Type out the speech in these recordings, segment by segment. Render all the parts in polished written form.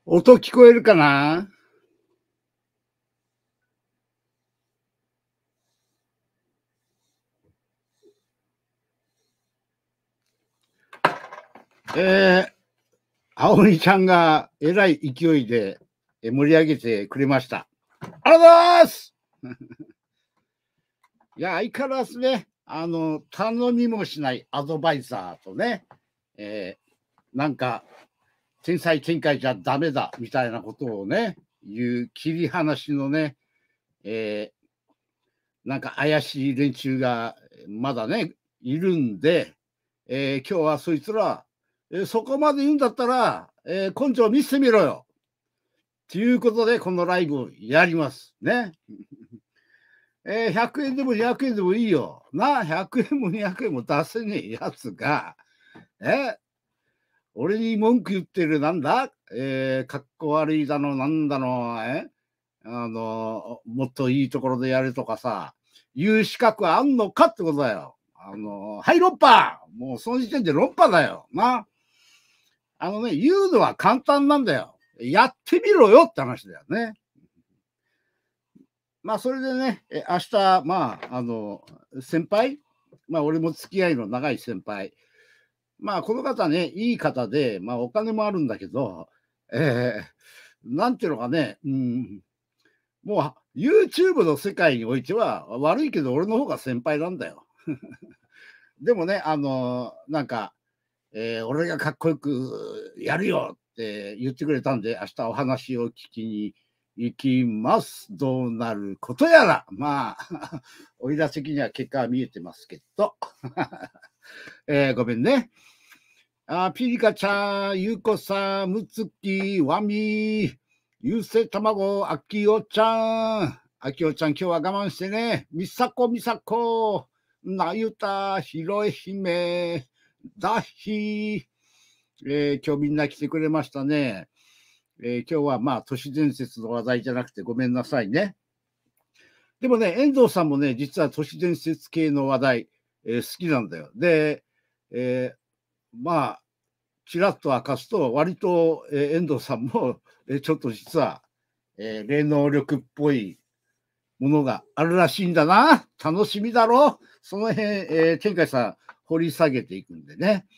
音聞こえるかな？えー、青鬼ちゃんがえらい勢いで盛り上げてくれました。ありがとうございます。いや、相変わらずね、頼みもしないアドバイザーとね、なんか、天才展開じゃダメだみたいなことをね、言う切り離しのね、なんか怪しい連中がまだね、いるんで、今日はそいつら、そこまで言うんだったら、根性見せてみろよ。ということで、このライブをやります。ね。100円でも200円でもいいよ。な、100円も200円も出せねえやつが、俺に文句言ってるなんだ、かっこ悪いだの、なんだの、もっといいところでやれとかさ、言う資格あんのかってことだよ。はい、論破もうその時点で論破だよ。な。言うのは簡単なんだよ。やってみろよって話だよね。まあ、それでね、明日、まあ、先輩、まあ、俺も付き合いの長い先輩、まあ、この方ね、いい方で、まあ、お金もあるんだけど、なんていうのかね、もう YouTube の世界においては悪いけど俺の方が先輩なんだよ。でもね、なんか、俺がかっこよくやるよって言ってくれたんで、明日お話を聞きに行きます。どうなることやら。まあ、おいら的には結果は見えてますけど。ごめんね。ピリカちゃん、ゆうこさん、むつき、わみ、ゆうせたまご、あきおちゃん。あきおちゃん、今日は我慢してね。みさこ、みさこ、なゆた、ひろえひめ、だひ。今日みんな来てくれましたね。今日はまあ都市伝説の話題じゃなくてごめんなさいね。でもね、遠藤さんもね、実は都市伝説系の話題、好きなんだよ。で、まあ、ちらっと明かすと、割と、遠藤さんも、ちょっと実は、霊能力っぽいものがあるらしいんだな。楽しみだろ。その辺、天海さん掘り下げていくんでね。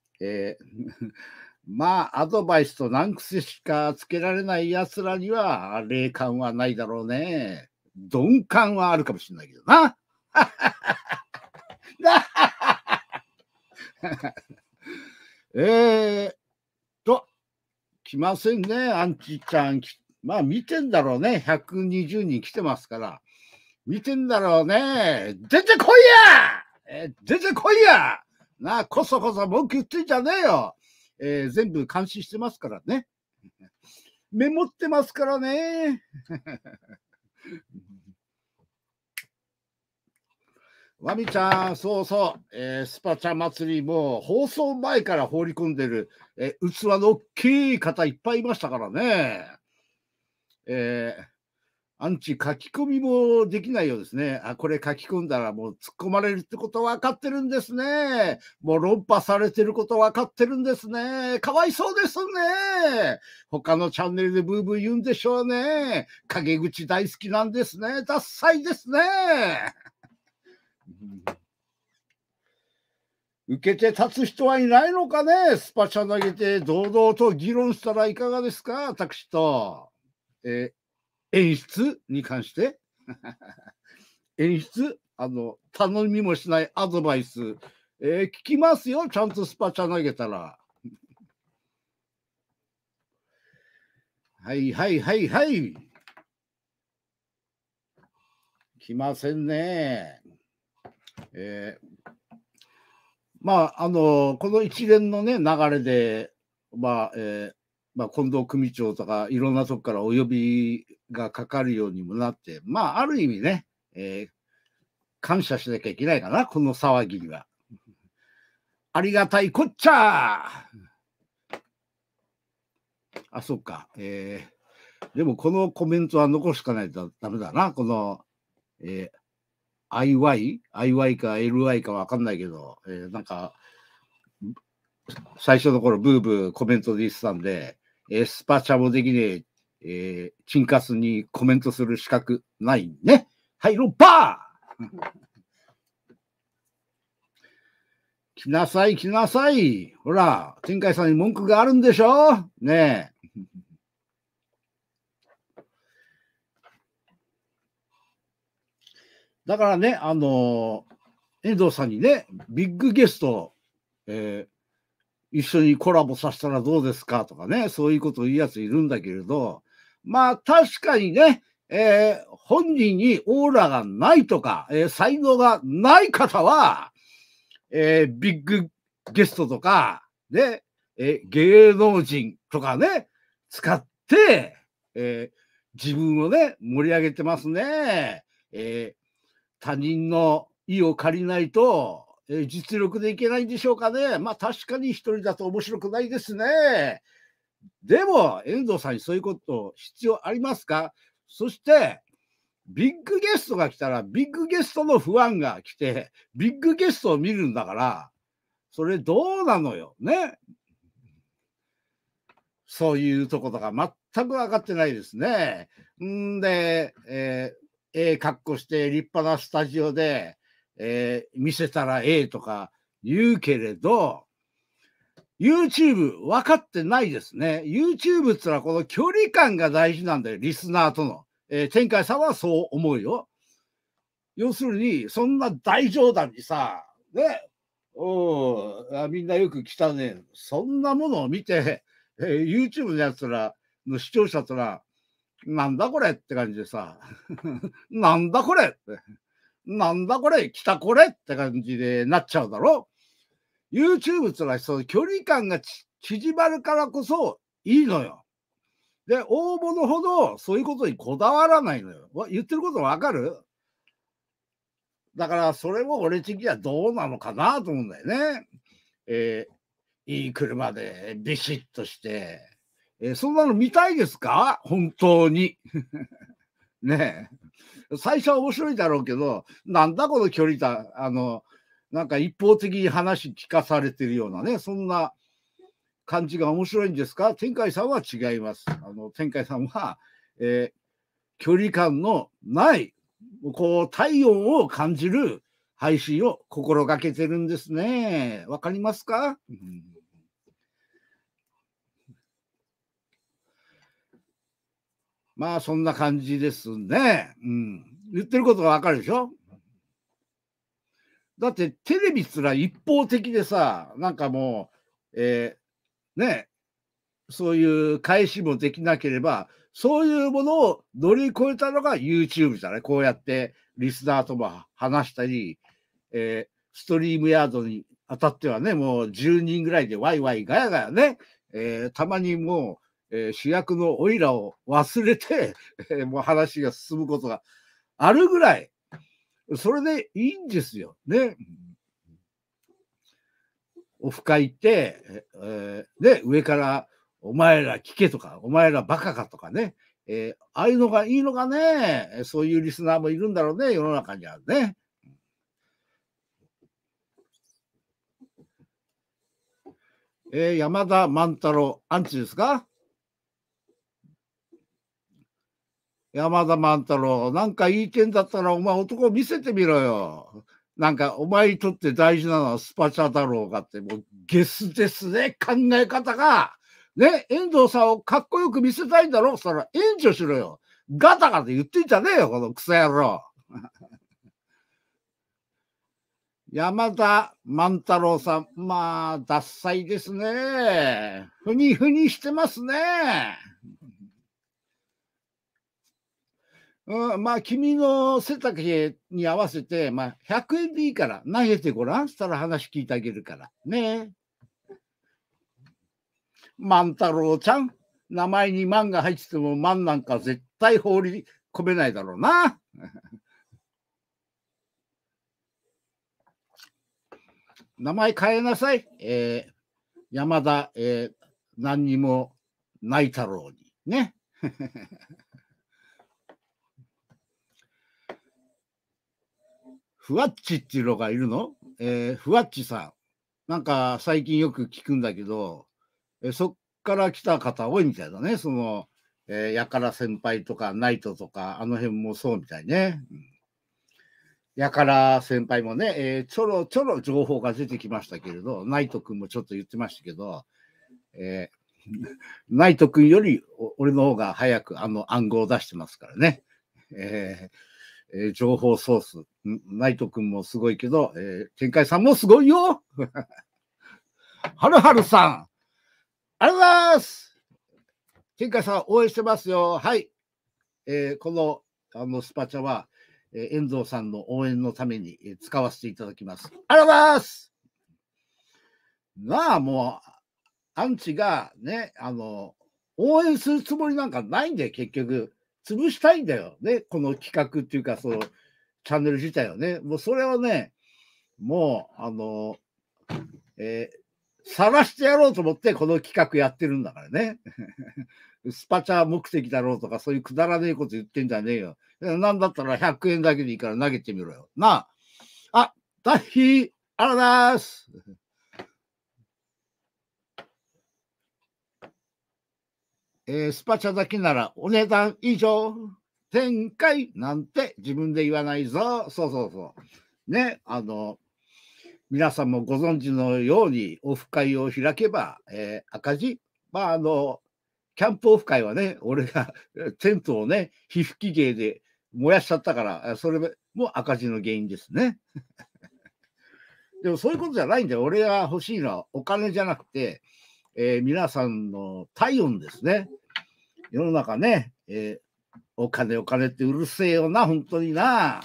まあ、アドバイスと難癖しかつけられない奴らには、霊感はないだろうね。鈍感はあるかもしれないけどな。来ませんね、アンチちゃん。まあ、見てんだろうね。120人来てますから。見てんだろうね。出てこいや、出てこいやなあ、こそこそ文句言ってんじゃねえよ。全部監視してますからね。メモってますからね。わみちゃん、そうそう、スパチャ祭りも放送前から放り込んでる、器の大きい方いっぱいいましたからね。アンチ書き込みもできないようですね。これ書き込んだらもう突っ込まれるってこと分かってるんですね。もう論破されてること分かってるんですね。かわいそうですね。他のチャンネルでブーブー言うんでしょうね。陰口大好きなんですね。ダッサいですね。受けて立つ人はいないのかね。スパチャ投げて堂々と議論したらいかがですか、私と。演出に関して演出頼みもしないアドバイス、聞きますよ。ちゃんとスパチャ投げたら。はいはいはいはい。来ませんね。まあ、この一連のね、流れで、まあ、近藤組長とかいろんなとこからお呼びがかかるようにもなって、まあ、ある意味ね、感謝しなきゃいけないかな、この騒ぎには。ありがたいこっちゃあ、そっか。でもこのコメントは残しかないとダメだな。この、IY か LY かわかんないけど、なんか、最初の頃ブーブーコメントで言ってたんで、 スパチャもできねえ、チンカスにコメントする資格ないね。はい、ロッパー来なさい、来なさい。ほら、天海さんに文句があるんでしょねえ。だからね、遠藤さんにね、ビッグゲスト、一緒にコラボさせたらどうですかとかね、そういうことを言うやついるんだけれど、まあ確かにね、本人にオーラがないとか、才能がない方は、ビッグゲストとか、ね、芸能人とかね、使って、自分をね、盛り上げてますね。他人の意を借りないと、実力でいけないんでしょうかね。まあ確かに一人だと面白くないですね。でも、遠藤さんにそういうこと必要ありますか？そして、ビッグゲストが来たら、ビッグゲストのファンが来て、ビッグゲストを見るんだから、それどうなのよ。ね。そういうとことか全く分かってないですね。んで、格好して立派なスタジオで、見せたらええとか言うけれど、YouTube 分かってないですね。YouTube ってのはこの距離感が大事なんだよ、リスナーとの。天海さんはそう思うよ。要するに、そんな大冗談にさ、ね、みんなよく来たね。そんなものを見て、YouTube のやつらの視聴者とら、なんだこれって感じでさ、なんだこれって、なんだこれ、来たこれって感じでなっちゃうだろ。YouTube ってのはそう距離感が縮まるからこそいいのよ。で、大物ほどそういうことにこだわらないのよ。言ってることわかる？だからそれも俺的にはどうなのかなと思うんだよね。いい車でビシッとして、そんなの見たいですか？本当に。ねえ。最初は面白いだろうけど、なんだこの距離だ、なんか一方的に話聞かされてるようなね、そんな感じが面白いんですか？天海さんは違います。天海さんは、距離感のない、こう、体温を感じる配信を心がけてるんですね。わかりますか？まあ、そんな感じですね。言ってることがわかるでしょ？だってテレビすら一方的でさ、なんかもう、ね、そういう返しもできなければ、そういうものを乗り越えたのが YouTube じゃない？こうやってリスナーとも話したり、ストリームヤードにあたってはね、もう10人ぐらいでワイワイガヤガヤね、たまにもう、主役のオイラを忘れて、もう話が進むことがあるぐらい、それでいいんですよ。ね。オフ会行って、で、上から、お前ら聞けとか、お前らバカかとかね、ああいうのがいいのかね、そういうリスナーもいるんだろうね、世の中にはね。山田万太郎、アンチですか？山田万太郎、なんかいい点だったら、お前男見せてみろよ。なんか、お前にとって大事なのはスパチャだろうがって、もうゲスですね、考え方が。ね、遠藤さんをかっこよく見せたいんだろう、そしたら援助しろよ。ガタガタ言ってんじゃねえよ、このクソ野郎。山田万太郎さん、まあ、ダッサいですね。ふにふにしてますね。まあ、君の背丈に合わせて、まあ、100円でいいから投げてごらん。したら話聞いてあげるから。ねえ。万太郎ちゃん。名前に万が入ってても万なんか絶対放り込めないだろうな。名前変えなさい。山田、何にもない太郎に。ね。ふわっちっていうのがいるの？ふわっちさん。なんか最近よく聞くんだけど、そっから来た方多いみたいだね。その、やから先輩とか、ナイトとか、あの辺もそうみたいね。やから先輩もね、ちょろちょろ情報が出てきましたけれど、ナイト君もちょっと言ってましたけど、ナイト君より俺の方が早く暗号を出してますからね。情報ソース。ナイト君もすごいけど、天海さんもすごいよはるはるさん、ありがとうございます。天海さん応援してますよ。はい。このスパチャは、遠藤さんの応援のために使わせていただきます。ありがとうございます。なあ、もう、アンチがね、応援するつもりなんかないんだよ、結局。潰したいんだよね、この企画っていうか、その、チャンネル自体をね。もうそれをね、もう、晒してやろうと思って、この企画やってるんだからね。スパチャ目的だろうとか、そういうくだらねえこと言ってんじゃねえよ。なんだったら100円だけでいいから投げてみろよ。なあ。あ、タッヒー、あらだーす。スパチャだけならお値段以上、展開なんて自分で言わないぞ。そうそうそう。ね、皆さんもご存知のように、オフ会を開けば、赤字。まあ、キャンプオフ会はね、俺がテントをね、皮膚機芸で燃やしちゃったから、それも赤字の原因ですね。でもそういうことじゃないんだよ。俺が欲しいのはお金じゃなくて、皆さんの体温ですね。世の中ね、お金お金ってうるせえよな、本当にな。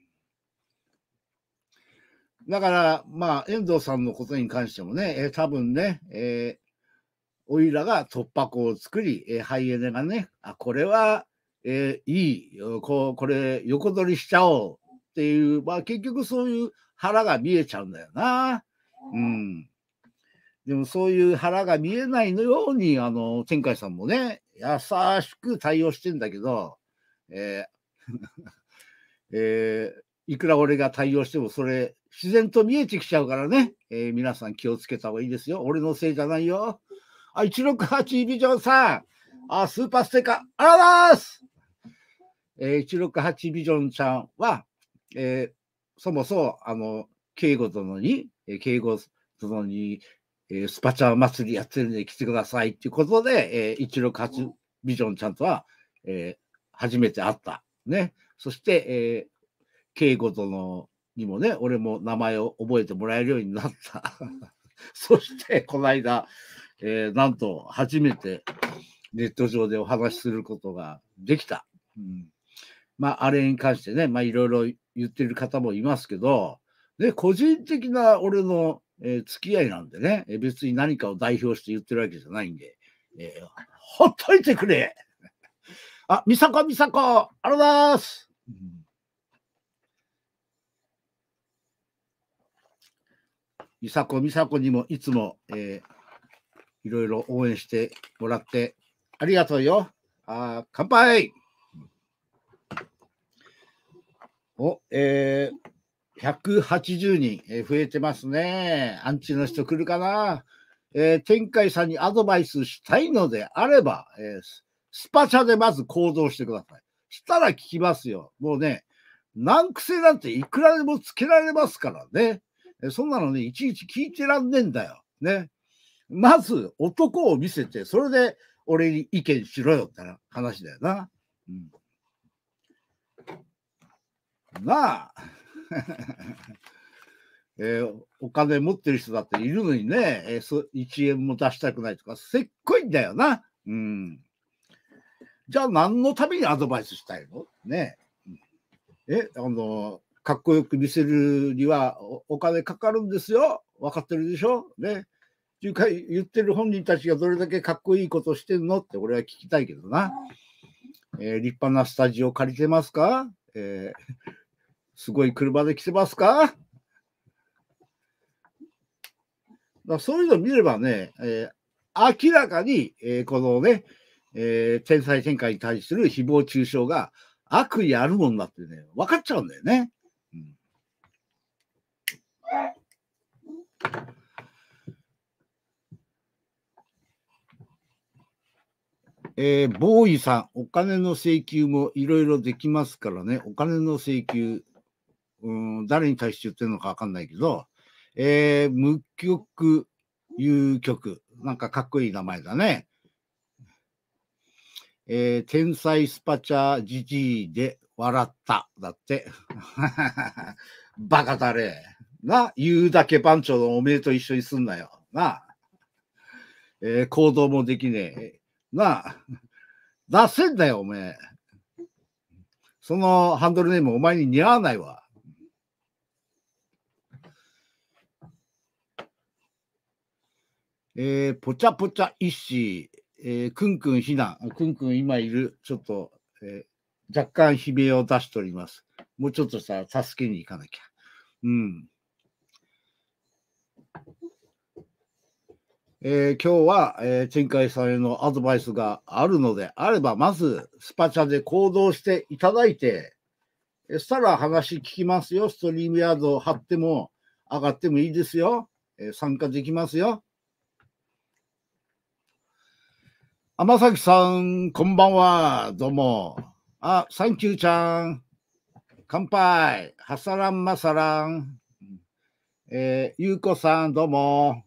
だから、まあ、遠藤さんのことに関してもね、多分ね、おいらが突破口を作り、ハイエネがね、これは、いいこれ横取りしちゃおうっていう、まあ結局そういう腹が見えちゃうんだよな。でもそういう腹が見えないのように、天海さんもね、優しく対応してんだけど、いくら俺が対応してもそれ自然と見えてきちゃうからね、皆さん気をつけた方がいいですよ。俺のせいじゃないよ。168ビジョンさん、スーパーステッカー、ありがとうございます。168ビジョンちゃんは、そもそも、慶吾殿に、スパチャ祭りやってるんで来てくださいっていうことで、168ビジョンちゃんとは、初めて会った。ね。そして、慶吾殿にもね、俺も名前を覚えてもらえるようになった。そして、この間、なんと初めてネット上でお話しすることができた。まあ、あれに関してね、まあ、いろいろ言ってる方もいますけど、ね、個人的な俺の、付き合いなんでね、別に何かを代表して言ってるわけじゃないんで、ほっといてくれ。美佐子、ありがとうございます。美佐子にもいつも、いろいろ応援してもらってありがとうよ。乾杯。180人、増えてますね。アンチの人来るかな。天海さんにアドバイスしたいのであれば、スパチャでまず行動してください。したら聞きますよ。もうね、難癖なんていくらでもつけられますからね。そんなのね、いちいち聞いてらんねえんだよ。ね。まず男を見せて、それで俺に意見しろよって話だよな。なあ。お金持ってる人だっているのにね、1円も出したくないとか、せっこいんだよな。じゃあ何のためにアドバイスしたいのね。かっこよく見せるにはお金かかるんですよ。分かってるでしょね。言ってる本人たちがどれだけかっこいいことしてんのって俺は聞きたいけどな。立派なスタジオ借りてますか？すごい車で来てますか？そういうのを見ればね、明らかに、このね、天才天下に対する誹謗中傷が悪意あるもんだってね、分かっちゃうんだよね。 ボーイさん、お金の請求もいろいろできますからね。お金の請求、誰に対して言ってるのかわかんないけど、無曲、有曲。なんかかっこいい名前だね。天才スパチャジジイで笑った。だって。バカだれ。な、言うだけ番長のおめえと一緒にすんなよ。な、行動もできねえ。な、出せんだよ、おめえ。そのハンドルネームお前に似合わないわ。ぽちゃぽちゃ一子、くんくん避難。くんくん今いる。ちょっと、若干悲鳴を出しております。もうちょっとさ、助けに行かなきゃ。うん。今日は、天海さんへのアドバイスがあるのであれば、まずスパチャで行動していただいて、そしたら話聞きますよ。ストリームヤード貼っても上がってもいいですよ。参加できますよ。天崎さん、こんばんは。どうも。あ、サンキューちゃん。乾杯。ハサランマサラン。ゆうこさん、どうも。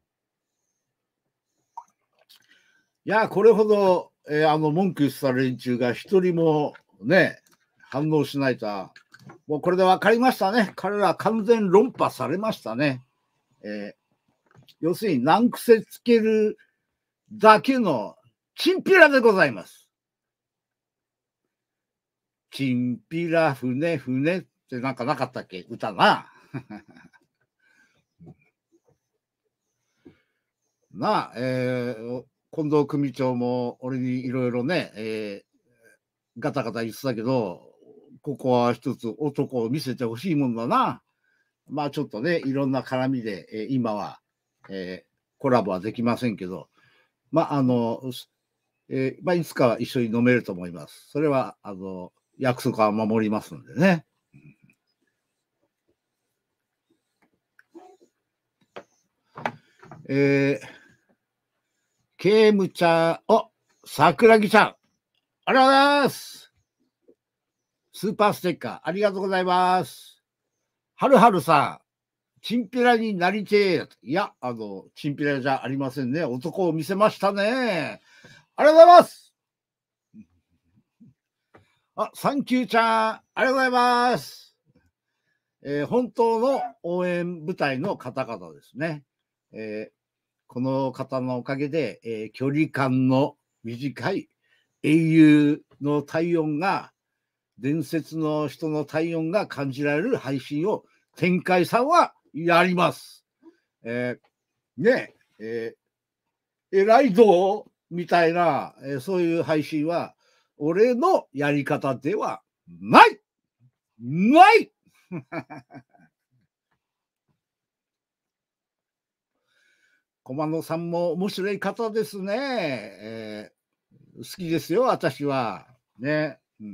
いや、これほど、文句言ってた連中が一人もね、反応しないとは、もうこれで分かりましたね。彼ら完全論破されましたね。要するに難癖つけるだけのチンピラでございます。チンピラ船船ってなんかなかったっけ歌な。なあ、近藤組長も俺にいろいろね、ガタガタ言ってたけど、ここは一つ男を見せてほしいもんだな。まあちょっとね、いろんな絡みで、今は、コラボはできませんけど、まあまあ、いつかは一緒に飲めると思います。それは約束は守りますんでね。ケームちゃん、桜木ちゃん、ありがとうございます。スーパーステッカー、ありがとうございます。はるはるさん、チンピラになりてえ。いや、チンピラじゃありませんね。男を見せましたね。ありがとうございます。サンキューちゃん、ありがとうございます。本当の応援部隊の方々ですね。この方のおかげで、距離感の短い英雄の体温が、伝説の人の体温が感じられる配信を天海さんはやります。ねえ、ライドみたいな、そういう配信は俺のやり方ではないない駒野さんも面白い方ですね。好きですよ、私は。ね。うん、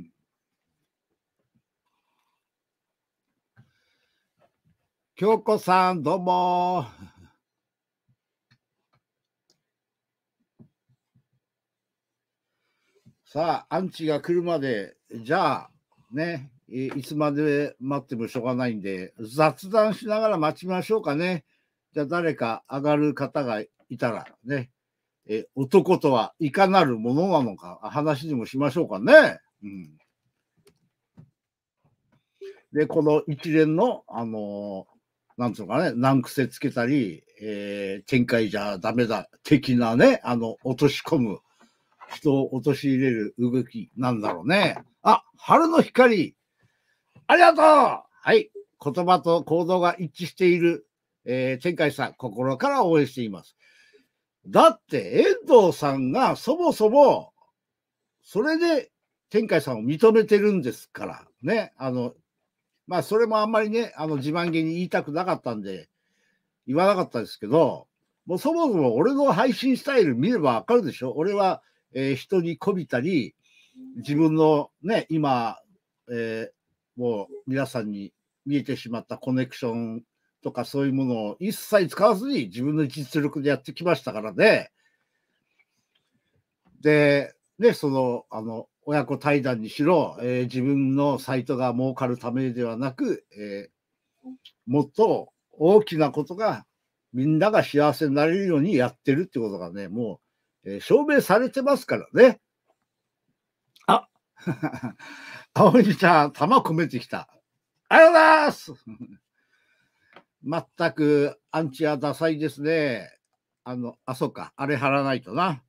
京子さん、どうも。さあ、アンチが来るまで、じゃあ、ね、いつまで待ってもしょうがないんで、雑談しながら待ちましょうかね。じゃあ、誰か上がる方がいたらね、男とはいかなるものなのか、話でもしましょうかね。うん、で、この一連の、なんつうのかね、難癖つけたり、展開じゃダメだ、的なね、落とし込む。人を陥れる動きなんだろうね。春の光。ありがとう。はい。言葉と行動が一致している、天海さん、心から応援しています。だって、遠藤さんがそもそも、それで天海さんを認めてるんですから。ね。まあ、それもあんまりね、自慢げに言いたくなかったんで、言わなかったですけど、もうそもそも俺の配信スタイル見ればわかるでしょ。俺は、人にこびたり、自分のね、今、もう皆さんに見えてしまったコネクションとかそういうものを一切使わずに自分の実力でやってきましたからね。で、 ね、親子対談にしろ、自分のサイトが儲かるためではなく、もっと大きなことが、みんなが幸せになれるようにやってるってことがね、もう、証明されてますからね。あ青鬼ちゃん、玉込めてきた。ありがとうございます。全くアンチはダサいですね。そうか、あれ貼らないとな。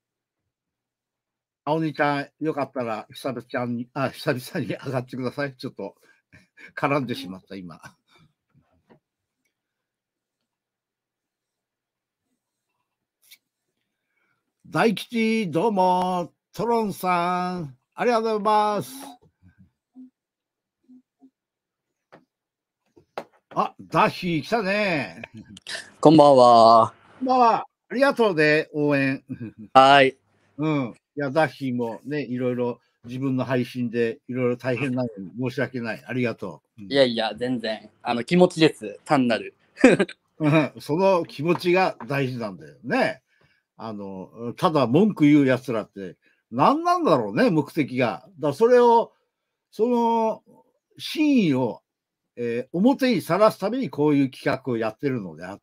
青鬼ちゃん、よかったら久々に上がってください。ちょっと絡んでしまった、今。大吉、どうも、トロンさん、ありがとうございます。ダッヒー来たね。 こんばんは。 こんばんは。ありがとうね、応援。 はい。 うん。いや、ダッヒーもね、いろいろ自分の配信でいろいろ大変なのに申し訳ない。ありがとう。 いやいや、全然。気持ちです。単なる。 その気持ちが大事なんだよね。ただ文句言う奴らって何なんだろうね、目的が。それを、その真意を、表にさらすためにこういう企画をやってるのであって、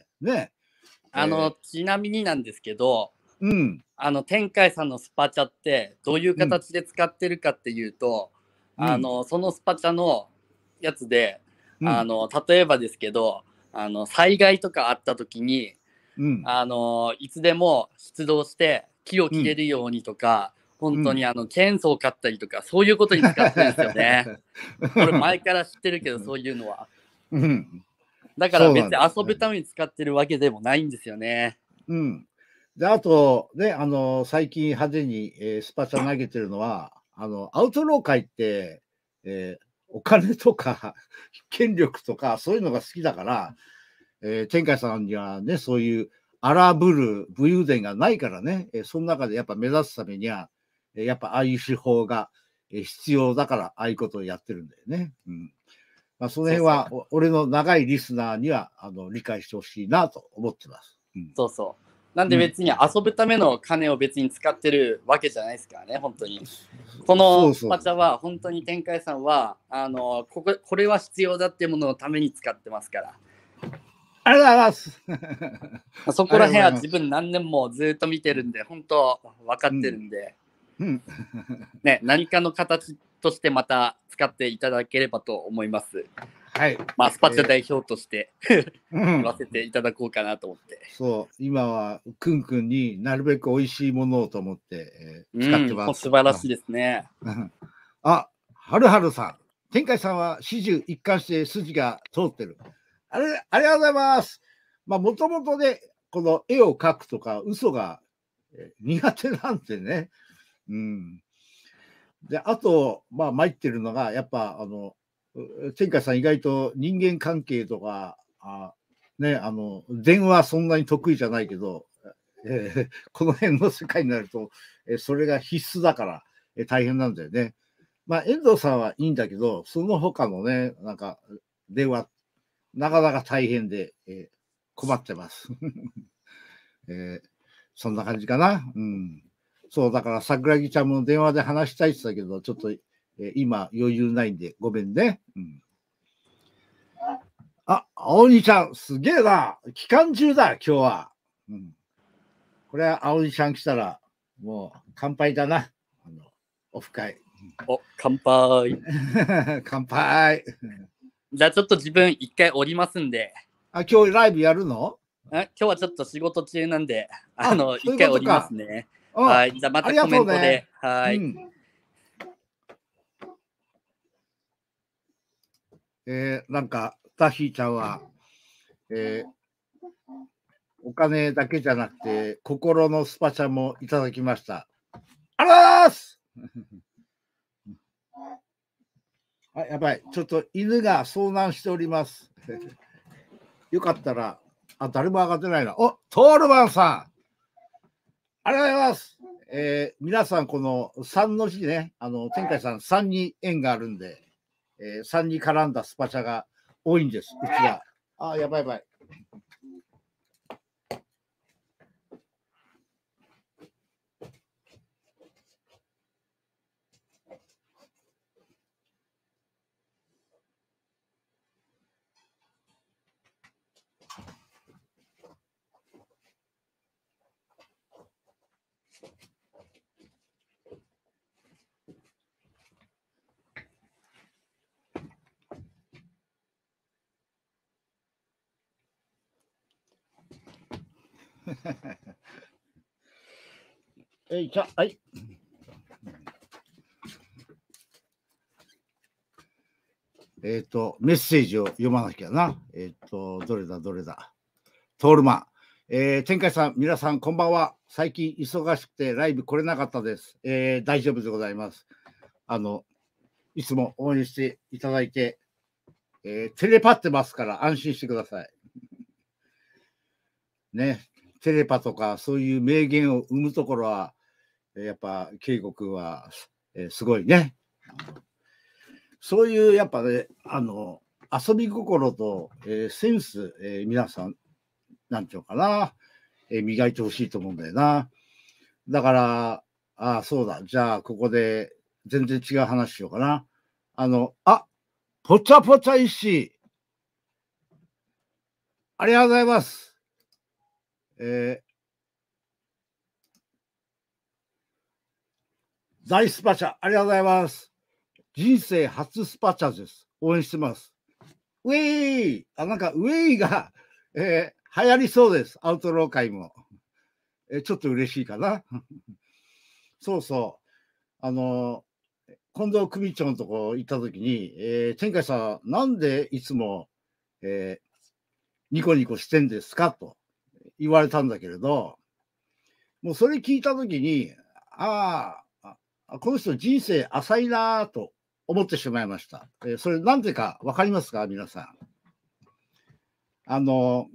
ね。 ちなみになんですけど、 うん。 天海さんのスパチャってどういう形で使ってるかっていうと、そのスパチャのやつで、例えばですけど、災害とかあった時に、いつでも出動して木を切れるようにとか、本当にチェーンソーを買ったりとか、そういうことに使ってるんですよね。これ前から知ってるけど、そういうのは。だから別に遊ぶために使ってるわけでもないんですよね。 で、あと、ね、最近派手に、スパチャ投げてるのは、アウトロー界って、お金とか権力とかそういうのが好きだから、天海さんにはね、そういう荒ぶる武勇伝がないからね、その中でやっぱ目指すためには、やっぱああいう手法が必要だから、ああいうことをやってるんだよね。その辺は俺の長いリスナーには理解してほしいなと思ってます。 そうそう。なんで別に遊ぶための金を別に使ってるわけじゃないですからね、本当に。このスパチャは本当に天海さんはこれは必要だっていうもののために使ってますから。 ありがとうございます。 そこら辺は自分何年もずっと見てるんで、本当分かってるんで、ね、何かの形としてまた使っていただければと思います。 はい。 スパチャ代表として言わせていただこうかなと思って。 そう、今はくんくんになるべく美味しいものをと思って、使ってます。 素晴らしいですね。 はるはるさん。天海さんは始終一貫して筋が通ってる。ありがとうございます。もともとね、この絵を描くとか嘘が苦手なんてね。で、あと、参ってるのが、やっぱ、天海さん意外と人間関係とか、ね、電話そんなに得意じゃないけど、この辺の世界になると、それが必須だから、大変なんだよね。遠藤さんはいいんだけど、その他のね、なんか、電話、なかなか大変で、困ってます。そんな感じかな。そう、だから桜木ちゃんも電話で話したいって言ったけど、ちょっと、今余裕ないんで、ごめんね。青鬼ちゃん、すげえな。期間中だ、今日は。これは青鬼ちゃん来たら、もう乾杯だな。オフ会。 乾杯。 乾杯。 じゃあちょっと自分一回降りますんで。 今日ライブやるの？ 今日はちょっと仕事中なんで、一回降りますね。 はい。 じゃあまたコメントで。はい。 なんか、タヒーちゃんは、お金だけじゃなくて、心のスパチャもいただきました。ありがとうございます。やばい。ちょっと犬が遭難しております。よかったら、誰も上がってないな。トールマンさん。ありがとうございます。皆さん、この3の字ね、天海さん3に縁があるんで、3に絡んだスパチャが多いんです、うちは。やばいやばい。 じゃあ、はい。メッセージを読まなきゃな。どれだ。トールマン。天海さん、皆さん、こんばんは。最近忙しくてライブ来れなかったです。大丈夫でございます。いつも応援していただいて、テレパってますから安心してください。ね、テレパとかそういう名言を生むところは、やっぱ圭吾君は、すごいね。そういうやっぱね、遊び心と、センス、皆さん、なんていうのかな、磨いてほしいと思うんだよな。だから、そうだ、じゃあ、ここで全然違う話しようかな。ぽちゃぽちゃ石、ありがとうございます。大スパチャ、ありがとうございます。人生初スパチャです。応援してます。ウェイなんかウェイが、流行りそうです。アウトロー界も。ちょっと嬉しいかな。そうそう。近藤組長のとこ行った時に、天海さん、なんでいつも、ニコニコしてんですかと言われたんだけれど、もうそれ聞いた時に、この人人生浅いなと思ってしまいました。それなんでか分かりますか、皆さん。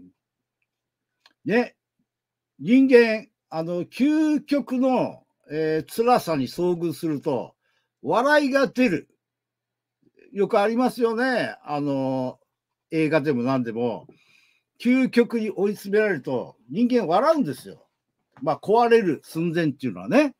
ね、人間、究極の、辛さに遭遇すると、笑いが出る。よくありますよね。映画でも何でも、究極に追い詰められると、人間笑うんですよ。まあ、壊れる寸前っていうのはね。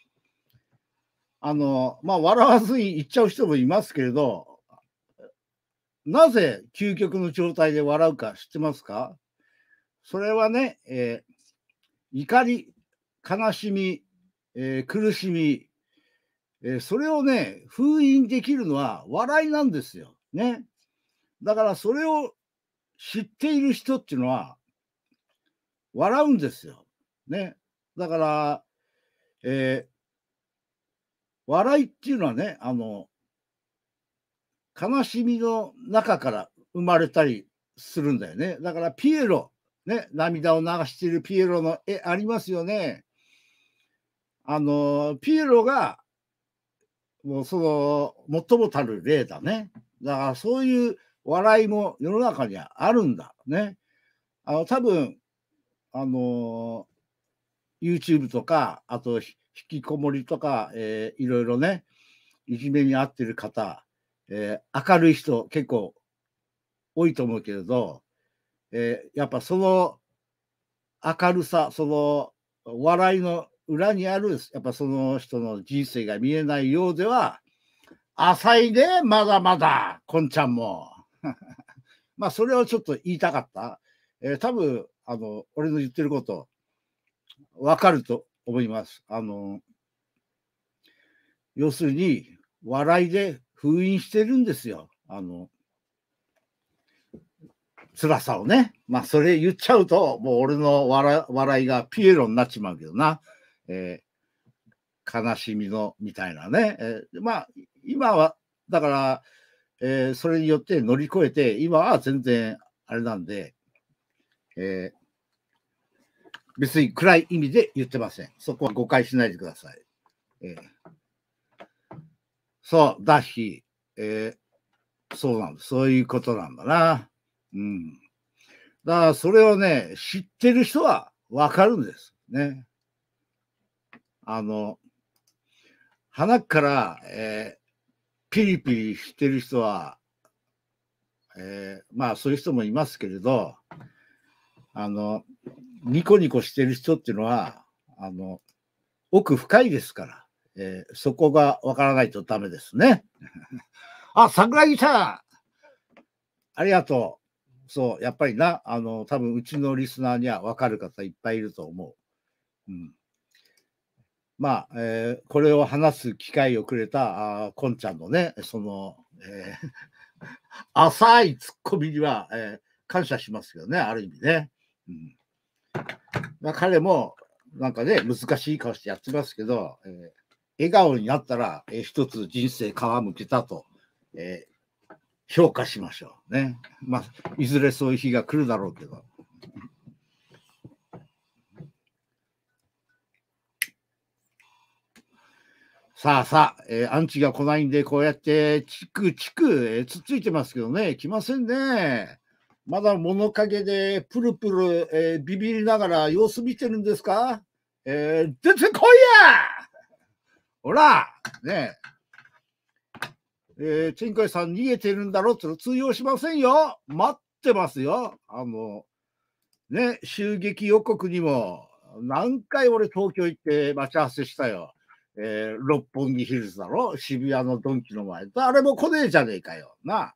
笑わずに言っちゃう人もいますけれど、なぜ究極の状態で笑うか知ってますか？それはね、怒り、悲しみ、苦しみ、それをね、封印できるのは笑いなんですよ。ね。だからそれを知っている人っていうのは、笑うんですよ。ね。だから、笑いっていうのはね、悲しみの中から生まれたりするんだよね。だからピエロ、ね、涙を流しているピエロの絵ありますよね。ピエロが、もうその、最もたる例だね。だからそういう笑いも世の中にはあるんだね。多分、YouTube とか、あと、引きこもりとか、いろいろね、いじめに遭ってる方、明るい人結構多いと思うけれど、やっぱその明るさ、その笑いの裏にある、やっぱその人の人生が見えないようでは、浅いね、まだまだ、こんちゃんも。まあ、それをちょっと言いたかった。多分、俺の言ってること、わかると思います。要するに、笑いで封印してるんですよ。辛さをね。まあ、それ言っちゃうと、もう俺の笑いがピエロになっちまうけどな。悲しみのみたいなね。まあ、今は、だから、それによって乗り越えて、今は全然あれなんで、別に暗い意味で言ってません。そこは誤解しないでください。そう、ダッヒー、そうなんだ。そういうことなんだな。うん。だからそれをね、知ってる人はわかるんですね。鼻から、ピリピリしてる人は、まあそういう人もいますけれど、ニコニコしてる人っていうのは、奥深いですから、そこがわからないとダメですね。桜木さん、ありがとう。そう、やっぱりな、多分うちのリスナーにはわかる方いっぱいいると思う。うん。まあ、これを話す機会をくれた、こんちゃんのね、その、浅いツッコミには、感謝しますけどね、ある意味ね。うん。 まあ、彼もなんかね、難しい顔してやってますけど、笑顔になったら、一つ人生皮むけたと、評価しましょうね。まあ、いずれそういう日が来るだろうけど。さあさあ、アンチが来ないんで、こうやってチクチク、つっついてますけどね、来ませんね。まだ物陰でプルプル、ビビりながら様子見てるんですか？出てこいや！ほら、ねえ、天海さん逃げてるんだろって通用しませんよ。待ってますよ。ね、襲撃予告にも何回俺東京行って待ち合わせしたよ。六本木ヒルズだろ、渋谷のドンキの前。誰も来ねえじゃねえかよ。な。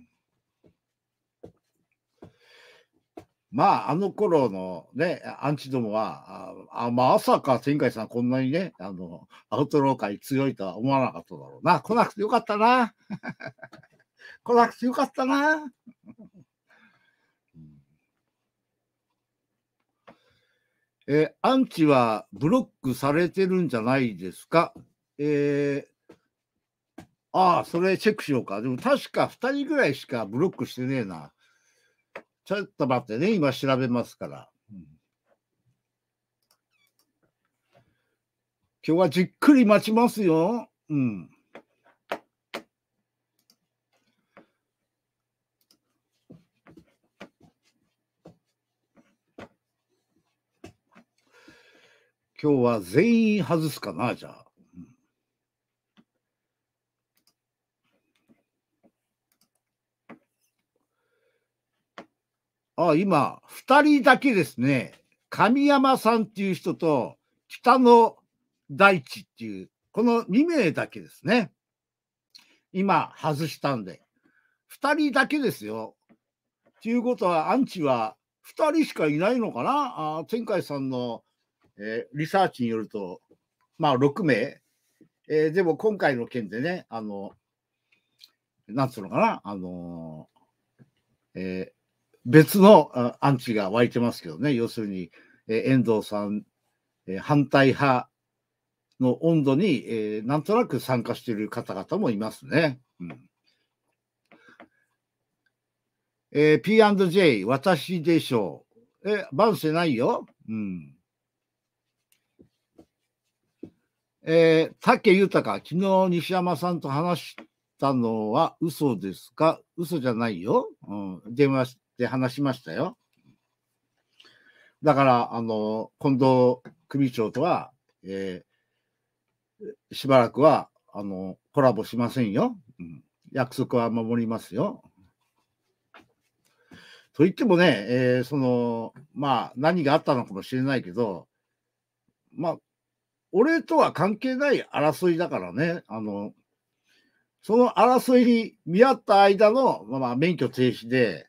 まあ、あの頃のね、アンチどもは、まさか天海さんこんなにね、アウトロー界強いとは思わなかっただろうな。来なくてよかったな。来なくてよかったな。アンチはブロックされてるんじゃないですか。それチェックしようか。でも確か2人ぐらいしかブロックしてねえな。ちょっと待ってね、今調べますから。今日はじっくり待ちますよ。うん。今日は全員外すかな、じゃあ。今、2人だけですね。神山さんっていう人と、北野大地っていう、この2名だけですね。今、外したんで。2人だけですよ。っていうことは、アンチは2人しかいないのかな。天海さんの、リサーチによると、まあ、6名。でも今回の件でね、なんつうのかな、別のアンチが湧いてますけどね、要するに、遠藤さん、反対派の温度に、なんとなく参加している方々もいますね。P&J、私でしょう。バンセないよ。武豊、昨日西山さんと話したのは嘘ですか？嘘じゃないよ。電話で話しましたよ。だから、近藤組長とは、しばらくは、コラボしませんよ。約束は守りますよ。と言ってもね、まあ、何があったのかもしれないけど、まあ、俺とは関係ない争いだからね、その争いに見合った間の、まあ、免許停止で、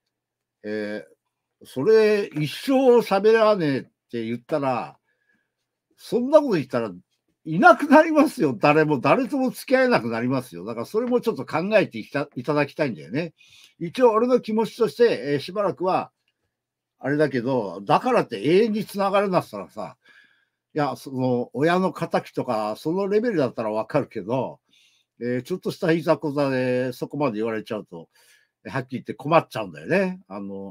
それ一生喋らねえって言ったら、そんなこと言ったらいなくなりますよ。誰とも付き合えなくなりますよ。だからそれもちょっと考えていただきたいんだよね。一応俺の気持ちとして、しばらくは、あれだけど、だからって永遠につながるなったらさ、いや、その親の敵とか、そのレベルだったらわかるけど、ちょっとしたいざこざでそこまで言われちゃうと、はっきり言って困っちゃうんだよね。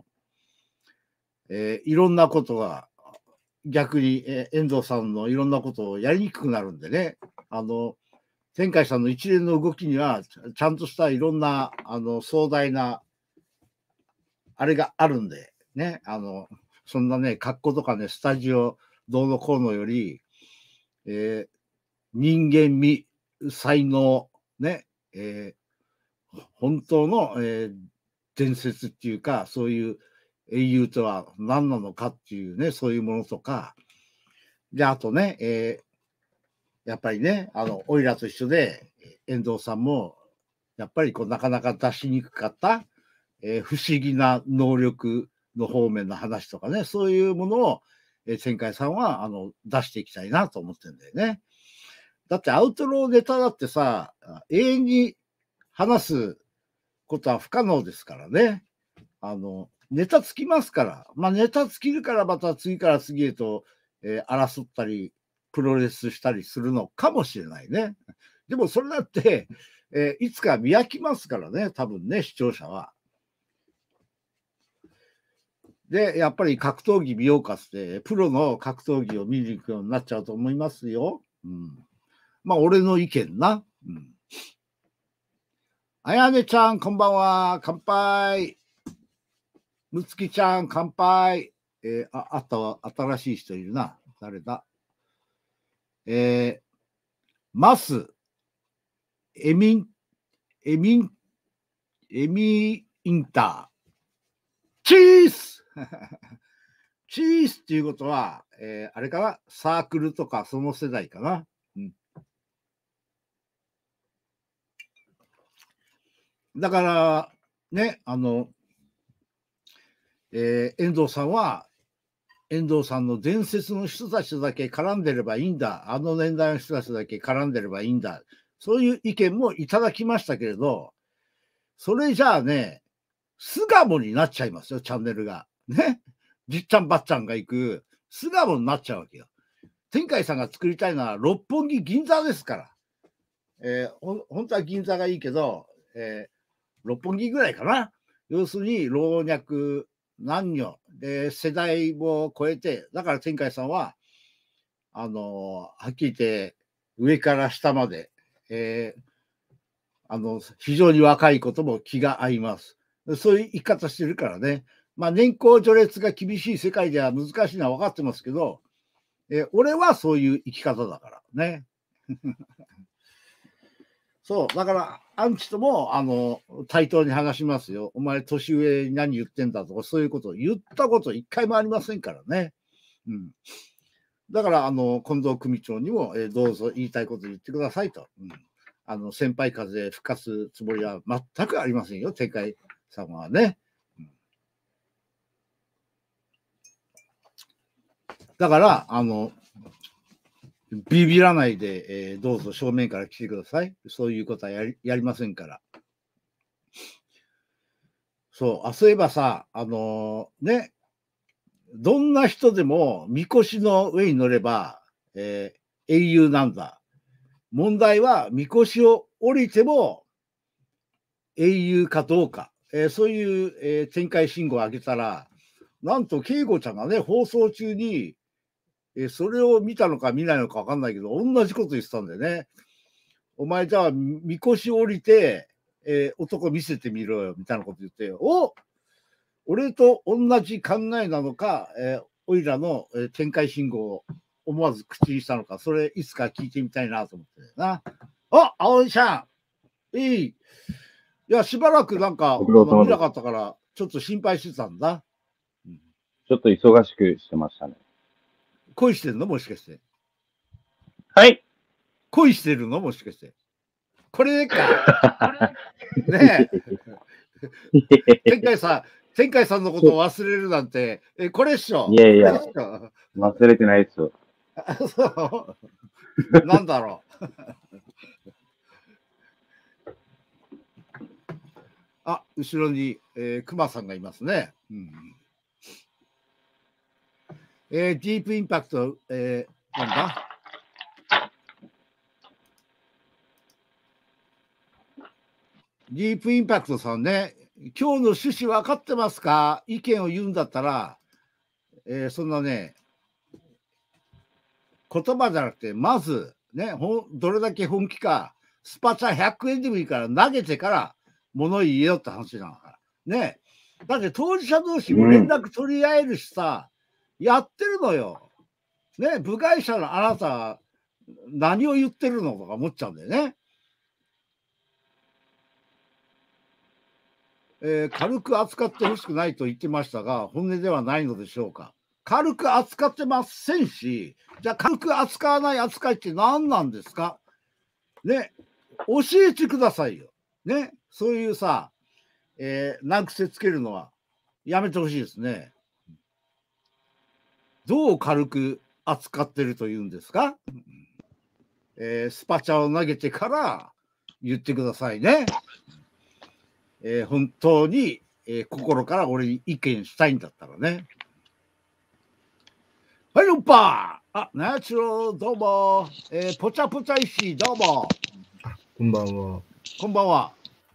いろんなことが、逆に、遠藤さんのいろんなことをやりにくくなるんでね。天海さんの一連の動きには、ちゃんとしたいろんな、壮大な、あれがあるんで、ね。そんなね、格好とかね、スタジオどうのこうのより、人間味、才能、ね、本当の、伝説っていうか、そういう英雄とは何なのかっていうね、そういうものとか、で、あとね、やっぱりね、オイラと一緒で、遠藤さんも、やっぱりこうなかなか出しにくかった、不思議な能力の方面の話とかね、そういうものを、千海さんは出していきたいなと思ってるんだよね。だってアウトローネタだってさ、永遠に話すことは不可能ですからね。 ネタつきますから、まあ、ネタつきるからまた次から次へと、争ったり、プロレスしたりするのかもしれないね。でもそれだって、いつか見飽きますからね、多分ね、視聴者は。で、やっぱり格闘技見ようかって、プロの格闘技を見に行くようになっちゃうと思いますよ。うん、まあ、俺の意見な。うん、あやねちゃん、こんばんは。乾杯。むつきちゃん、乾杯。あったわ、新しい人いるな。誰だ。マス、エミインター。チースチースっていうことは、あれかな、サークルとかその世代かな。うん、だから、ね、遠藤さんは、遠藤さんの伝説の人たちだけ絡んでればいいんだ。あの年代の人たちだけ絡んでればいいんだ。そういう意見もいただきましたけれど、それじゃあね、巣鴨になっちゃいますよ、チャンネルが。ね。じっちゃんばっちゃんが行く巣鴨になっちゃうわけよ。天海さんが作りたいのは六本木銀座ですから。本当は銀座がいいけど、六本木ぐらいかな。要するに老若男女で世代を超えて、だから天海さんは、はっきり言って上から下まで、非常に若いことも気が合います。そういう生き方してるからね。まあ、年功序列が厳しい世界では難しいのは分かってますけど、俺はそういう生き方だからね。そう、だから、アンチとも、対等に話しますよ。お前、年上に何言ってんだとか、そういうことを言ったこと一回もありませんからね。うん。だから、近藤組長にも、どうぞ言いたいこと言ってくださいと。うん、先輩風吹かすつもりは全くありませんよ、天海様はね。うん、だから、ビビらないで、どうぞ正面から来てください。そういうことはやりませんから。そう、そういえばさ、ね、どんな人でもみこしの上に乗れば、英雄なんだ。問題はみこしを降りても英雄かどうか。そういう、展開信号を上げたら、なんと恵子ちゃんがね、放送中に、それを見たのか見ないのか分かんないけど、同じこと言ってたんだよね。お前じゃあ、みこし降りて、男見せてみろよ、みたいなこと言って、俺と同じ考えなのか、おいらの、展開信号を思わず口にしたのか、それいつか聞いてみたいなと思ってな。葵ちゃん、いや、しばらくなんか見なかったから、ちょっと心配してたんだ。 ちょっと忙しくしてましたね。 恋してるのもしかして。 はい。 恋してるのもしかして。これか。ねえ。天海さんのことを忘れるなんて、これっしょ。 いやいや、忘れてないですよ。 そうなんだろう。後ろに、熊さんがいますね。うん、ディープインパクト、なんだディープインパクトさんね、今日の趣旨分かってますか？意見を言うんだったら、そんなね、言葉じゃなくて、まず、ね、どれだけ本気か、スパチャ100円でもいいから投げてから物言えよって話なのから。ね。だって当事者同士も連絡取り合えるしさ、やってるのよ。ね、部外者のあなたは何を言ってるのとか思っちゃうんだよね。軽く扱ってほしくないと言ってましたが、本音ではないのでしょうか。軽く扱ってませんし、じゃあ軽く扱わない扱いって何なんですかね、教えてくださいよ。ね、そういうさ、難癖つけるのはやめてほしいですね。どう軽く扱ってるというんですか、スパチャを投げてから言ってくださいね。本当に、 心から俺に意見したいんだったらね。はい、ロッパー。あ、ナチュラル、どうも。ぽちゃぽちゃ石、どうも。 こんばんは。 こんばんは。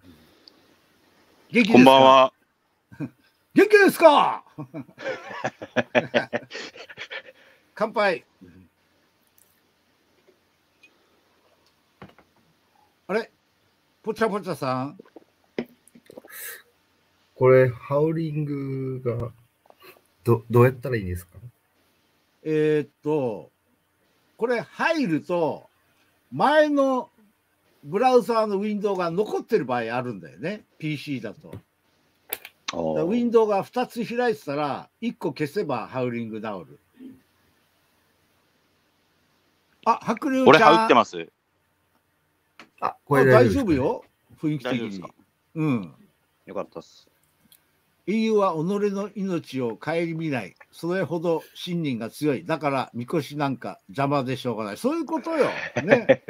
元気ですか？ こんばんは。 元気ですか？乾杯。あれぽちゃぽちゃさん。 これ、ハウリングがどうやったらいいんですか？ これ入ると、前のブラウザーのウィンドウが残ってる場合あるんだよね、PC だと。ウィンドウが2つ開いてたら、1個消せばハウリング治る。あ、白龍ちゃん。 俺、ハウってます。 あ、これ大丈夫よ、雰囲気的に大丈夫ですか？。 うん。 よかったっす。 英雄は己の命を顧みない。それほど信念が強い。だから、みこしなんか邪魔でしょうがない。そういうことよ。ね。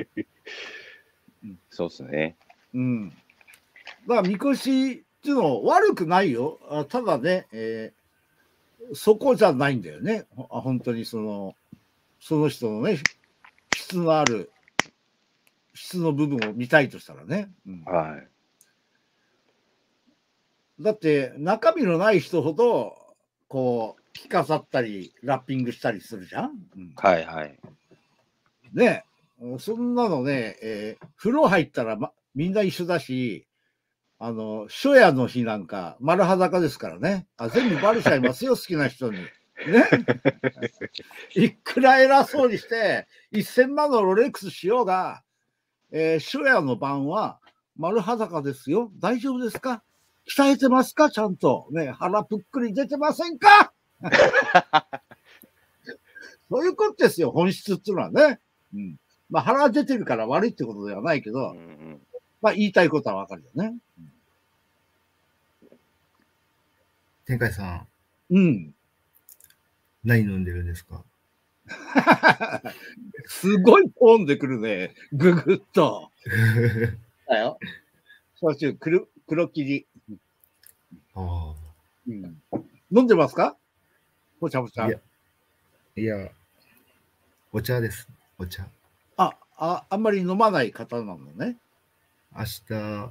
そうっすね。 うん。だから、みこしっていうの悪くないよ。ただね、そこじゃないんだよね。本当にその人のね、質のある、質の部分を見たいとしたらね。うん、 はい。 だって中身のない人ほどこう着飾ったりラッピングしたりするじゃん。うん、 はいはい。 ねえ、そんなのね、風呂入ったら、みんな一緒だし、初夜の日なんか丸裸ですからね。全部バレちゃいますよ、好きな人に。ね。いくら偉そうにして1000万のロレックスしようが、初夜の晩は丸裸ですよ。大丈夫ですか？鍛えてますか？ちゃんと。ね、腹ぷっくり出てませんか？そういうことですよ、本質っていうのはね。うん。まあ、腹出てるから悪いってことではないけど、 うんうん、 まあ、言いたいことはわかるよね。 天海さん。 うん。 何飲んでるんですか？ すごいポンでくるね。ぐぐっと。だよ。焼酎、黒霧。 ああ。 うん。飲んでますか？ぽちゃぽちゃ。 いや、お茶です。お茶。 あんまり飲まない方なのね。 明日、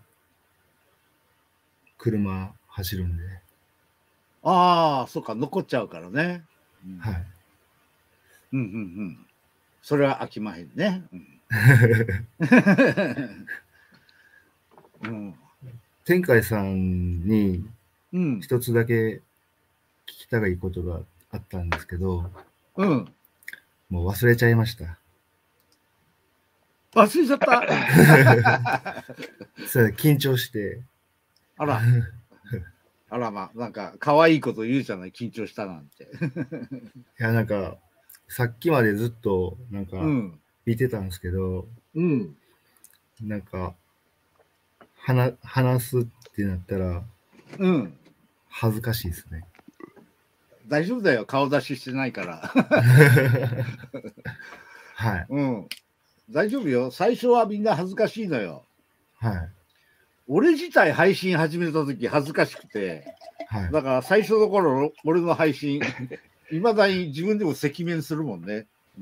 車走るんで。 ああ、そうか、残っちゃうからね。うん、 はい。 うんうんうん。それは飽きまへんね。うん、 天海さんに一つだけ聞きたいことがあったんですけど、 うん。 もう忘れちゃいました。 忘れちゃった。 それ緊張して。 あら。あらまあ、なんか可愛いこと言うじゃない、緊張したなんて。 いや、なんか、さっきまでずっと、なんか、見てたんですけど、 うん。 なんか、話すってなったら、 うん。 恥ずかしいですね。 大丈夫だよ、顔出ししてないから。 はい。 うん。大丈夫よ。最初はみんな恥ずかしいのよ。 はい。 俺自体配信始めた時恥ずかしくて、はい、だから最初の頃、俺の配信、いまだに自分でも赤面するもんね。うん、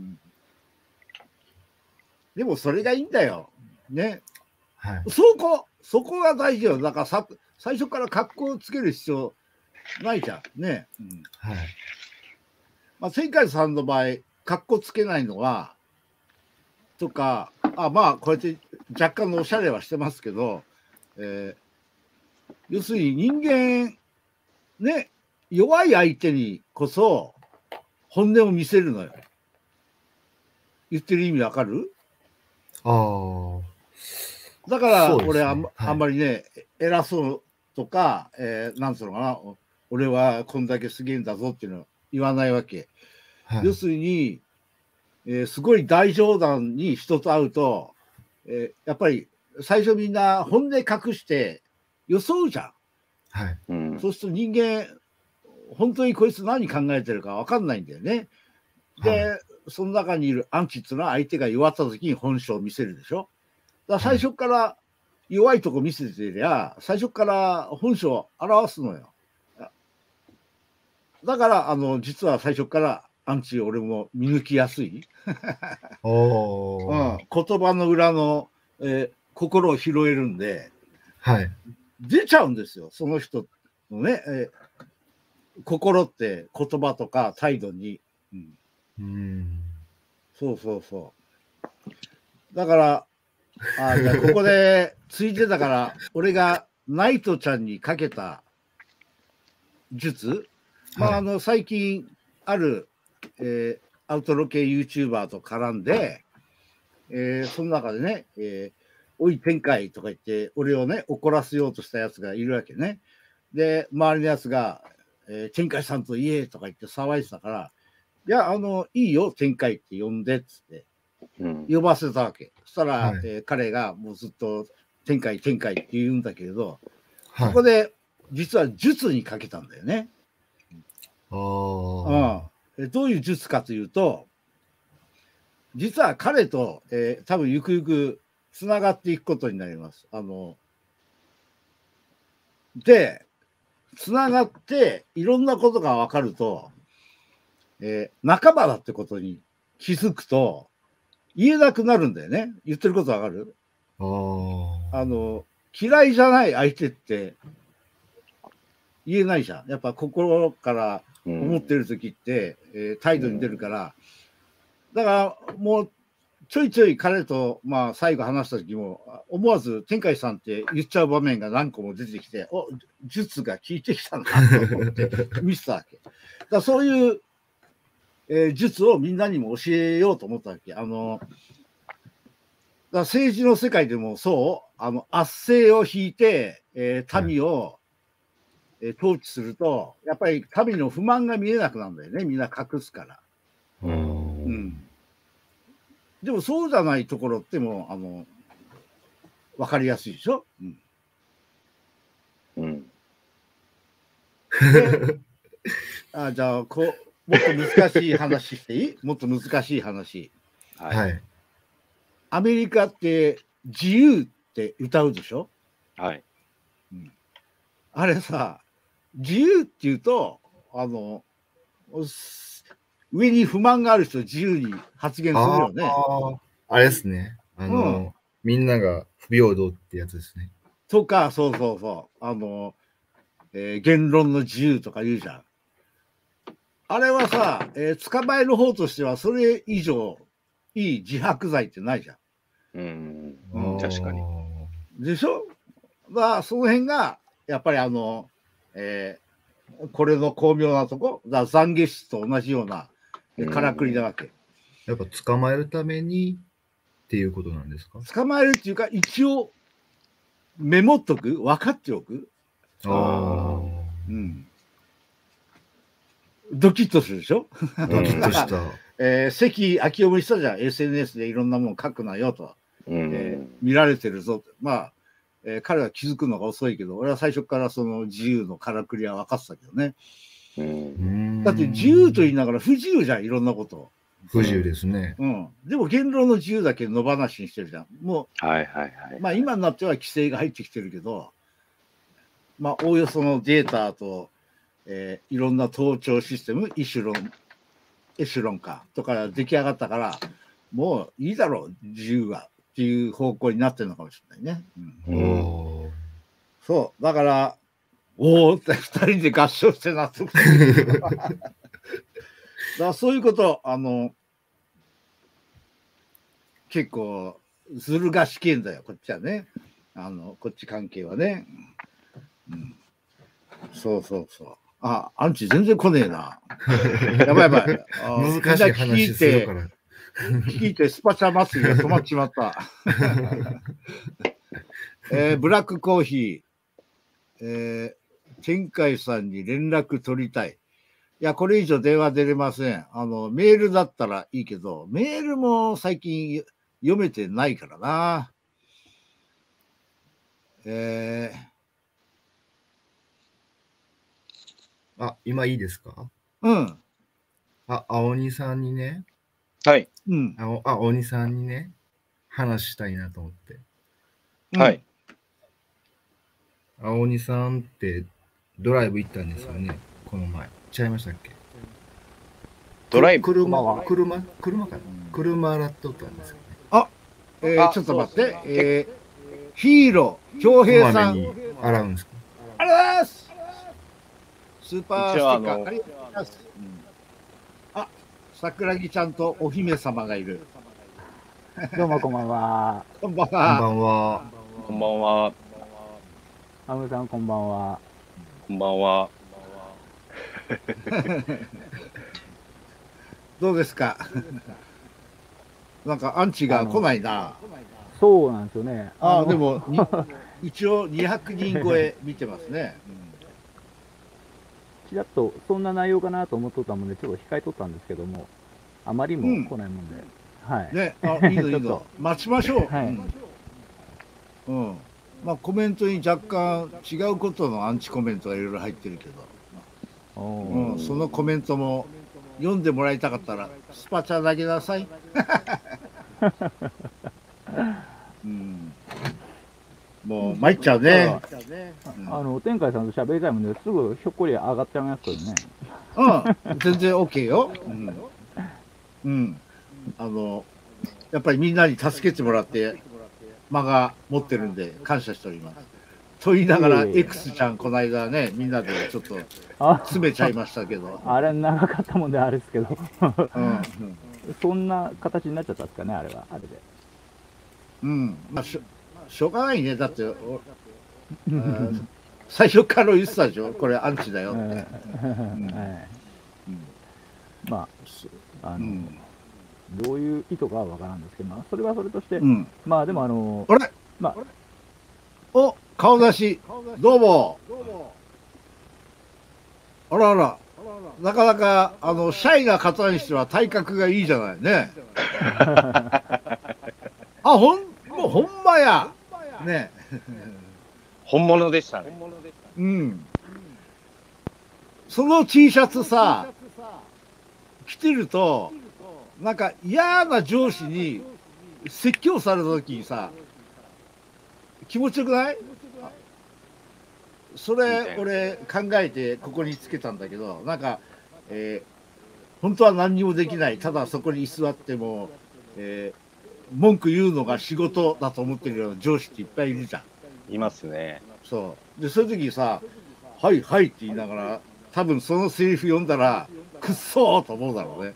でもそれがいいんだよ。ね。 はい、 そこが大事よ。だから最初から格好をつける必要ないじゃん。ね。うん、 はい。 まあ、天海さんの場合、格好つけないのは、とか、まあ、こうやって若干のおしゃれはしてますけど、要するに人間、ね、弱い相手にこそ本音を見せるのよ。言ってる意味わかる？ ああ。 だから俺あんまりね、偉そうとか、なんつうのかな、俺はこんだけすげえんだぞっていうのは言わないわけ。はい、要するに、すごい大冗談に人と会うと、やっぱり最初みんな本音隠して装うじゃん。 はい。 そうすると人間、本当にこいつ何考えてるか分かんないんだよね。で、はい、その中にいるアンチっていうのは相手が弱った時に本性を見せるでしょ。だから最初から弱いとこ見せてりゃ、最初から本性を表すのよ。だから、実は最初からアンチ俺も見抜きやすい。 おー。 言葉の裏の、心を拾えるんで、 はい。 出ちゃうんですよ、その人のね、心って言葉とか態度に。そうそうそう。だから、じゃあここでついてたから、俺がナイトちゃんにかけた術、最近ある、アウトロ系 YouTuber と絡んで、その中でね、おい天海とか言って、俺をね、怒らせようとしたやつがいるわけね。で、周りのやつが、天海さんと言えとか言って騒いでたから、いや、いいよ、天海って呼んでっつって、呼ばせたわけ。そしたら、彼がもうずっと天海って言うんだけれど、そこで実は術にかけたんだよね。どういう術かというと、実は彼と、多分ゆくゆくつながっていくことになります。で、つながっていろんなことが分かると、仲間だってことに気づくと言えなくなるんだよね。言ってること分かる？嫌いじゃない相手って言えないじゃん。やっぱ心から思ってる時って、態度に出るから。だからもうちょいちょい彼と、最後話した時も思わず天海さんって言っちゃう場面が何個も出てきて、術が効いてきたなと思って見せたわけ。だからそういう、術をみんなにも教えようと思ったわけ。だから政治の世界でもそう、圧政を引いて、民を、統治すると、やっぱり民の不満が見えなくなるんだよね。みんな隠すから。でもそうじゃないところっても分かりやすいでしょ。じゃあもっと難しい話していい？もっと難しい話。 はい。 アメリカって自由って歌うでしょ。 はい。 あれさ、自由っていうと上に不満がある人自由に発言するよね。 あれですね。みんなが不平等ってやつですね。 とか、そうそうそう。言論の自由とか言うじゃん。あれはさ、捕まえる方としてはそれ以上いい自白罪ってないじゃん。 確かに。 でしょ？その辺が、やっぱりこれの巧妙なとこ、懺悔室と同じようなからくりなわけ。 やっぱ捕まえるためにっていうことなんですか？ 捕まえるっていうか、一応メモっとく、分かっておく。ドキッとするでしょ？ ドキッとした。 関明夫も言ってたじゃん。SNS でいろんなもの書くなよと。見られてるぞ。彼は気づくのが遅いけど、俺は最初からその自由のからくりは分かってたけどね。だって自由と言いながら不自由じゃん、いろんなこと。 不自由ですね。 でも言論の自由だけ野放しにしてるじゃん。もう、今になっては規制が入ってきてるけど、おおよそのデータと、いろんな盗聴システム、エシュロンかとか出来上がったから、もういいだろう、自由はっていう方向になってるのかもしれないね。そう、だから、おおって2人で合唱して納得する。だからそういうこと、結構ずる賢いんだよ、こっちはね。こっち関係はね。そうそうそう。アンチ全然来ねえな。やばいやばい。 難しい話するから。 聞いてスパチャ祭りが止まっちまった。ブラックコーヒー、天海さんに連絡取りたい。いや、これ以上電話出れません。メールだったらいいけど、メールも最近読めてないからな。 今いいですか？青鬼さんにね。 はい。 青鬼さんにね、話したいなと思って。 はい。 青鬼さんってドライブ行ったんですよね、この前。ちゃいましたっけ？ ドライブ車かな？車洗っとったんですよね。 ちょっと待って、ヒーロー、恭平さん。 こまめに洗うんですか？ ありがとうございます。スーパーステッカー、ありがとうございます。あ、桜木ちゃんとお姫様がいる。 どうもこんばんは。 こんばんこんばは。 んは。 こんばんは。 アムさんこんばんは。 こんばんは。 どうですか。なんかアンチが来ないな。 そうなんですよね。 でも一応200人超え見てますね。 ちらっとそんな内容かなと思っとったもんで、ちょっと控えとったんですけども、あまりも来ないもんで、はい。 ね、いいのいいの。待ちましょう。 はい。 まあコメントに若干違うことのアンチコメントがいろいろ入ってるけど、そのコメントも読んでもらいたかったらスパチャだけださい。もう参っちゃうね。 天海さんと喋りたいもんですぐひょっこり上がっちゃいますけどね。 全然 OK よ。やっぱりみんなに助けてもらって間が持ってるんで感謝しております。と言いながら X ちゃんこの間ね、みんなでちょっと詰めちゃいましたけど。 あれ長かったもんであれですけど。そんな形になっちゃったんですかね、あれは、あれで。 まあしょうがないね。だって、最初から言ってたでしょ、これアンチだよって。 まあ、どういう意図かはわからんですけど、それはそれとして、まあでもあれお、顔出し、どうも。あらあら、なかなか、シャイな方にしては体格がいいじゃないね。ほんまや。ね。 本物でしたね。 その T シャツさ、着てると、なんか嫌な上司に説教された時にさ、気持ちよくない？それ、俺考えてここにつけたんだけど、なんか、本当は何にもできない、ただそこに居座っても、文句言うのが仕事だと思ってるような上司っていっぱいいるじゃん。 いますね。 そう。で、そういう時にさ、はいはいって言いながら、多分そのセリフ読んだら、くっそーと思うだろうね。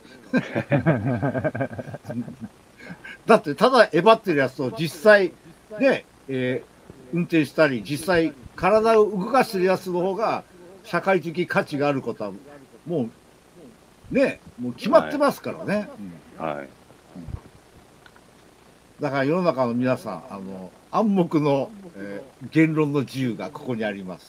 だって、ただえばってるやつと実際、ね、運転したり、実際、体を動かしてるやつの方が、社会的価値があることは、もう、ね、もう決まってますからね。だから世の中の皆さん、暗黙の、言論の自由がここにあります。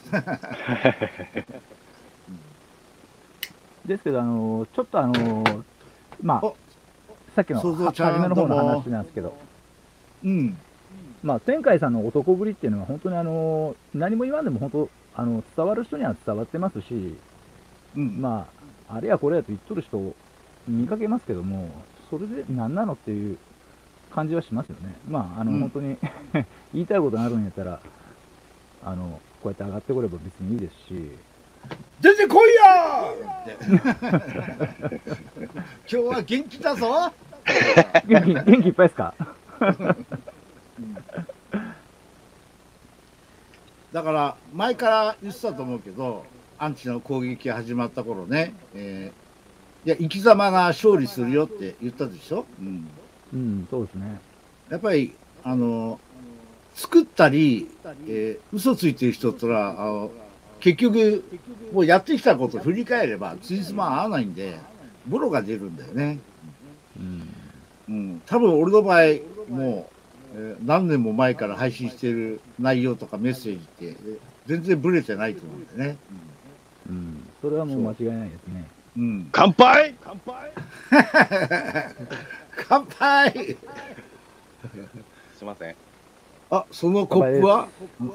ですけど、ちょっとまあ、さっきの初めの方の話なんですけど、まあ、天海さんの男ぶりっていうのは、本当に何も言わんでも、本当、伝わる人には伝わってますし、まあ、あれやこれやと言っとる人、見かけますけども、それで何なのっていう感じはしますよね。まあ、本当に言いたいことがあるんやったら、こうやって上がってこれば別にいいですし、 出てこいやー今日は元気だぞ。 元気いっぱいですか？ だから前から言ってたと思うけど、アンチの攻撃が始まった頃ね、いや生き様が勝利するよって言ったでしょ。 そうですね。 やっぱり作ったり、嘘ついてる人ってのは結局もうやってきたことを振り返ればつじつま合わないんでボロが出るんだよね。多分俺の場合もう、何年も前から配信している内容とかメッセージって全然ブレてないと思うんだよね。 それはもう間違いないですね。 乾杯乾杯すいません。 そのコップは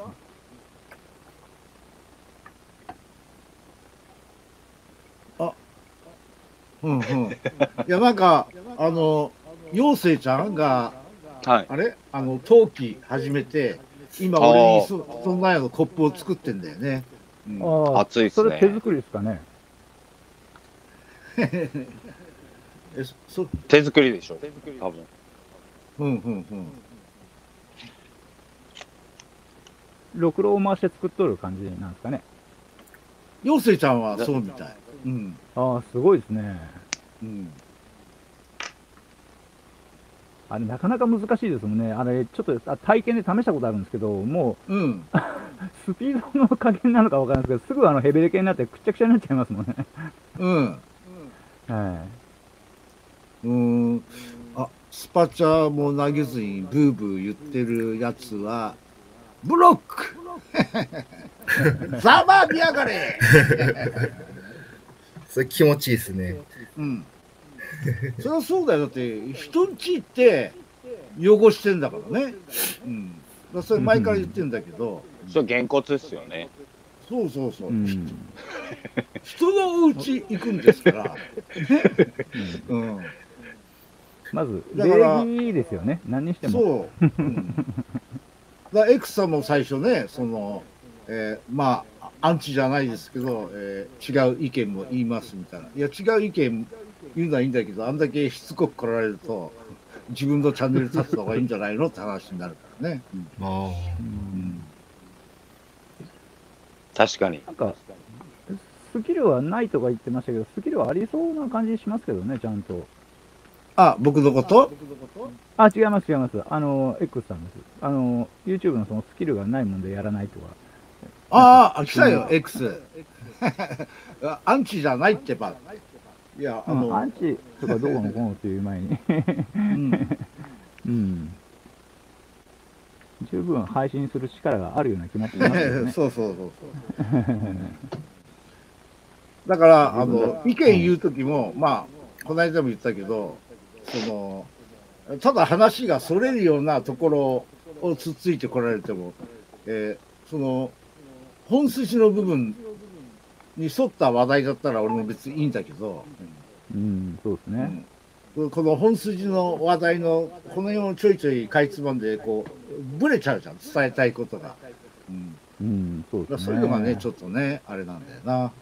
いやなんか妖精ちゃんが、あれ陶器始めて今、俺にそんなようなコップを作ってんだよね。 熱いっすね。 それ手作りですかね。 手作りでしょ、多分。 ろくろを回して作っとる感じなんですかね。 陽水ちゃんはそうみたい。 ああ、すごいですね。あれ、なかなか難しいですもんね。あれ、ちょっと体験で試したことあるんですけど、もう、スピードの加減なのかわからないですけど、すぐヘベレケになってくっちゃくちゃになっちゃいますもんね。 スパチャも投げずにブーブー言ってるやつは、ブロックざまみやがれそれ気持ちいいですね。 そりゃそうだよ。だって、人んち行って汚してんだからね。それ前から言ってんだけど。 それ、げんこつっすよね。 そう。人のお家行くんですから。 まず、礼儀ですよね。何にしても。 そう。エクさんも最初ね、まあ、アンチじゃないですけど、違う意見も言いますみたいな。いや、違う意見言うのはいいんだけど、あんだけしつこく来られると、自分のチャンネル立つ方がいいんじゃないのって話になるからね。 確かに。 なんか、スキルはないとか言ってましたけど、スキルはありそうな感じしますけどね、ちゃんと。 僕のこと？ 違います。X さんです。YouTube のそのスキルがないもんでやらないとか。 来たよ、X。アンチじゃないってば。いや、 アンチとかどうのこうのっていう前に。十分配信する力があるような気もしますけどね。 そう。だから、意見言うときも、まあ、この間も言ったけど、ただ話がそれるようなところをつっついてこられても、本筋の部分に沿った話題だったら俺も別にいいんだけど、 そうですね。 この本筋の話題のこの辺をちょいちょいかいつまんでブレちゃうじゃん、伝えたいことが。 そうですね。 そういうのがね、ちょっとね、あれなんだよな。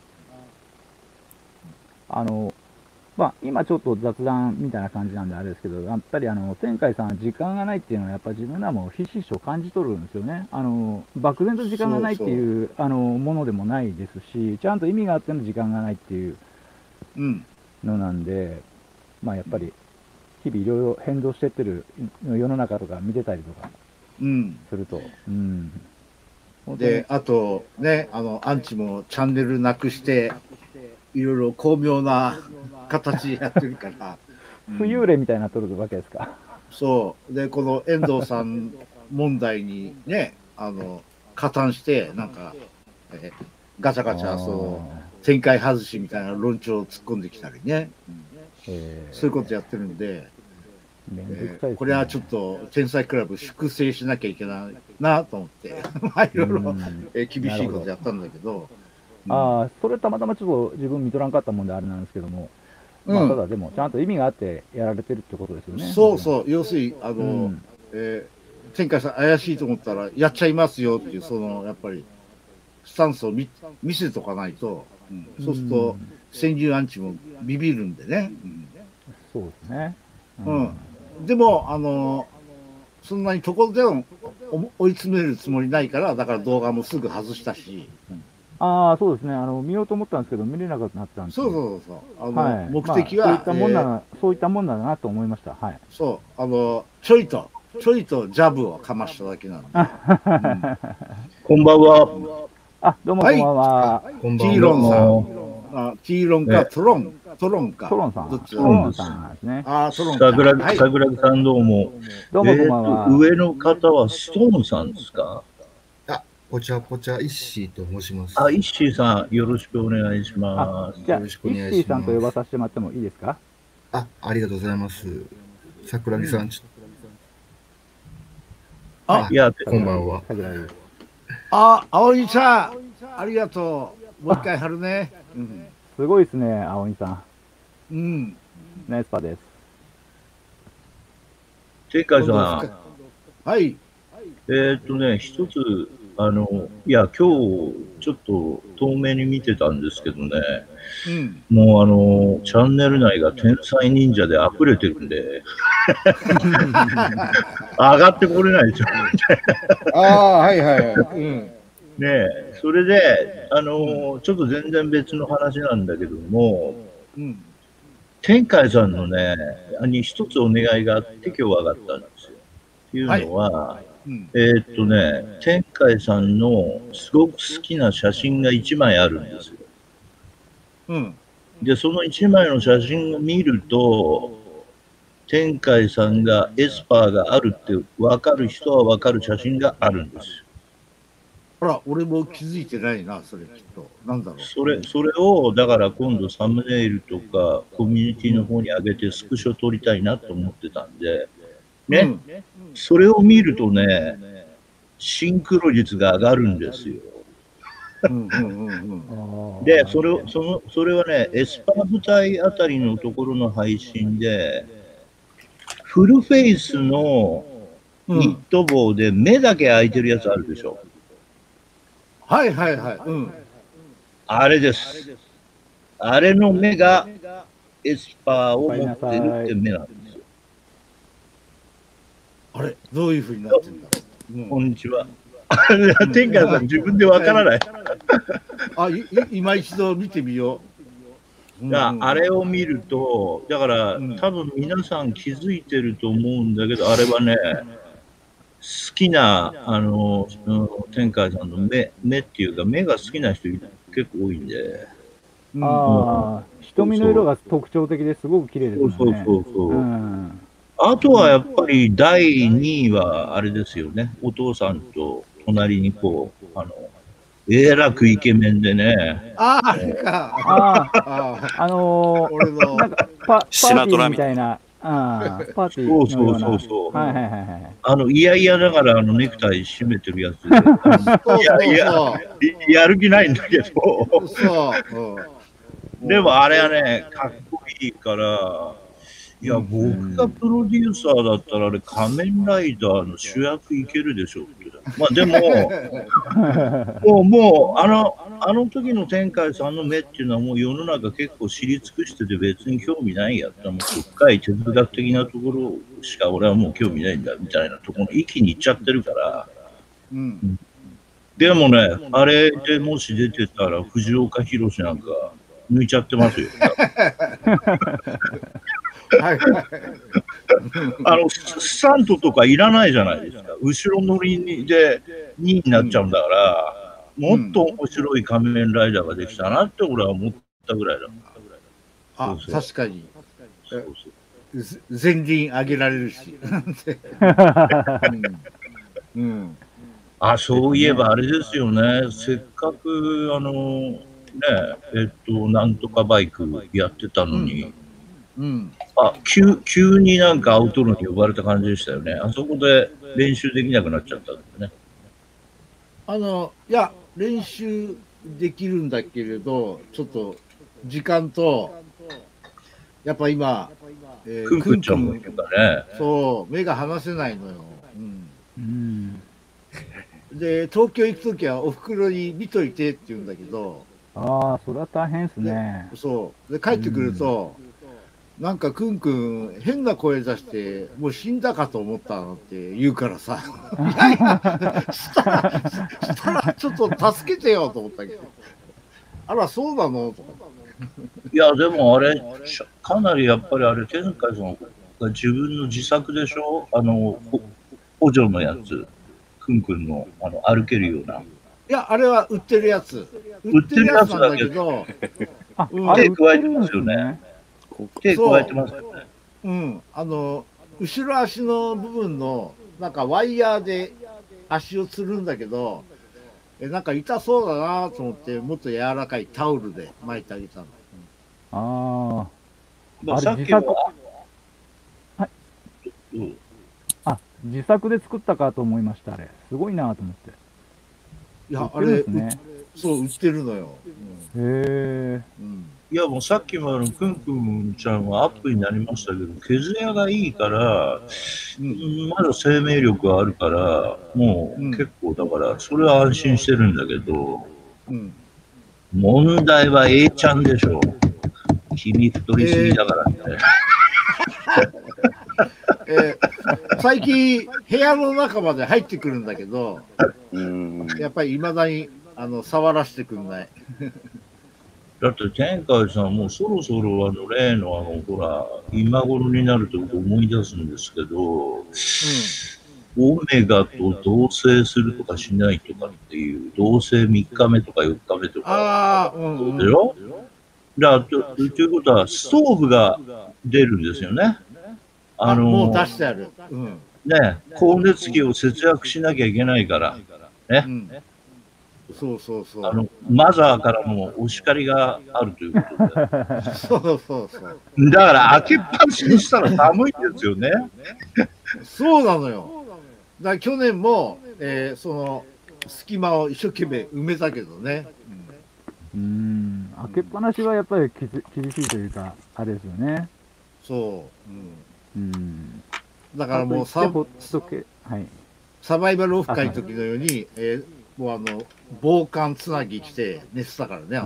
今ちょっと雑談みたいな感じなんであれですけど、やっぱり天海さん、時間がないっていうのは、やっぱ自分らもひしひしと感じ取るんですよね。漠然と時間がないっていうものでもないですし、ちゃんと意味があっての時間がないっていうのなんで、やっぱり日々いろいろ変動してってる世の中とか見てたりとかすると。 で、あとね、アンチもチャンネルなくして、いろいろ巧妙な形でやってるから。 浮遊霊みたいになっとるわけですか。 そう。で、この遠藤さん問題にね、加担して、なんか、ガチャガチャ、展開外しみたいな論調を突っ込んできたりね。そういうことやってるんで、これはちょっと天才クラブ粛清しなきゃいけないなと思って、いろいろ厳しいことやったんだけど。 それたまたまちょっと自分見とらんかったもんであれなんですけども、ただでもちゃんと意味があってやられてるってことですよね。 そう、要するに、天海さん怪しいと思ったらやっちゃいますよっていう、やっぱり、スタンスを見せとかないと、そうすると、先住アンチもビビるんでね。 そうですね。 でも、そんなにところでも追い詰めるつもりないから、だから動画もすぐ外したし。 そうですね。見ようと思ったんですけど、見れなくなったんです。 そう。目的は、 そういったもんだなと思いました。はい。 そう。ちょいとジャブをかましただけなんで。 こんばんは。 どうもこんばんは。 ティーロンさん。ティーロンかトロンか。 トロンさん。 どっちトロンさんですね。 トロンさん。 桜木さんどうも。 どうもこんばんは。 上の方はストーンさんですか？ ぽちゃぽちゃイッシーと申します。 イッシーさん、よろしくお願いします。 じゃあ、イッシーさんと呼ばさせてもらってもいいですか？ ありがとうございます。桜木さん、 いや、 こんばんは。 青井さん、ありがとう。もう一回貼るね。 すごいですね、青井さん。 ナイスパです。 天海さん。 はい。 一つ、いや、今日、ちょっと遠目に見てたんですけどね、もうチャンネル内が天才忍者で溢れてるんで、上がってこれないですよ。 ああ、はいはいはい。 ねえ、それで、ちょっと全然別の話なんだけども、天海さんのね、一つお願いがあって今日上がったんですよ。っていうのは、天海さんのすごく好きな写真が1枚あるんですよ。で、その1枚の写真を見ると、天海さんがエスパーがあるって分かる人は分かる写真があるんですよ。 ほら、俺も気づいてないな、それきっと。なんだろう。 それを、だから今度サムネイルとかコミュニティの方に上げてスクショ撮りたいなと思ってたんで、ね、それを見るとね、シンクロ率が上がるんですよ。で、それはね、エスパー部隊あたりのところの配信で、フルフェイスのニット帽で目だけ開いてるやつあるでしょ。 はいはいはい。 あれです。あれの目がエスパーを持ってるって目なんですよ。 あれ、どういうふうになってんだろう。 こんにちは。天海さん、自分でわからない。 今一度見てみよう。 あれを見ると、だから、多分皆さん気づいてると思うんだけど、あれはね、好きな、天海さんの目っていうか、目が好きな人結構多いんで。 瞳の色が特徴的ですごく綺麗ですね。 そう。あとはやっぱり第2位はあれですよね。お父さんと隣にこう、えらくイケメンでね。 あれか。 俺のなんかパーティーみたいな。パーティーのような。 そう。いやいやだからネクタイ締めてるやつで。やる気ないんだけど。でもあれはね、かっこいいから、いや、僕がプロデューサーだったら、あれ、仮面ライダーの主役いけるでしょって。まあでも、もう、あの時の天海さんの目っていうのはもう世の中結構知り尽くしてて別に興味ないやった。もう深い哲学的なところしか俺はもう興味ないんだみたいなところの域に行っちゃってるから。でもね、あれでもし出てたら藤岡弘なんか抜いちゃってますよ。スタントとかいらないじゃないですか。後ろ乗りで2位になっちゃうんだから、もっと面白い仮面ライダーができたなって俺は思ったぐらいだ。 確かに。前輪上げられるし。 そういえばあれですよね。せっかくなんとかバイクやってたのに。急になんかアウトロに呼ばれた感じでしたよね。あそこで練習できなくなっちゃったんだよね。いや、練習できるんだけれど、ちょっと時間と、やっぱ今、 くんくんちゃんもいるからね。 そう、目が離せないのよ。で、東京行くときはおふくろに見といてって言うんだけど。 それは大変ですね。 そう。で、帰ってくると、なんかくんくん変な声出してもう死んだかと思ったのって言うからさしたらちょっと助けてよと思ったけど、あらそうなのとか。 いやでもあれかなりやっぱりあれ天海さんが自分の自作でしょ。補助のやつ、くんくんの歩けるような。 いやあれは売ってるやつ。売ってるやつなんだけど、 手加えてますよね。手加えてますよね。 後ろ足の部分のなんかワイヤーで足をつるんだけど、なんか痛そうだなと思ってもっと柔らかいタオルで巻いてあげたの。 さっきは自作で作ったかと思いました。あれすごいなと思って。 いやあれそう、売ってるのよ。 へえ。 いや、もうさっきもくんくんちゃんはアップになりましたけど、毛艶がいいから、まだ生命力があるから、もう結構だから、それは安心してるんだけど、問題は A ちゃんでしょ。君太りすぎだからね。 最近、部屋の中まで入ってくるんだけど、やっぱりいまだに触らせてくんない。 だって天海さんもうそろそろ例のほら今頃になると思い出すんですけど、オメガと同棲するとかしないとかっていう同棲3日目とか4日目とかでしょ。ということはストーブが出るんですよね。 もう出してある。 ね、光熱費を節約しなきゃいけないからね。 そうそうそう。 マザーからのお叱りがあるということで。 そうそうそう。 だから開けっぱなしにしたら寒いんですよね。 そうなのよ。だから去年も、その隙間を一生懸命埋めたけどね。 開けっぱなしはやっぱり厳しいというか、あれですよね。 そう。だからもうサバイバルオフ会の時のように、もう防寒つなぎ着て寝てたからね。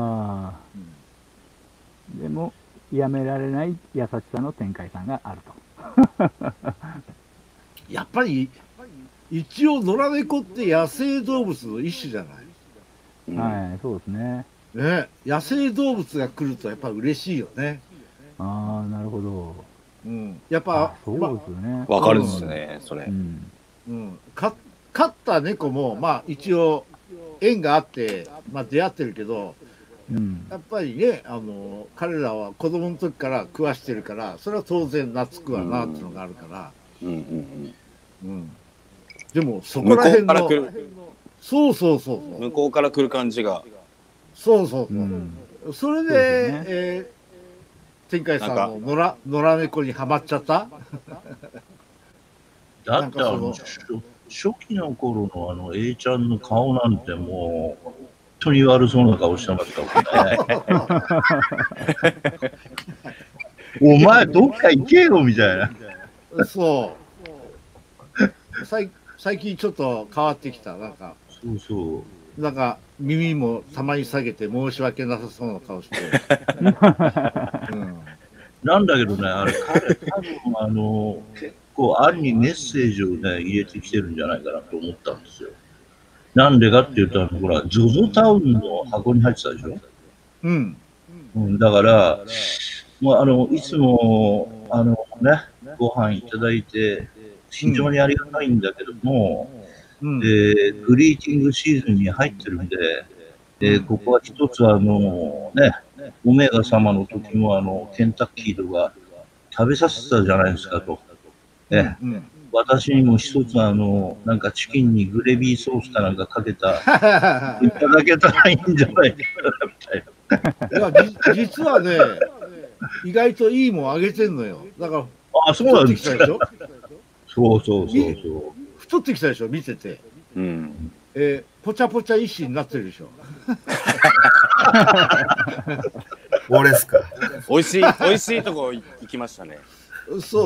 でもやめられない優しさの天海さんがあると。 やっぱり一応野良猫って野生動物の一種じゃない。 はい、そうですね。 野生動物が来るとやっぱ嬉しいよね。 ああ、なるほど。 やっぱそうですよね。 わかるんですね、それ。 飼った猫もまあ一応縁があって出会ってるけど、やっぱりね彼らは子供の時から食わしてるからそれは当然懐くわなっていうのがあるから。でもそこら辺のそう向こうから来る感じがそうそれで天海さんの野良猫にはまっちゃった。 だって初期の頃のA ちゃんの顔なんてもう本当に悪そうな顔してましたもんね。お前どっか行けよみたいな。 そう。最近ちょっと変わってきた。なんかなんか耳もたまに下げて申し訳なさそうな顔して。 なんだけどね、あれ彼多分結構暗にメッセージをね入れてきてるんじゃないかなと思ったんですよ。なんでかっていうとほら ZOZO タウンの箱に入ってたでしょ。だからもういつもねご飯いただいて非常にありがたいんだけども、グリーティングシーズンに入ってるんで、ここは一つね、オメガ様の時もケンタッキーとか食べさせてたじゃないですかと。私にも一つなんかチキンにグレビーソースかなんかかけたいただけたらいいんじゃないかなみたいな。 いや実はね意外といいもんあげてんのよ。だからそうなんですか。そう太ってきたでしょ見てて。ぽちゃぽちゃ医師になってるでしょ。 俺っすか。 美味しいとこ行きましたね。 そう。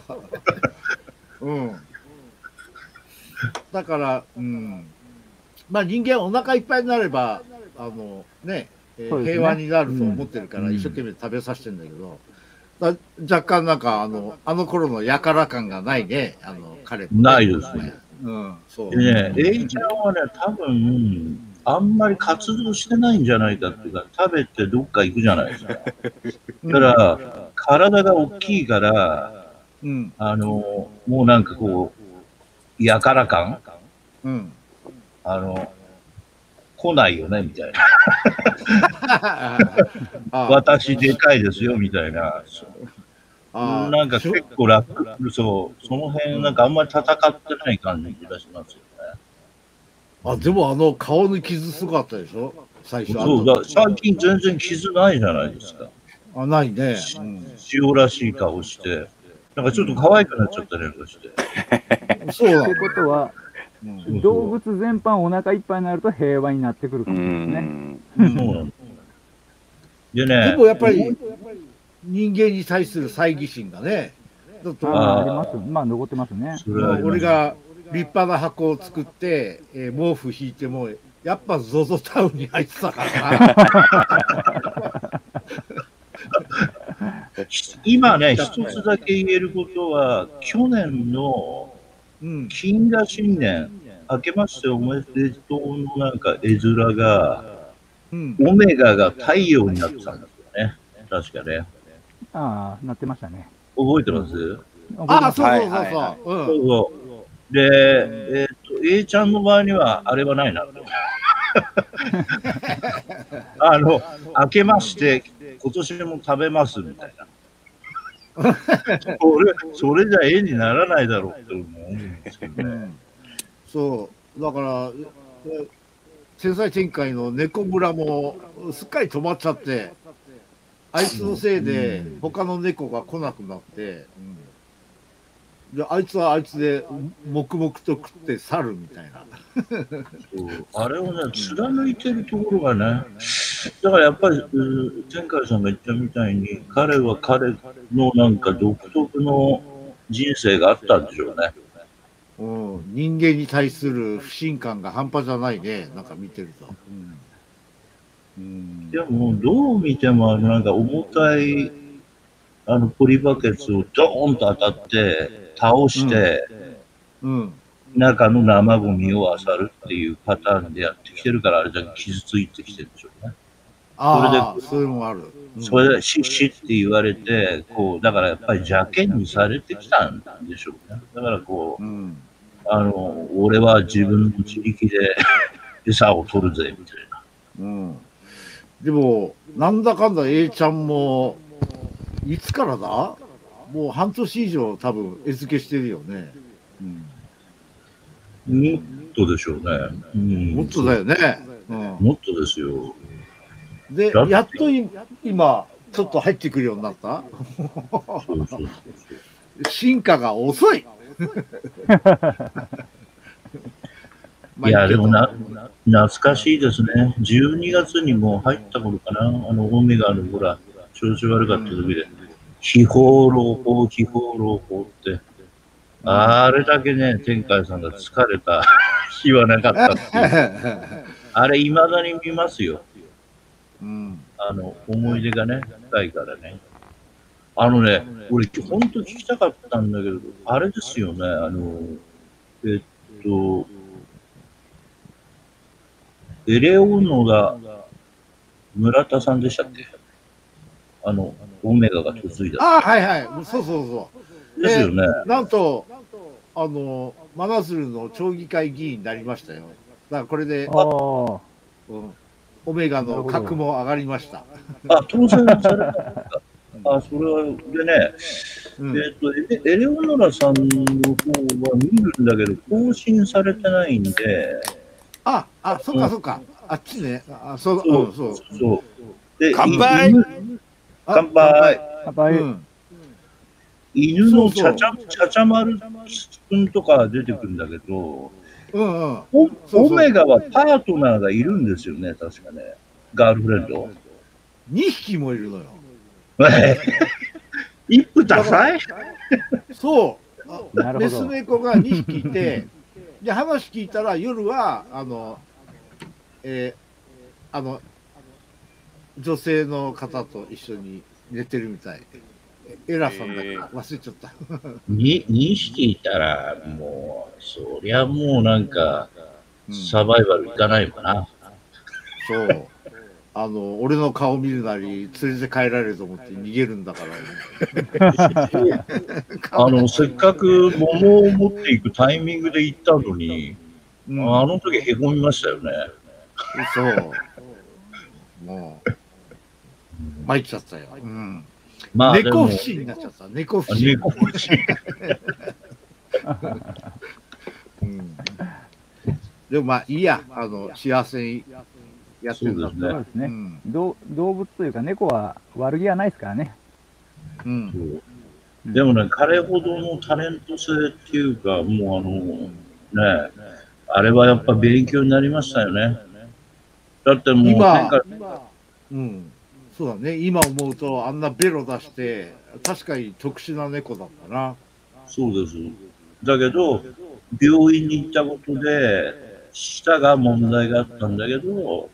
だからまあ人間お腹いっぱいになればね平和になると思ってるから一生懸命食べさせてんだけど。若干なんかあの頃のやから感がないね彼も。 ないですね。 そうね、A ちゃんはね多分あんまり活動してないんじゃないかっていうか食べてどっか行くじゃないですか。だから体が大きいからもうなんかこうやから感来ないよねみたいな。私でかいですよみたいな。なんか結構楽、その辺なんかあんまり戦ってない感じがしますよね。 でも顔の傷すごかったでしょ最初。 そうだ、最近全然傷ないじゃないですか。 ないね。 塩らしい顔して、なんかちょっと可愛くなっちゃったりなんかして。 そうだ。 ということは、 動物全般お腹いっぱいになると平和になってくるかもしれないですね。 そうなんでね。 でもやっぱり人間に対する猜疑心がね、 あります。まあ残ってますね。 俺が立派な箱を作って、毛布引いてもやっぱ ZOZO タウンに入ってたからな。 今ね、一つだけ言えることは、去年の金河新年、明けましておめでとうのなんか絵面が、オメガが太陽になってたんですよね。確かね。 ああ、なってましたね。 覚えてます？ ああ、そうそうそうそう。で、A ちゃんの場合には、あれはないなと。明けまして、今年も食べますみたいな。それじゃ絵にならないだろうって思うんですけどね。 そう、だから、天才展開の猫村もすっかり止まっちゃって、あいつのせいで他の猫が来なくなって、であいつはあいつで黙々と食って去るみたいな。 あれをね、貫いてるところがね、だからやっぱり、天海さんが言ったみたいに、彼は彼のなんか独特の人生があったんでしょうね。 人間に対する不信感が半端じゃないね、なんか見てると。 でも、どう見ても、なんか重たい、ポリバケツをドーンと当たって、倒して、中の生ゴミを漁るっていうパターンでやってきてるから、あれだけ傷ついてきてるんでしょうね。 それもある。 それで、シッシッって言われて、だからやっぱり邪険にされてきたんでしょうね。だから俺は自分の自力で餌を取るぜ、みたいな。 でも、なんだかんだ A ちゃんも、いつからだ？もう半年以上多分餌付けしてるよね。 もっとでしょうね。 もっとだよね。 もっとですよ。 で、やっと今、ちょっと入ってくるようになった。進化が遅い。 いや、でも懐かしいですね。12月にも入った頃かな。オメガのほら、調子悪かった時で、秘宝朗報、秘宝朗報って、あれだけね、天海さんが疲れた日はなかったっていう。あれ、未だに見ますよ。思い出がね、深いからね。俺、本当聞きたかったんだけど、あれですよね、エレオノが村田さんでしたっけ？オメガが嫁いだ。 はいはい、そうそうそう。 ですよね。 なんと、真鶴の町議会議員になりましたよ。だからこれで、オメガの格も上がりました。 当選された。それは、でね、エレオノラさんの方は見るんだけど、更新されてないんで。 そっかそっか。あっちね。そう。 で、 乾杯。 乾杯。犬のちゃちゃまるくんとか出てくるんだけど、オメガはパートナーがいるんですよね、確かね。ガールフレンド。 2匹もいるのよ。 一夫多妻？ そう。メス猫が2匹いて、で、話聞いたら夜は、女性の方と一緒に寝てるみたい。エラさんだから忘れちゃった。 2匹いたら、もう、そりゃもうなんか、サバイバルいかないかな。 そう。俺の顔見るなり、連れて帰られると思って逃げるんだから。 せっかく桃を持っていくタイミングで行ったのに、あの時へこみましたよね。 そう。もう、参っちゃったよ。猫不信になっちゃった。猫不信。でもまあいいや、幸せにやってるんだったら。 そうですね。動物というか猫は悪気はないですからね。 でもね、彼ほどのタレント性っていうか、もうあれはやっぱ勉強になりましたよね。だってもう今、そうだね、今思うとあんなベロ出して確かに特殊な猫だったな。 そうです。だけど病院に行ったことで舌が問題があったんだけど、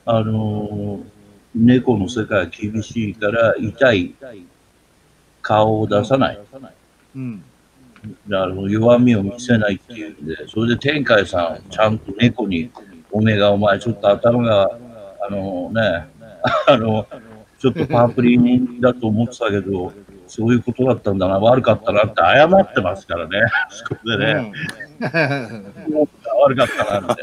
猫の世界は厳しいから痛い顔を出さない。弱みを見せないっていうんで、それで天海さんちゃんと猫にお前ちょっと頭がちょっとパープリンだと思ってたけど、そういうことだったんだな、悪かったなって謝ってますからね、そこでね。悪かったなって。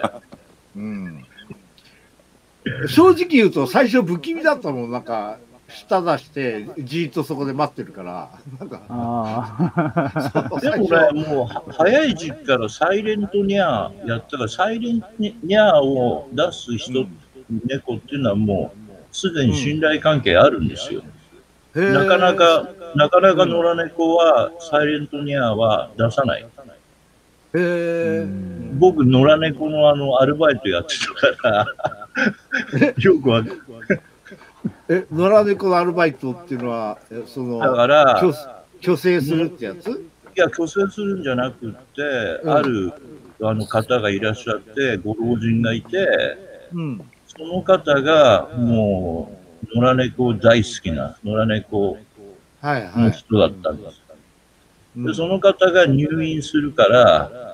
正直言うと、最初不気味だったもん、なんか、舌出して、じーっとそこで待ってるから。なんかでもね、もう早い時期からサイレントニャーやったら、サイレントニャーを出す人、猫っていうのはもう、すでに信頼関係あるんですよ。なかなか野良猫はサイレントニャーは出さない。僕、野良猫のアルバイトやってたから、よくわかる。 野良猫のアルバイトっていうのは、 だから虚勢するってやつ？ いや、虚勢するんじゃなくって、ある方がいらっしゃって、ご老人がいて、その方がもう野良猫大好きな野良猫の人だったんです。でその方が入院するから、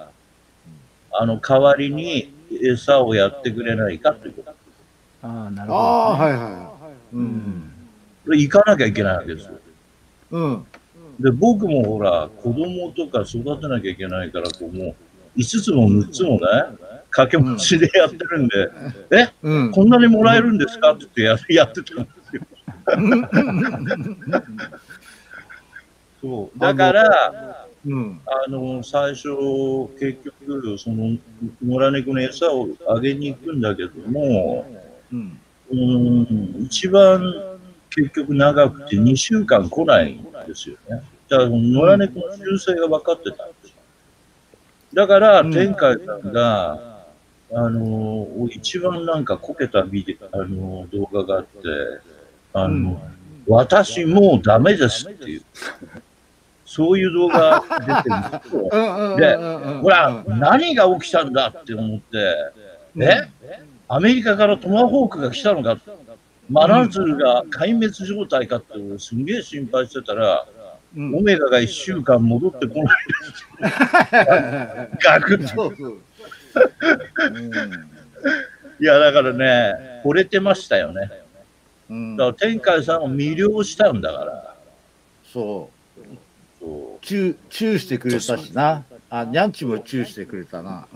代わりに餌をやってくれないかということ。 ああ、なるほど。 行かなきゃいけないわけですよ。で、僕もほら、子供とか育てなきゃいけないから、もう5つも6つもね、掛け持ちでやってるんで、こんなにもらえるんですかって言ってやってたんですよ。そうだから、最初、結局、野良猫の餌をあげに行くんだけども、一番結局長くて2週間来ないんですよね。だから野良猫の習性が分かってたんですよ。だから天海さんが、一番なんかこけた動画があって、私もうダメですっていう、そういう動画出てるんですよ。で、ほら、何が起きたんだって思って、アメリカからトマホークが来たのか、マナズルが壊滅状態かってすんげえ心配してたら、オメガが1週間戻ってこないです。ガクッと。いや、だからね、惚れてましたよね。だから天海さんを魅了したんだから。 チューしてくれたしな。ニャンチもチューしてくれたな。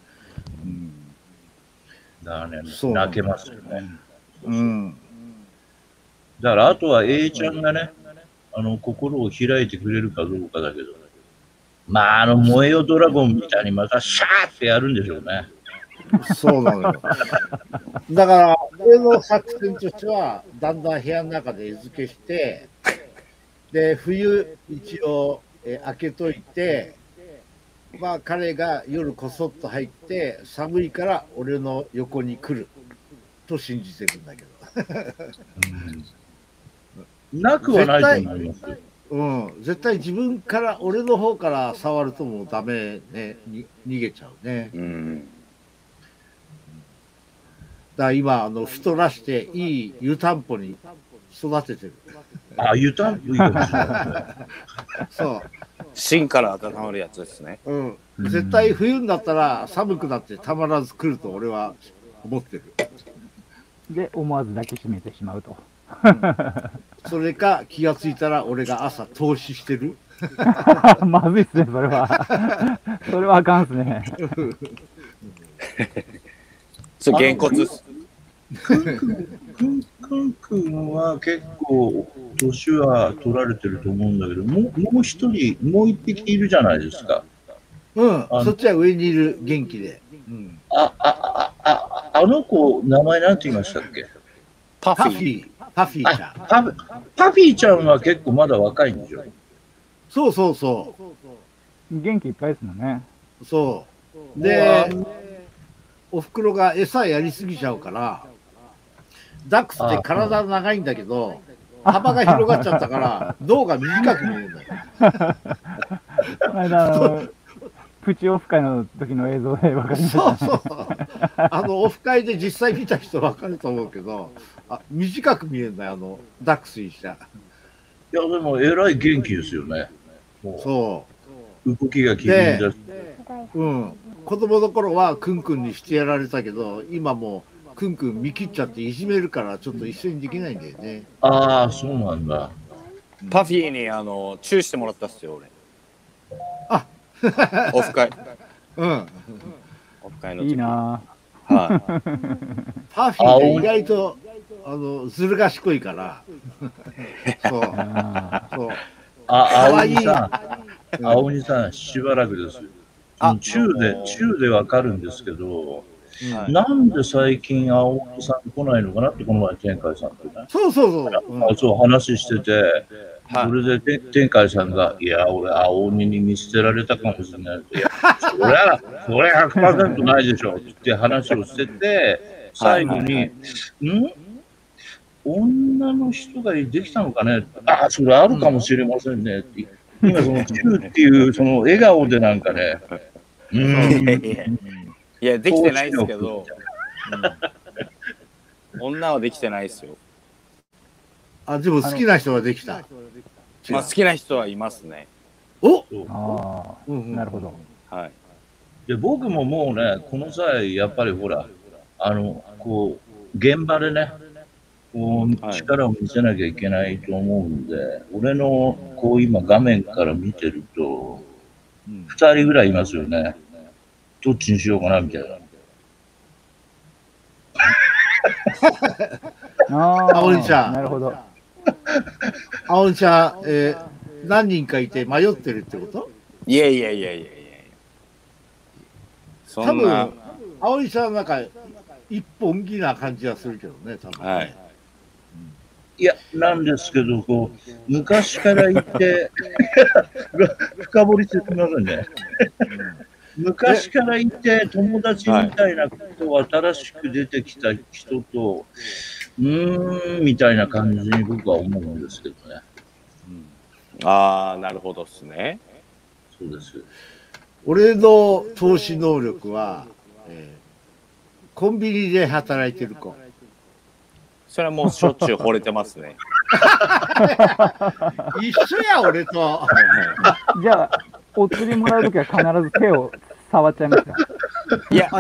だからね、泣けますよね。だからあとは A ちゃんがね、心を開いてくれるかどうかだけど、まあ燃えよドラゴンみたいにまたシャーってやるんでしょうね。 そうなのよ。だから、俺の作戦としては、だんだん部屋の中で餌付けして、で、冬一応開けといて、まあ彼が夜こそっと入って、寒いから俺の横に来ると信じてるんだけど。 なくはないと思います。 絶対自分から、俺の方から触るともうダメね、逃げちゃうね。だから今、太らしていい湯たんぽに育ててる。 湯たんぽいいかもしれない。 そう。 芯から温まるやつですね。 絶対冬になったら寒くなってたまらず来ると俺は思ってる。 で、思わず抱きしめてしまうと。 それか気がついたら俺が朝投資してる。 まずいっすね、それは。それはあかんっすね。 それ、げんこつっす。 くんくんは結構年は取られてると思うんだけど、もう一匹いるじゃないですか。 そっちは上にいる、元気で。 あの子、名前なんて言いましたっけ？ パフィー。パフィーちゃん。 パフィーちゃんは結構まだ若いんでしょ？ そう。 元気いっぱいですもんね。 そで、おふくろが餌やりすぎちゃうから、ダックスって体長いんだけど、幅が広がっちゃったから、胴が短く見えるんだよ。 この間、プチオフ会の時の映像で分かりました、 そうそう。オフ会で実際見た人分かると思うけど、短く見えるんだよ、ダックスにした。 いや、でも、えらい元気ですよね。 そう。 動きが機敏だし。 うん。子供の頃はクンクンにしてやられたけど、今もうクンクン見切っちゃっていじめるから、ちょっと一緒にできないんだよね。 ああ、そうなんだ。 パフィーにチューしてもらったっすよ、俺。 あオフ会。 うん。 オフ会の時。 いいなぁ。はい。 パフィーが意外と、ずる賢いから。そう。そう。 青鬼さん、しばらくです。中でわかるんですけど、なんで最近青鬼さん来ないのかなって、この前、天海さんとね。 そう。 そう話してて、それで天海さんが、いや、俺、青鬼に見捨てられたかもしれない。いや、それは 100% ないでしょって話をしてて、最後に、女の人ができたのかね、ああ、それあるかもしれませんねって。今、その、チューっていう、その笑顔でなんかね、 いや、できてないですけど、女はできてないですよ。 でも好きな人ができた。 まあ、好きな人はいますね。 ああ、なるほど。 はい。 で、僕ももうね、この際、やっぱりほら、こう、現場でね、こう力を見せなきゃいけないと思うんで、俺のこう今画面から見てると、2人ぐらいいますよね。どっちにしようかなみたいな。 青鬼ちゃん。 なるほど。 青鬼ちゃん、何人かいて迷ってるってこと？ いや。 多分、青鬼ちゃんなんか一本気な感じはするけどね、多分ね。 はい。 いや、なんですけど、こう、昔からいて、深掘りしてみませんね。昔からいて、友達みたいなことを新しく出てきた人と、みたいな感じに僕は思うんですけどね。 ああ、なるほどっすね。 そうです。 俺の投資能力は、コンビニで働いてる子。 それはもうしょっちゅう惚れてますね。 一緒や、俺と。 じゃあ、お釣りもらうときは必ず手を触っちゃいますか？ いや、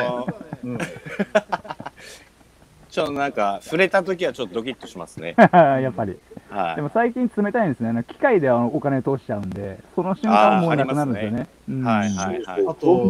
ちょっとなんか、触れたときはちょっとドキッとしますね。 やっぱり。 はい。 でも最近冷たいんですね。機械でお金通しちゃうんで、その瞬間もうなくなるんですよね。 はい。 あと、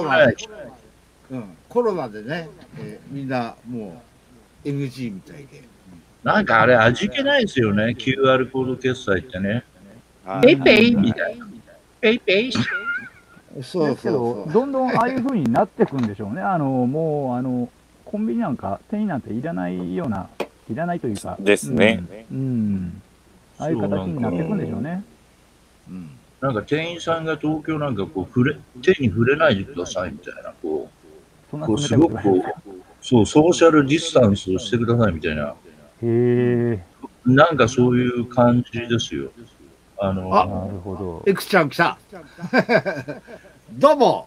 コロナでね、みんなもう NG みたいで。 なんかあれ味気ないですよね、QR コード決済ってね。ペイペイみたいな。ペイペイ。 そうけど、どんどんああいう風になっていくんでしょうね。もうコンビニなんか店員なんていらないというか。 ですね。 ああいう形になっていくんでしょうね。 なんか店員さんが東京なんかこう手に触れないでくださいみたいな、こうすごくこう、そう、ソーシャルディスタンスをしてくださいみたいな。なんかそういう感じですよ。 なるほど。 エクちゃん来た。どうも。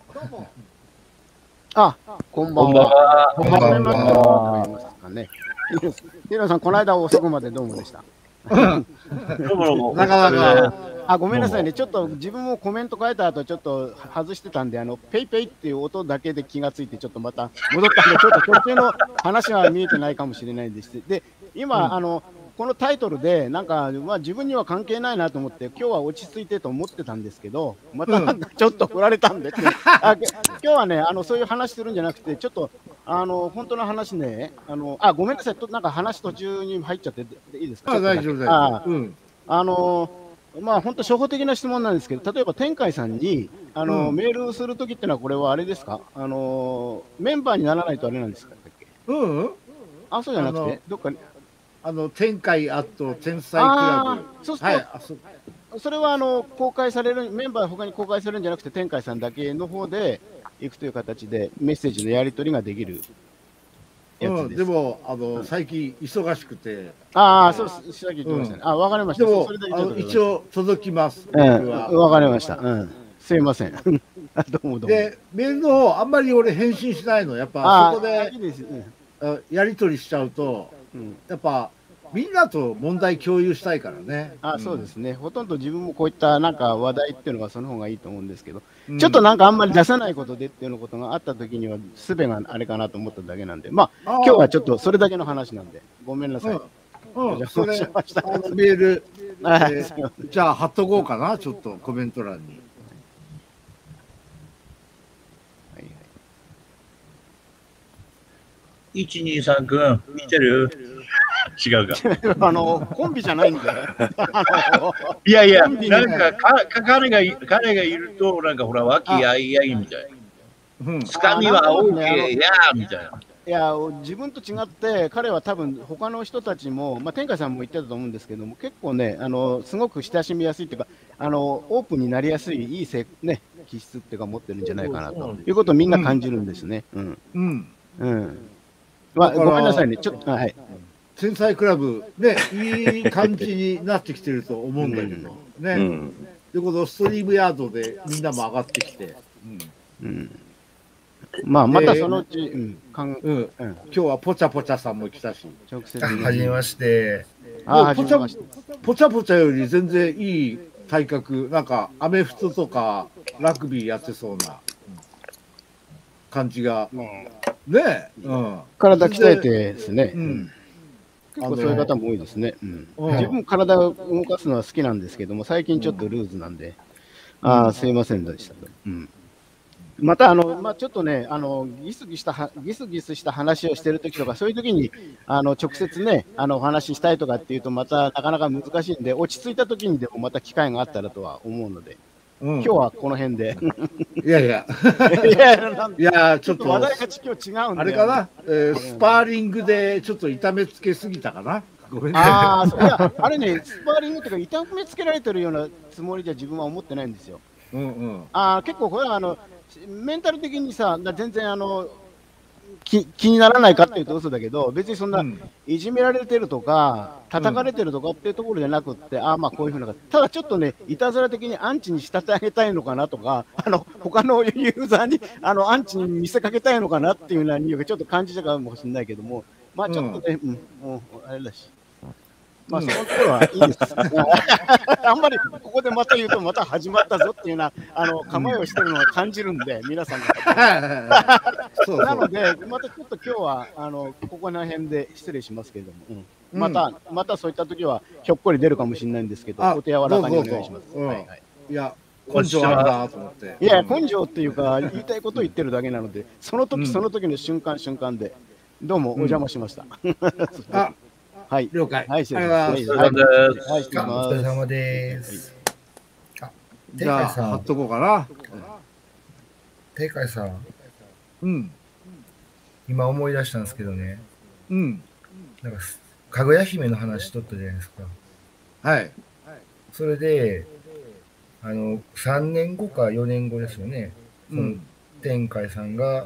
こんばんは。こんばんは。ヒロさん、この間遅くまでどうもでした。 なかなか。 ごめんなさいね。ちょっと自分もコメント書いた後、ちょっと外してたんで、ペイペイっていう音だけで気がついて、ちょっとまた戻ったんで、ちょっと途中の話は見えてないかもしれないです。で、今、このタイトルで、なんか、自分には関係ないなと思って、今日は落ち着いてと思ってたんですけど、またなんかちょっと振られたんで、今日はね、そういう話するんじゃなくて、ちょっと、本当の話ね、ごめんなさい、なんか話途中に入っちゃっていいですか？ 大丈夫、大丈夫。 本当、初歩的な質問なんですけど、例えば天海さんにメールするときってのは、これはあれですか？メンバーにならないとあれなんですか？そうじゃなくて、どっかに。 天海アット天才クラブ。 そうすると、それは公開される、メンバー他に公開されるんじゃなくて、天海さんだけの方で、 いくという形でメッセージのやり取りができるやつです。 でも最近忙しくて。 ああ、そう、さっき言ってましたね。あ、わかりました。 でもそれだけちょっと一応届きます。 わかりました。すいません。どうもどうも。 で、メールの方、あんまり俺返信しないの。やっぱそこでやり取りしちゃうと、やっぱみんなと問題共有したいからね。 そうですね。ほとんど自分もこういったなんか話題っていうのはその方がいいと思うんですけど、ちょっとなんかあんまり出さないことでっていうことがあった時には、すべがあれかなと思っただけなんで、まあ、今日はちょっとそれだけの話なんで、ごめんなさい。 それメール、じゃあ貼っとこうかな、ちょっとコメント欄に。 123君、見てる？違うか。 コンビじゃないんだよ。 いやいや、なんか彼がいると、なんかほら、和気あいあいみたいな。つかみは OK やみたいな。 いや、自分と違って、彼は多分他の人たちも、まあ、天海さんも言ってたと思うんですけども、結構ね、すごく親しみやすいというか、オープンになりやすい、いい気質っていうか、持ってるんじゃないかなということをみんな感じるんですね。まあ、ごめんなさいね、ちょっと、はい。 天才クラブ、ね、いい感じになってきてると思うんだけど、ね。で、このストリームヤードでみんなも上がってきて。 まあ、またそのうち、 今日はポチャポチャさんも来たし。 はじめまして。 ポチャポチャより全然いい体格、なんかアメフトとかラグビーやってそうな感じが。ね、 体鍛えてですね。結構そういう方も多いですね。自分体を動かすのは好きなんですけども、最近ちょっとルーズなんで、すいませんでしたと。またまあ、ちょっとね、ギスギスした話をしてるときとか、そういうときに直接ね、お話ししたいとかっていうと、またなかなか難しいんで、落ち着いたときにでもまた機会があったらとは思うので、今日はこの辺で。 いやいや、ちょっと話題が今日違うんで。 あれかな、スパーリングでちょっと痛めつけすぎたかな。ごめんね。 あれね、スパーリングっていうか、痛めつけられてるようなつもりじゃ自分は思ってないんですよ。結構これはメンタル的にさ、全然気にならないかっていうと嘘だけど、別にそんないじめられてるとか、叩かれてるとかっていうところじゃなくって、まあこういうふうな、ただちょっとね、いたずら的にアンチに仕立て上げたいのかなとか、他のユーザーにアンチに見せかけたいのかなっていうような匂いがちょっと感じたかもしれないけども、まあちょっとね、もうあれだし。まあそのところはいいです。あんまりここでまた言うとまた始まったぞっていうような構えをしてるのを感じるんで、皆さんが。なので、またちょっと今日はここら辺で失礼しますけれども、またそういった時はひょっこり出るかもしれないんですけど、お手柔らかにお願いします。 いや、根性あるなと思って。 いや、根性っていうか、言いたいことを言ってるだけなので、その時その時の瞬間瞬間で、どうもお邪魔しました。はい、 了解。 はい、 お疲れ様です。 じゃあ、貼っとこうかな。 定海さん。今思い出したんですけどね。なんか、かぐや姫の話しとったじゃないですか。 はい。 それで、3年後か4年後ですよね。天海さんが、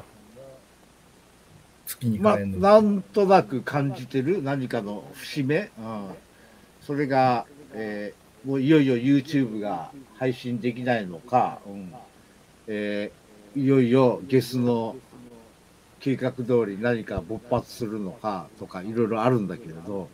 月に帰るの。 なんとなく感じてる何かの節目、それが、もういよいよ YouTube が配信できないのか、いよいよゲスの計画通り何か勃発するのかとかいろいろあるんだけれど、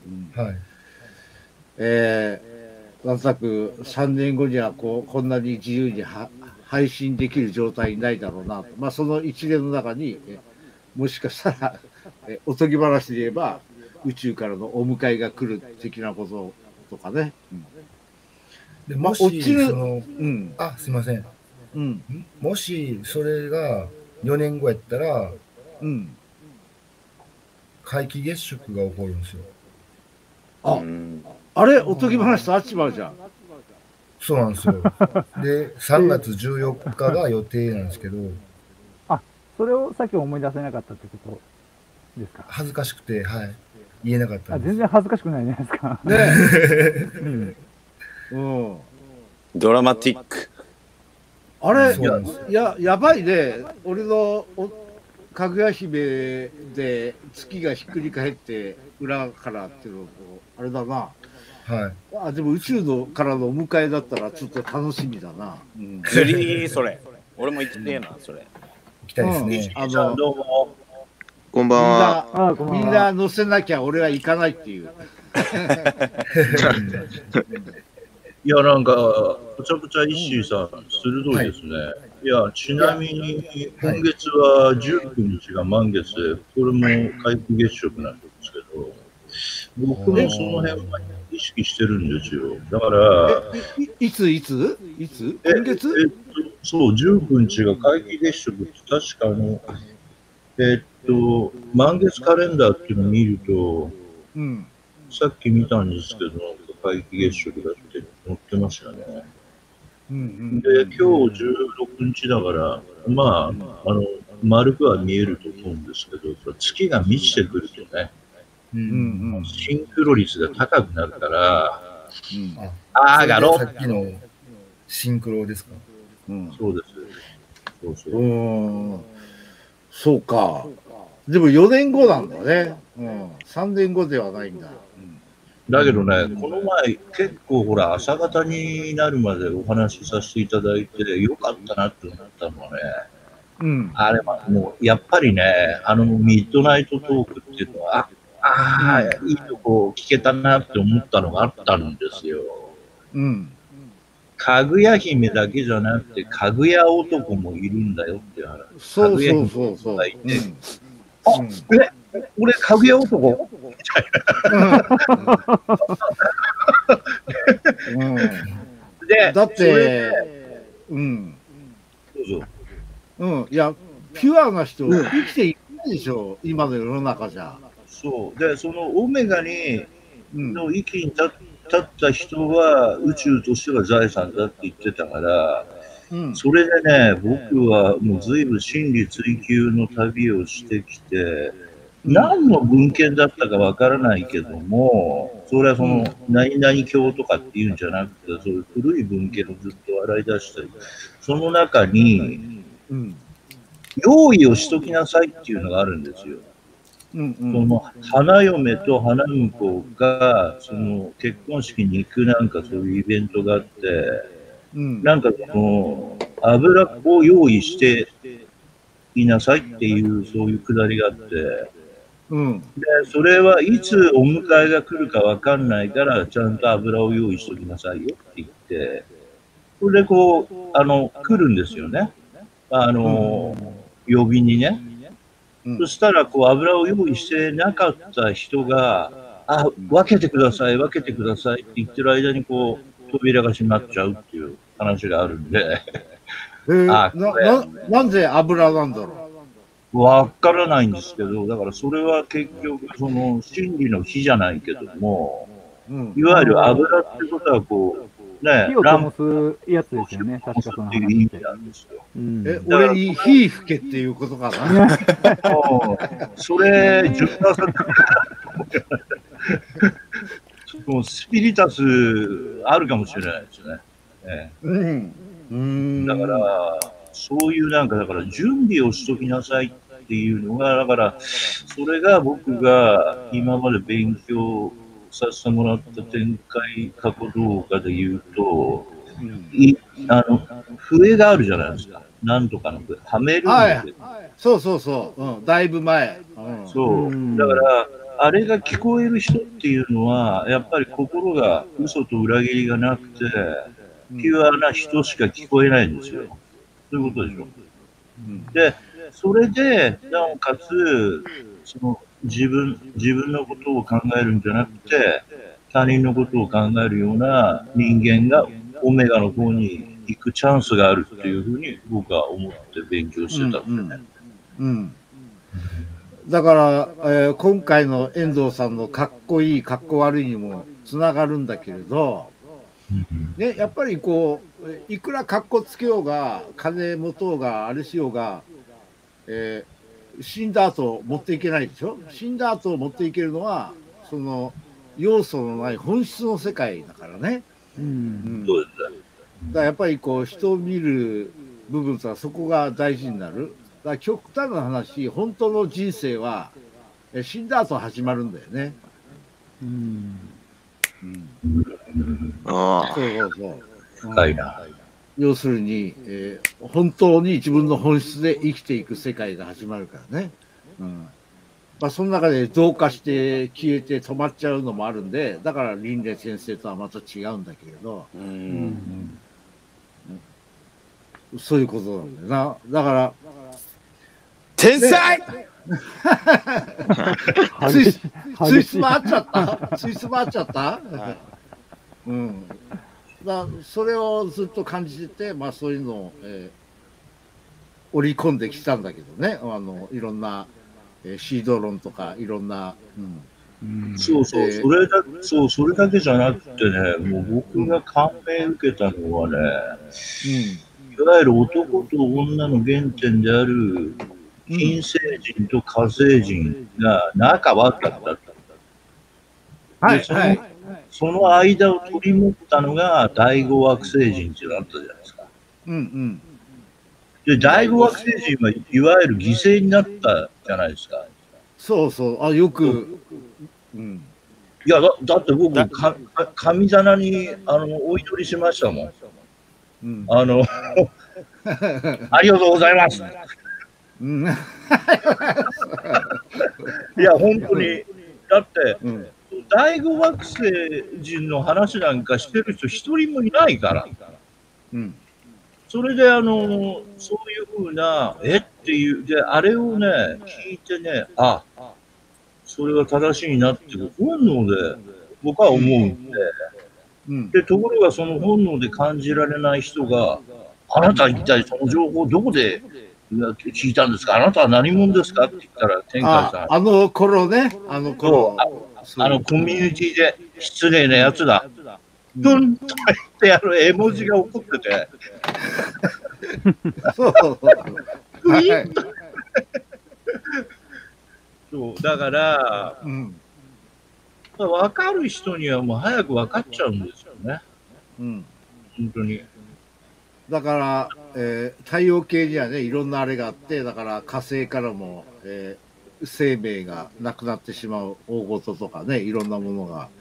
なんとなく3年後にはこんなに自由に配信できる状態にないだろうなと。まあその一連の中に、もしかしたらおとぎ話で言えば宇宙からのお迎えが来る的なこととかね。 でもしすみません。もしそれが4年後やったら、皆既月食が起こるんですよ。 あれおとぎ話とあっちまうじゃん。 そうなんですよ。で、3月14日が予定なんですけど。 それをさっき思い出せなかったってことですか？ 恥ずかしくて、言えなかったんです。 全然恥ずかしくないじゃないですか。 ドラマティック。 あれ、 そうなんですやばいね。俺のかぐや姫で月がひっくり返って裏からっていうのと、あれだな。 はい。 でも宇宙のからのお迎えだったらちょっと楽しみだな。 釣り、それ。俺も行きてえな、それ。 行きたいですね。 どうも。 こんばんは。 みんな乗せなきゃ俺は行かないっていう。 いや、なんか、ぽちゃぽちゃ一周さん、鋭いですね。いや、ちなみに、今月は19日が満月で、これも皆既月食なんですけど、僕もその辺は意識してるんですよ。だから、 いつ今月そう、19日が皆既月食って確か満月カレンダーっていうのを見ると、さっき見たんですけど、皆既月食だって載ってましたね。で、今日16日だから、まあ、丸くは見えると思うんですけど、月が満ちてくるとね、シンクロ率が高くなるから、がろさっきのシンクロですか？ そうです。 そうか。でも4年後なんだね。3年後ではないんだ。 だけどね、この前、結構ほら、朝方になるまでお話しさせていただいて、よかったなって思ったのはね、あれはもう、やっぱりね、ミッドナイトトークっていうのは、いいとこ聞けたなって思ったのがあったんですよ。かぐや姫だけじゃなくて、かぐや男もいるんだよっていう話。 そう。 俺、かぐや男みたいな。 で、だって、いや、ピュアな人、生きていくでしょ、今の世の中じゃ。 そう。で、そのオメガの域に立った人は宇宙としては財産だって言ってたから、それでね、僕はもう随分真理追求の旅をしてきて、何の文献だったかわからないけども、それはその何々教とかっていうんじゃなくて、そういう古い文献をずっと洗い出したり、その中に、用意をしときなさいっていうのがあるんですよ。その花嫁と花婿がその結婚式に行くなんかそういうイベントがあって、なんかその油を用意していなさいっていうそういうくだりがあって、でそれはいつお迎えが来るかわかんないからちゃんと油を用意しておきなさいよって言って、それでこう来るんですよね。呼びにね。そしたら、こう、油を用意してなかった人が、分けてください、分けてくださいって言ってる間に、こう、扉が閉まっちゃうっていう話があるんで。 なんで油なんだろう。わからないんですけど、だからそれは結局、その、真理の火じゃないけども、いわゆる油ってことは、こう、 火を灯すやつですよね、確かその話って。 俺に火吹けっていうことかな。 それ、10%もうスピリタスあるかもしれないですね。だから、そういうなんか、だから準備をしときなさいっていうのが、だから、それが僕が今まで勉強させてもらった展開過去動画で言うと、笛があるじゃないですか。なんとかの笛。はめるんだけど。 そう。だいぶ前。 そう。だから、あれが聞こえる人っていうのは、やっぱり心が嘘と裏切りがなくて、ピュアな人しか聞こえないんですよ。そういうことでしょ。で、それで、なおかつ、その、自分のことを考えるんじゃなくて、他人のことを考えるような人間がオメガの方に行くチャンスがあるっていうふうに僕は思って勉強してたんでね。 だから、今回の遠藤さんのかっこいい、かっこ悪いにもつながるんだけれど、ね、やっぱりこう、いくらかっこつけようが、金持とうが、あれしようが、死んだ後持っていけないでしょ。死んだ後持っていけるのはその要素のない本質の世界だからね。だからやっぱりこう人を見る部分とはそこが大事になる。だから極端な話、本当の人生は死んだ後始まるんだよね。 ああ。 そうそうそう。 深いな。 要するに、本当に自分の本質で生きていく世界が始まるからね。まあ、その中で増加して消えて止まっちゃうのもあるんで、だから輪廻先生とはまた違うんだけれど、そういうことなんだよな。だから、 天才ついすまっちゃったついすまっちゃった、それをずっと感じてて、まあそういうのを、織り込んできたんだけどね、いろんな、シード論とかいろんな、 そうそう、それだけじゃなくてね、もう僕が感銘受けたのはね、いわゆる男と女の原点である金星人と火星人が仲悪かった。その間を取り持ったのが第五惑星人っていうのがあったじゃないですか。で、第五惑星人はいわゆる犠牲になったじゃないですか。 そうそう、あ、よく。 いや、だって僕、神棚にお祈りしましたもん。ありがとうございます。いや、本当に。だって、第五惑星人の話なんかしてる人一人もいないから。それで、そういうふうな、っていう、で、あれをね、聞いてね、あ、それが正しいなって本能で僕は思うんで、で、ところがその本能で感じられない人が、あなた一体その情報どこで聞いたんですか、あなたは何者ですかって言ったら、天海さん。 あの頃ね、コミュニティで失礼なやつだ。ふんと言って絵文字が起こってて。そうだから、分かる人にはもう早く分かっちゃうんですよね。本当に。 だから、太陽系にはね、いろんなあれがあって、だから火星からも、生命がなくなってしまう大事とかね、いろんなものが、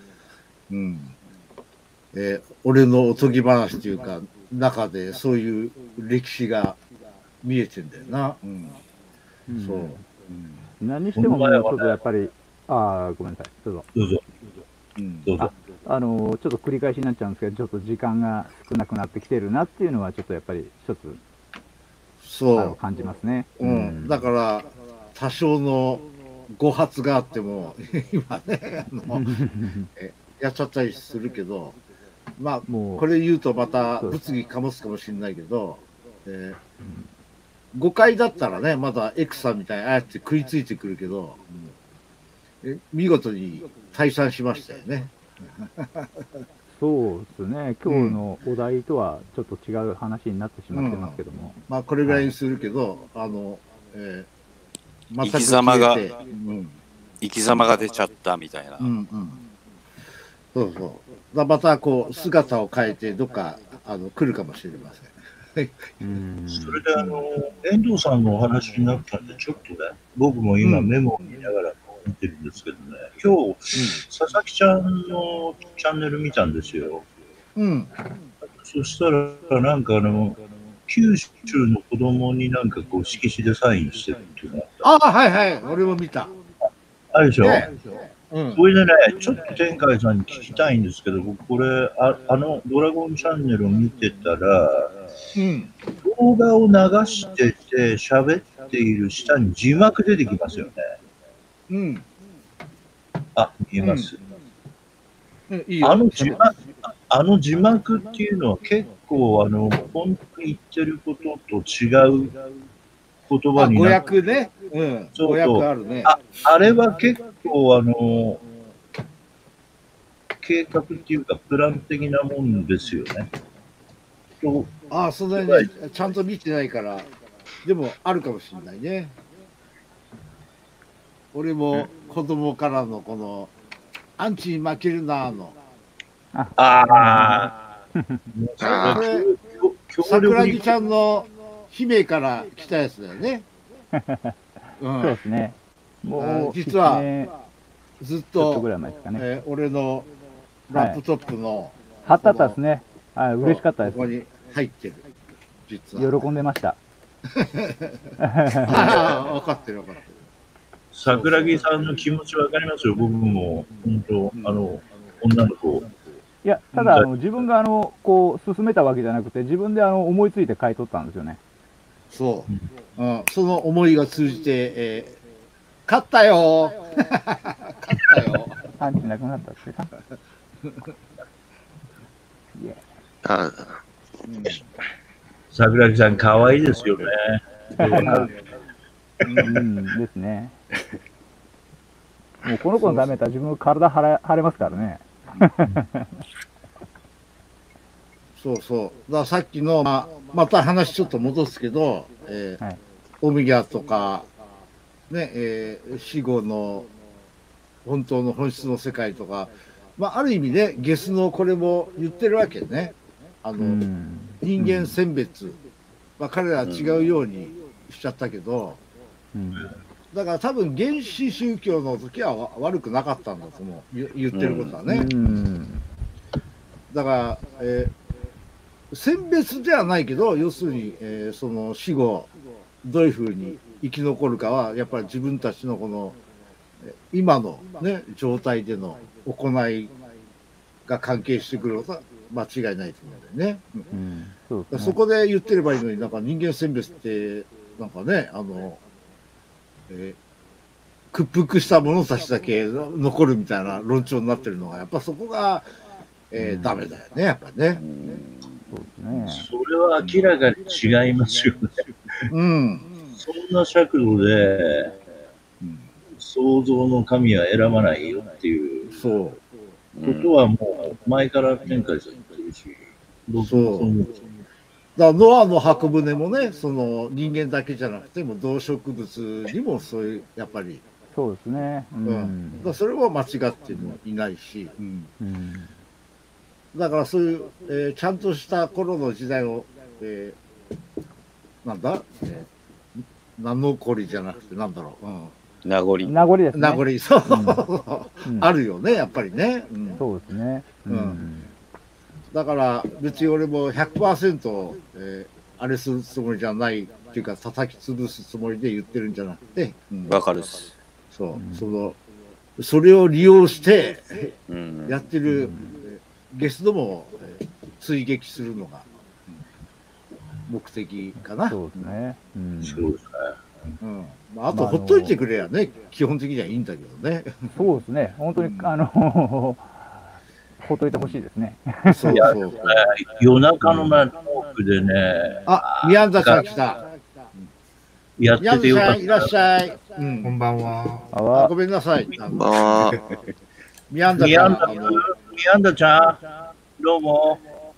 俺のおとぎ話というか、中でそういう歴史が見えてんだよな。そう。 何してももうちょっとやっぱり、ごめんなさい、どうぞ。 どうぞ。 ちょっと繰り返しになっちゃうんですけど、ちょっと時間が少なくなってきてるなっていうのは、ちょっとやっぱり一つ、感じますね。 だから、多少の誤発があっても、今ね、やっちゃったりするけど、まあ、これ言うとまた物議かますかもしれないけど、誤解だったらね、まだエクサみたいにああやって食いついてくるけど、見事に退散しましたよね。 そうですね、今日のお題とはちょっと違う話になってしまってますけども。 まあ、これぐらいにするけど、 生き様が、生き様が出ちゃったみたいな。 そうそう。またこう姿を変えてどっか来るかもしれません。 それで遠藤さんのお話になったんで、ちょっとね、僕も今メモを見ながら見てるんですけどね、今日、佐々木ちゃんのチャンネル見たんですよ。そしたら、なんか九州の子供になんかこう色紙でサインしてるっていうのがあった。はいはい、俺も見た。 あれでしょ。これでね、ちょっと天海さんに聞きたいんですけど、僕これ、ドラゴンチャンネルを見てたら、動画を流してて喋っている下に字幕出てきますよね。あ、見えます。あの字幕っていうのは結構本当に言ってることと違う言葉になって。 語訳ね。語訳あるね。 あれは結構計画っていうかプラン的なもんですよね。 そんなにね、ちゃんと見てないから、でもあるかもしれないね。俺も子供からのこの、アンチに負けるなーの。桜木ちゃんの姫から来たやつだよね。 そうですね。もう、 実は、ずっと、俺のラップトップの、 貼ったったですね。嬉しかったです。 ここに入ってる。実は。喜んでました。 分かってる分かってる。 桜木さんの気持ち分かりますよ、僕も。本当、女の子。 いや、ただ、自分がこう、進めたわけじゃなくて、自分で思いついて書いとったんですよね。 そう。その思いが通じて、勝ったよ勝ったよパンチなくなったってさ。 桜木さん、可愛いですよね。 ですね。もうこの子のためだったら自分の体張れますからね。 そうそう。だからさっきの、また話ちょっと戻すけど、オメガとか、ね、死後の本当の本質の世界とか、ある意味ね、ゲスのこれも言ってるわけね。人間選別、彼らは違うようにしちゃったけど、だから多分原始宗教の時は悪くなかったんだと思う、言ってることはね。だから、選別ではないけど、要するに、その死後どういうふうに生き残るかはやっぱり自分たちのこの今の、ね、状態での行いが関係してくることは間違いないと思うんだよね。そこで言ってればいいのに、なんか人間選別ってなんかね、屈服した者たちだけ残るみたいな論調になってるのが、やっぱそこが、ダメだよね、やっぱね。 それは明らかに違いますよね。そんな尺度で、創造の神は選ばないよっていうことはもう前から天海さん言ってるし、 だからノアの箱舟もね、その人間だけじゃなくても動植物にもそういうやっぱりそうですね。 だそれは間違ってもいないし、だからそういう、ちゃんとした頃の時代を、なんだ、名残じゃなくてなんだろう、 名残。 名残ですね。 名残、そう、あるよね、やっぱりね。 そうですね。 だから別に俺も 100%、あれするつもりじゃないっていうか、叩き潰すつもりで言ってるんじゃなくて、 わかるっす。 そう、それを利用してやってるゲスどもを追撃するのが目的かな。 そうですね。 そうですね。あとほっといてくれやね、基本的にはいいんだけどね。 そうですね。本当にほっといてほしいですね。 そう夜中のトークでね。 宮田さん来た。 やっててよかった。 いらっしゃい。 こんばんは。 ごめんなさい。 こんばんは。 宮田ちゃん、どうも。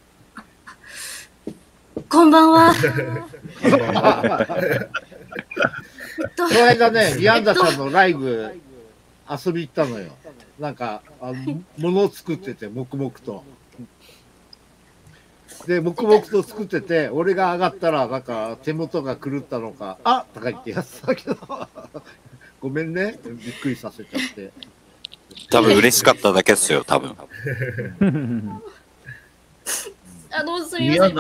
こんばんは。 この間ね、宮田さんのライブ遊び行ったのよ。なんか物を作ってて黙々と。で黙々と作ってて、俺が上がったらなんか手元が狂ったのか「あっ!」とか言ってやってたけどごめんね、びっくりさせちゃって。 多分嬉しかっただけっすよ、多分。 すみません。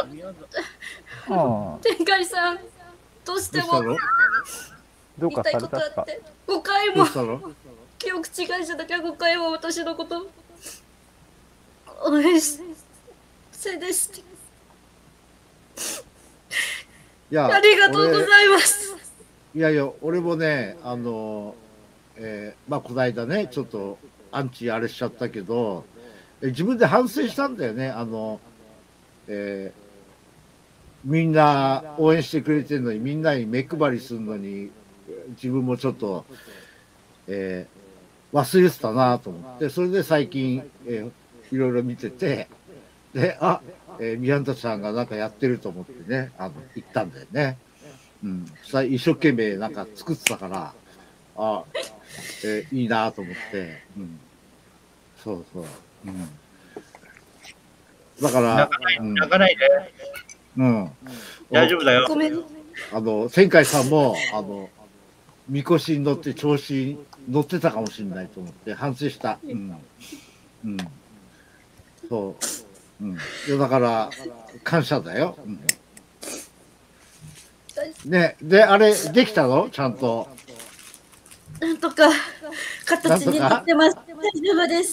天海さん、どうしてもどうかされたんですか ？5回も記憶違いじゃなきゃ5回も私のこと応援せでして。ありがとうございます。 いやいや、俺もね、この間ね、ちょっとアンチあれしちゃったけど、自分で反省したんだよね。みんな応援してくれてるのに、みんなに目配りするのに、自分もちょっと、忘れてたなと思って、それで最近、いろいろ見てて、で、宮田さんがなんかやってると思ってね、行ったんだよね。一生懸命なんか作ってたから、いいなと思って、そうそう。だから、 泣かないで。大丈夫だよ。 ごめん千海さんも、みこしに乗って調子に乗ってたかもしれないと思って反省した。うん。うん。そう。うん。いやだから、感謝だよ。うん、ね、で、あれ、できたのちゃんと。 なんとか、形になってます。大丈夫です。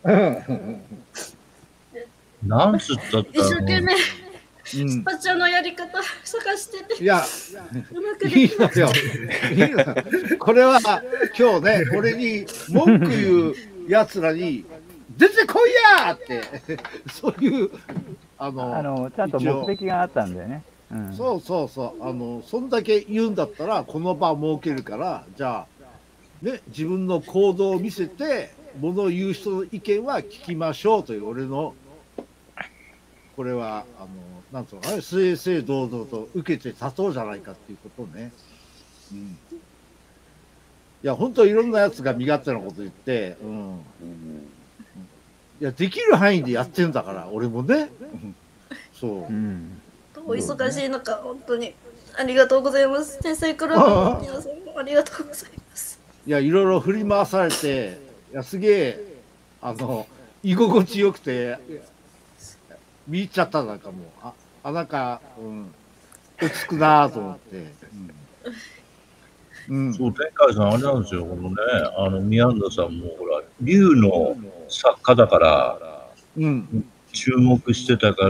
なんつったって一生懸命、スパチャのやり方探してて。 いや、いいのよ。いいのよ。これは今日ね、俺に文句言うやつらに、出てこいやーって、そういう、 ちゃんと目的があったんだよね。うん、 そうそうそう。そんだけ言うんだったら、この場設けるから、じゃあ、ね、自分の行動を見せて、物を言う人の意見は聞きましょうという、俺の、これは、なんとかね、正々堂々と受けて立とうじゃないかっていうことをね。うん。いや、本当いろんなやつが身勝手なこと言って、うん。いや、できる範囲でやってんだから、俺もね。そう。うん、 お忙しい中、本当にありがとうございます。天才クラブの皆さんもありがとうございます。 いや、いろいろ振り回されて、いや、すげえ、居心地よくて、見入っちゃった、なんかもう、なんか、うん、落ち着くなと思って。 うん、そう、天海さん、あれなんですよ、このね、宮安田さんも、ほら、龍の作家だから、うん、注目してたから、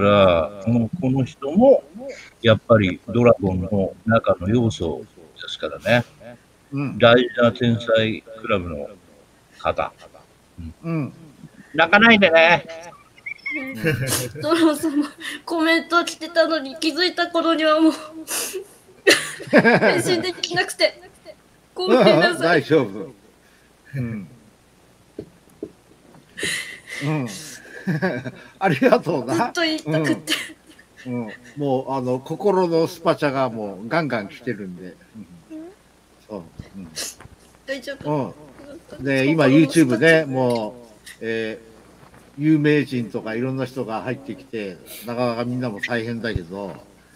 この人も、やっぱりドラゴンの中の要素ですからね。うん、大事な天才クラブの方。うん。泣かないでね。 そろそろコメント来てたのに気づいた頃にはもう返信できなくてごめんなさい。 大丈夫。うん。うん。ありがとうな。 ずっと言いたくて。 うん。もう心のスパチャがもうガンガン来てるんで。そう。うん。 大丈夫。 うん。で今 YouTube でもう有名人とかいろんな人が入ってきて、なかなかみんなも大変だけど、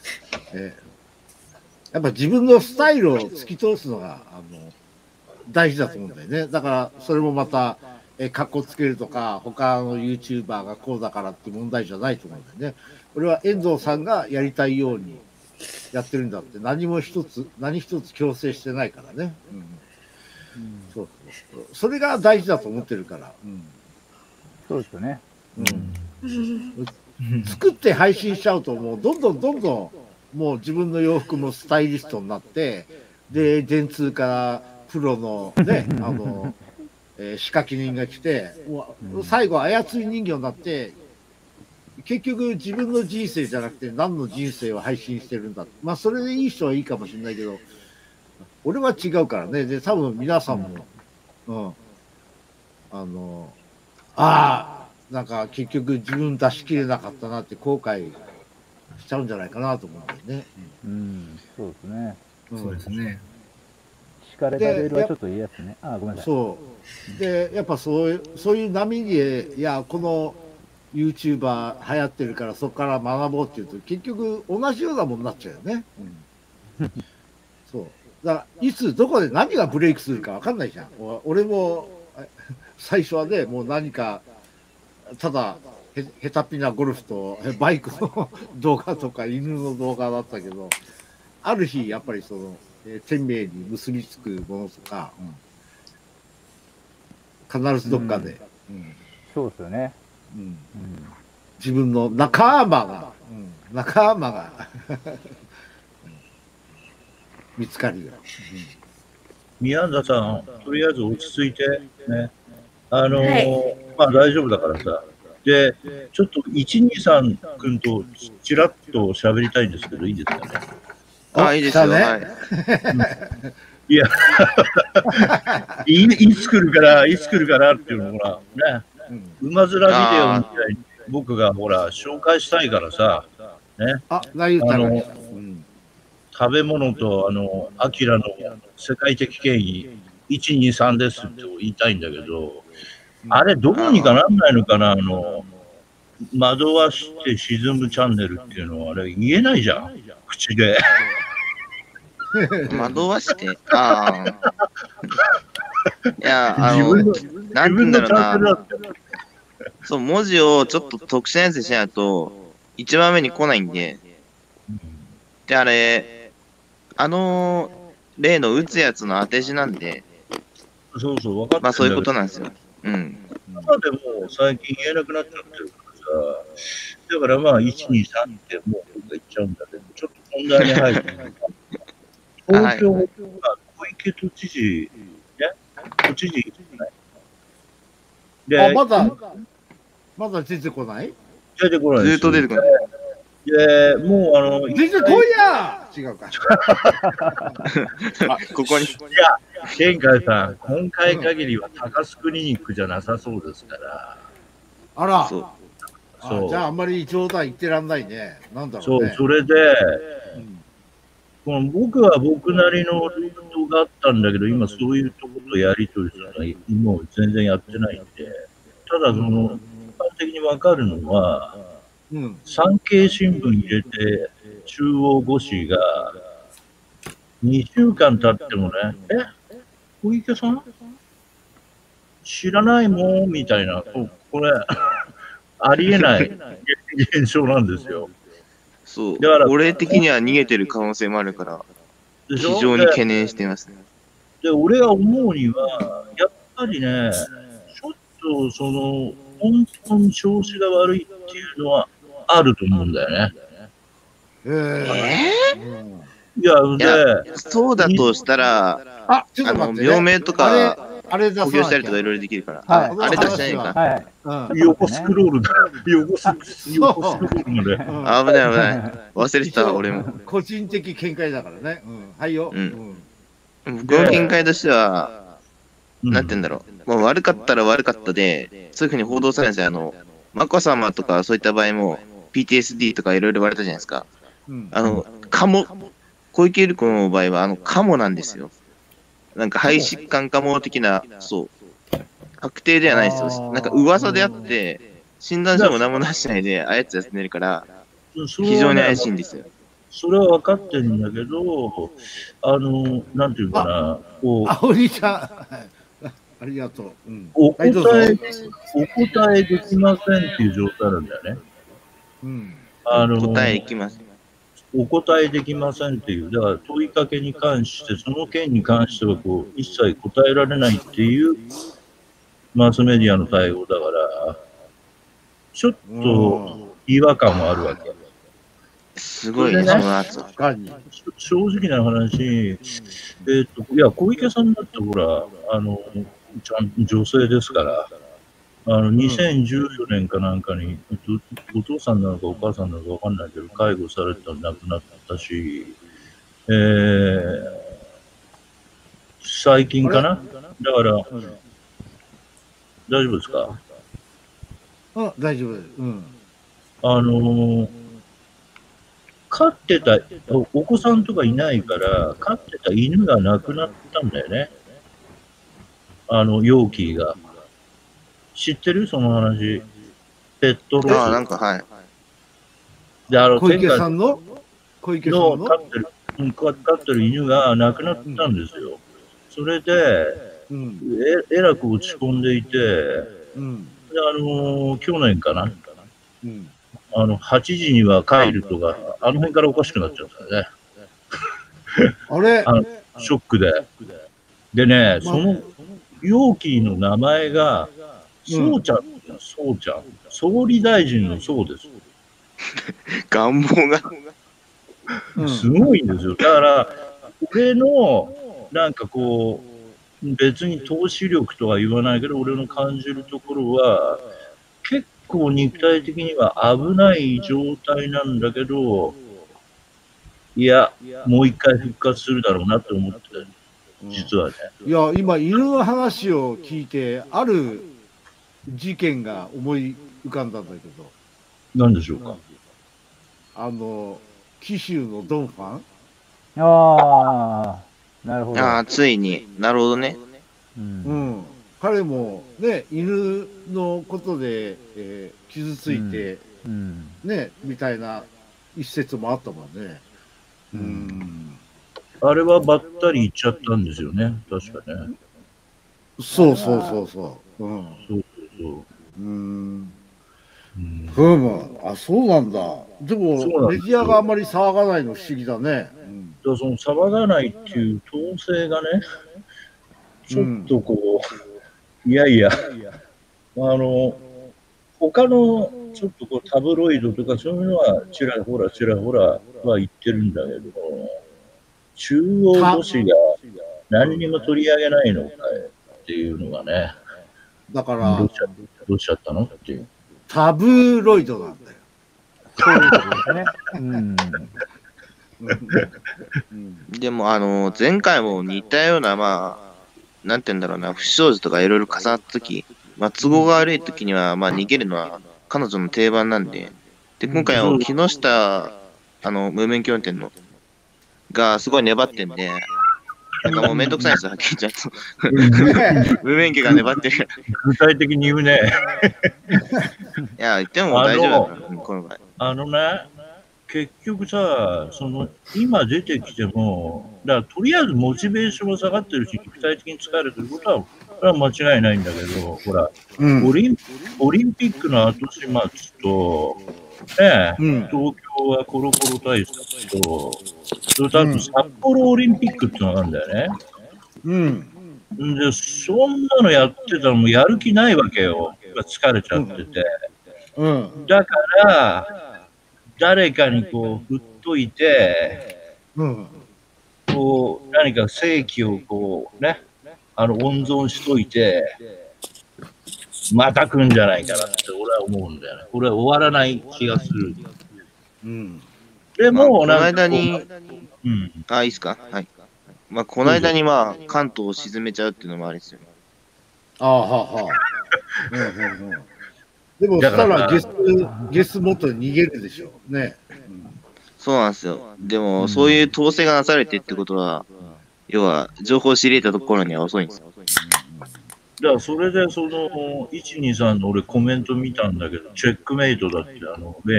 やっぱ自分のスタイルを突き通すのが大事だと思うんだよね。だからそれもまたかっこつけるとか他の YouTuber がこうだからって問題じゃないと思うんだよね。俺は遠藤さんがやりたいようにやってるんだって、何一つ強制してないからね。うん、そうそう、それが大事だと思ってるから。うん、 そうですよね。 うん、作って配信しちゃうともうどんどんもう自分の洋服もスタイリストになって、で電通からプロのね仕掛け人が来て、最後操り人形になって。結局自分の人生じゃなくて何の人生を配信してるんだ。まあそれでいい人はいいかもしれないけど、俺は違うからね。で、多分皆さんも、なんか結局自分出し切れなかったなって後悔しちゃうんじゃないかなと思うんだよね。 そうですね。 そうですね。 敷かれたレールはちょっと嫌ですね。ごめんなさい。 そう。で、やっぱそういう波に、いや、この、YouTuber 流行ってるからそこから学ぼうっていうと結局同じようなものになっちゃうよね。うん、そうだからいつどこで何がブレイクするか分かんないじゃん。俺も最初はねもう何かただへたっぴなゴルフとバイクの動画とか犬の動画だったけど、ある日やっぱりその天命に結びつくものとか、必ずどっかで、 そうですよね。 自分の仲間が見つかるよ。 宮田さん、とりあえず落ち着いてね。まあ大丈夫だからさ。で、ちょっと123君とちらっと喋りたいんですけど、いいですかね。 いいですよね。 いやいつ来るからっていうのがね。馬面ビデオみたいに僕がほら紹介したいからさ、ね。食べ物とアキラの世界的権威123ですって言いたいんだけど、あれどうにかなんないのかな、惑わして沈むチャンネルっていうのはあれ言えないじゃん、口で。 惑わして、ああ。いや、なんて言うんだろうな。そう、文字をちょっと特殊なやつにしないと、一番目に来ないんで。で、あれ、例の打つやつの当て字なんで。 そうそう、分かってる。 まあそういうことなんですよ。うん。 今でも最近言えなくなっちゃってるからさ、だからまあ、1、2、3ってもう言っちゃうんだけど、ちょっと本題に入って、東京が小池都知事、ね、都知事で、まだ出てこない？ 出てこない。 ずっと出てこない。 もう出てこいや！違うか。 ここに。 いや、天海さん、今回限りは高須クリニックじゃなさそうですから。 あら。 そう。 じゃああんまり冗談言ってらんないね。なんだろうね。 そう、それで、僕は僕なりのルートがあったんだけど、今そういうとことやりとりするのはもう全然やってないんで、ただ一般的にわかるのは、産経新聞入れて中央5紙が2週間経ってもね、小池さん知らないもんみたいな、これ、ありえない現象なんですよ。 そう。だから俺的には逃げてる可能性もあるから、非常に懸念していますね。 で、俺が思うには、やっぱりね、ちょっと本当に調子が悪いっていうのはあると思うんだよね。いや、 そうだとしたら、病名とか、公表したりとかいろいろできるから。あれ出してないか。 横スクロールだ。横スクロールまで。 危ない危ない。忘れてた、俺も。 個人的見解だからね。はいよ。 僕の見解としては、なんて言うんだろう。悪かったら悪かったで、そういうふうに報道されるんですよ。眞子さまとかそういった場合も、PTSD とかいろいろ言われたじゃないですか。小池百合子の場合は、カモなんですよ。なんか肺疾患かも的な、そう。確定ではないですよ。なんか噂であって、診断書も何も出してないで、あやつやってるから、非常に怪しいんですよ。 それは分かってるんだけど、なんていうかな、 お兄ちゃん、ありがとう。 お答えできませんっていう状態なんだよね。 答えできません。 お答えできませんっていう、だから問いかけに関して、その件に関しては一切答えられないっていうマスメディアの対応だから、ちょっと違和感もあるわけ。 すごいね、その後。 正直な話、いや、小池さんだってほら、ちゃんと女性ですから、2014年かなんかに、お父さんなのかお母さんなのかわかんないけど、介護されて亡くなったし、最近かなだから、大丈夫ですか？ 大丈夫。 飼ってた、お子さんとかいないから、飼ってた犬が亡くなったんだよね。ヨーキーが。知ってるその話。ペットロス。 なんかはい。 で、 小池さんの飼ってる犬が亡くなったんですよ。それで、えらく落ち込んでいて、で、去年かな。8時には帰るとか、あの辺からおかしくなっちゃったよね。 あれショックで。でね、その容器の名前が、そうちゃん、総理大臣のそうです。 願望が。 すごいんですよ。だから、俺の、なんか別に投資力とは言わないけど、俺の感じるところは、結構肉体的には危ない状態なんだけど、いや、もう一回復活するだろうなって思って、実はね。 いや、今、犬の話を聞いて、ある事件が思い浮かんだんだけど。 何でしょうか。 紀州のドンファン？ なるほど。 ついになるほどね。 彼もね、犬のことで、傷ついて、ね、みたいな一節もあったもんね。 あれはばったり行っちゃったんですよね、確かね。 そうそうそうそう。うん。 そうそうそう。 あ、そうなんだ。でも、メディアがあんまり騒がないの不思議だね。 その騒がないっていう統制がね、ちょっとこう、いやいや、他のちょっとこうタブロイドとかそういうのはちらほらは言ってるんだけど、中央都市が何にも取り上げないのかいっていうのがね、 だからどうしちゃったのっていう。 タブロイドなんだよ。 そういうことですね。 でも前回も似たような、まあ、なんて言うんだろうな、不祥事とかいろいろ重なったとき、まあ、都合が悪いときには、まあ、逃げるのは彼女の定番なんで、で、今回は木下、無免許運転の、がすごい粘ってんで、なんかもうめんどくさいんですよ、はっきり言っちゃうと。無免許が粘ってる。 具体的に言うね。 いや、言っても大丈夫だから、この場合。 結局さ、今出てきても、だからとりあえずモチベーションが下がってるし、肉体的に疲れてることは、これは間違いないんだけど、ほら、オリンピックの後始末と、東京はコロコロ対策と、それとあと札幌オリンピックってのがあるんだよね。で、そんなのやってたらもうやる気ないわけよ。疲れちゃってて。だから、誰かにこう振っといて、こう何か正気をこうね、温存しといて、また来んじゃないかなって俺は思うんだよね。これは終わらない気がする。でも、 この間に、いいですか？はい。まあ、この間にまあ、関東を沈めちゃうっていうのもあれですよね。 でも、そしたらゲス元に逃げるでしょうね。 そうなんですよ。でも、そういう統制がなされてってことは、要は、情報を知り得たところには遅いんですよ。 だからそれで1、2、3の俺コメント見たんだけど、チェックメイトだって、例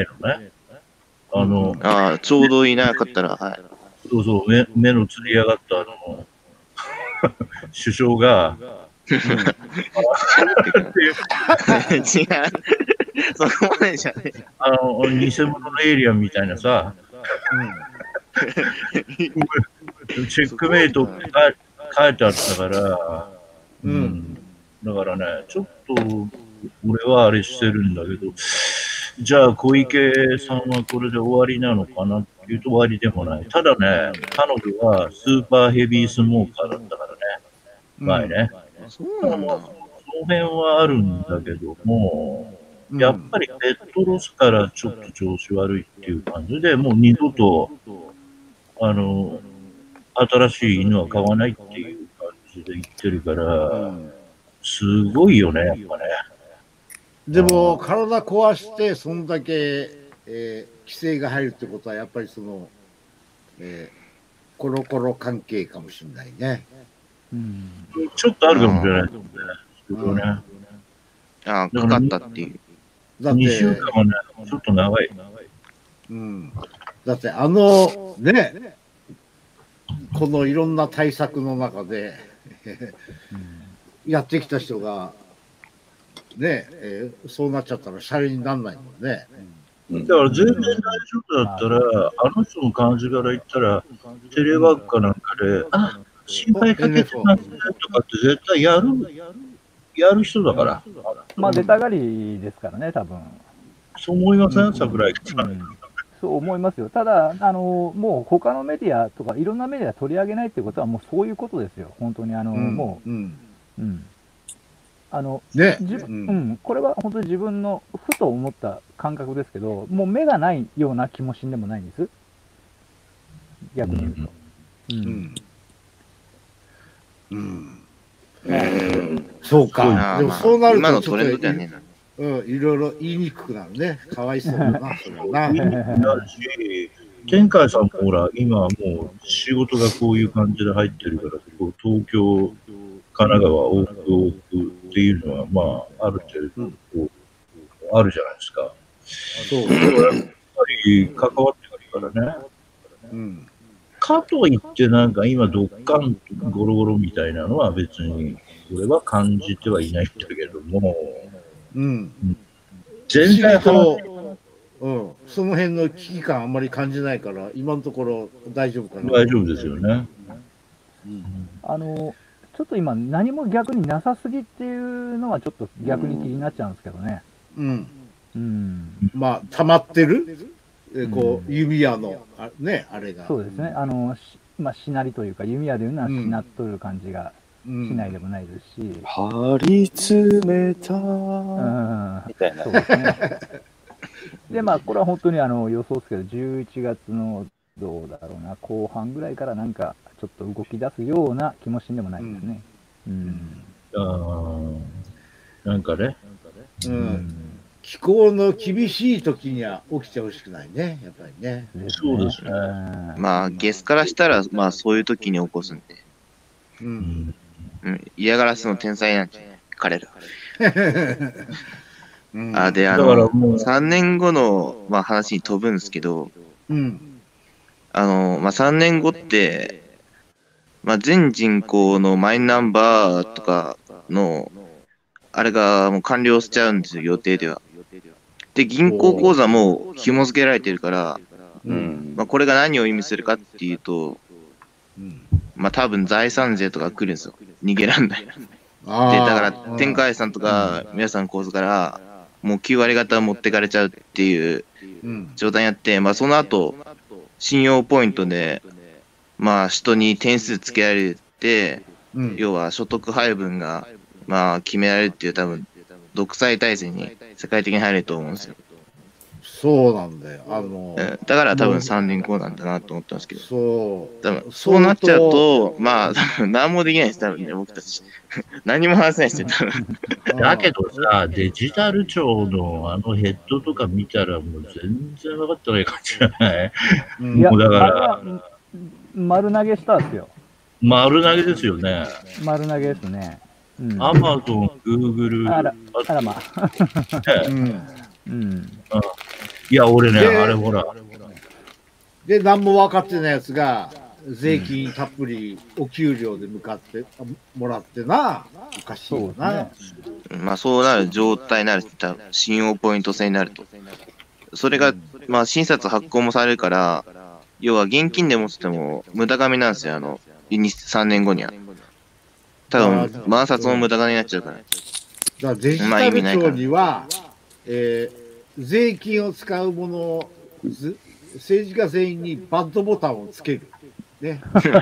のね。 ちょうどいなかったら、はい。 そうそう、目のつり上がった首相が、 違う。そこまでじゃね偽物のエイリアンみたいなさ、チェックメイトって書いてあったから、だからね、ちょっと俺はあれしてるんだけど、じゃあ小池さんはこれで終わりなのかなっていうと終わりでもない。ただね、彼女はスーパーヘビースモーカーだったからね、前ね。その辺はあるんだけども、やっぱりペットロスからちょっと調子悪いっていう感じで、もう二度と、新しい犬は飼わないっていう感じで言ってるから、すごいよね、やっぱね。 でも、体壊して、そんだけ、規制が入るってことは、やっぱりコロコロ関係かもしれないね。 ちょっとあるかもしれないですね。 かかったっていう。 2週間はね、ちょっと長い。 だってね、このいろんな対策の中でやってきた人が、ね、そうなっちゃったらシャレにならないもんね。 だから全然大丈夫だったら、あの人の感じから言ったら、テレワークかなんかで、心配かけてますねとかって絶対やる人だから。 まあ出たがりですからね、多分。 そう思いません、桜井さん。 そう思いますよ。ただ、もう他のメディアとか、いろんなメディア取り上げないってことは、もうそういうことですよ。本当に、もう、これは本当に自分のふと思った感覚ですけど、もう目がないような気もしんでもないんです。逆に言うと。そうか。でもそうなるとちょっといろいろ言いにくくなるね。かわいそうだな、それはな。 天海さんもほら、今はもう仕事がこういう感じで入ってるから、東京、神奈川、往復っていうのは、まあ、ある程度、あるじゃないですか。そう。やっぱり関わってくるからね。 かといってなんか今ドッカンゴロゴロみたいなのは別に俺は感じてはいないんだけども、全体と、その辺の危機感あんまり感じないから今のところ大丈夫かな。 大丈夫ですよね。 ちょっと今何も逆になさすぎっていうのはちょっと逆に気になっちゃうんですけどね。 まあ溜まってるこう弓矢のねあれが。 そうですね。まあしなりというか弓矢でいうのはしなっとる感じがしないでもないですし。 張り詰めたみたいな。 そうですね。でまあこれは本当に予想ですけど11月のどうだろうな後半ぐらいからなんかちょっと動き出すような気もしんでもないですね。 なんかね。 気候の厳しい時には起きてほしくないね、やっぱりね。 そうですね。 まあ、ゲスからしたら、まあ、そういう時に起こすんで。嫌がらせの天才なんで、彼ら。で、3年後の、まあ、話に飛ぶんですけど、まあ、3年後って、まあ、全人口のマイナンバーとかの、あれがもう完了しちゃうんですよ、予定では。で、銀行口座も紐付けられてるから、まあ、これが何を意味するかっていうと、まあ、多分財産税とか来るんですよ。逃げらんない。で、だから、天海さんとか、皆さんの口座から、もう9割方持ってかれちゃうっていう状態になって、まあ、その後、信用ポイントで、まあ、人に点数つけられて、要は所得配分が、まあ、決められるっていう、多分、独裁体制に世界的に入ると思うんですよ。 そうなんだよ。 だから多分3年後なんだなと思ったんですけど。 多分そうなっちゃうと、まあ、何もできないです、多分ね、僕たち。何も話せないですよ、多分。 だけどさ、デジタル庁のヘッドとか見たらもう全然分かってない感じじゃない？もうだから。 丸投げしたんですよ。 丸投げですよね。 丸投げですね。 アマゾン、グーグル。 あらまあ。 いや、俺ね、あれほら。 で、何も分かってないやつが、税金たっぷりお給料で向かってもらってな、おかしいよな。 まあ、そうなる状態になるって言ったら、信用ポイント制になると。それが、まあ、新札発行もされるから、要は現金で持ってても無駄紙なんですよ、3年後には。多分、万札も無駄金になっちゃうから。 だからデジタル庁には、税金を使うものを、政治家全員にバッドボタンをつける。ね。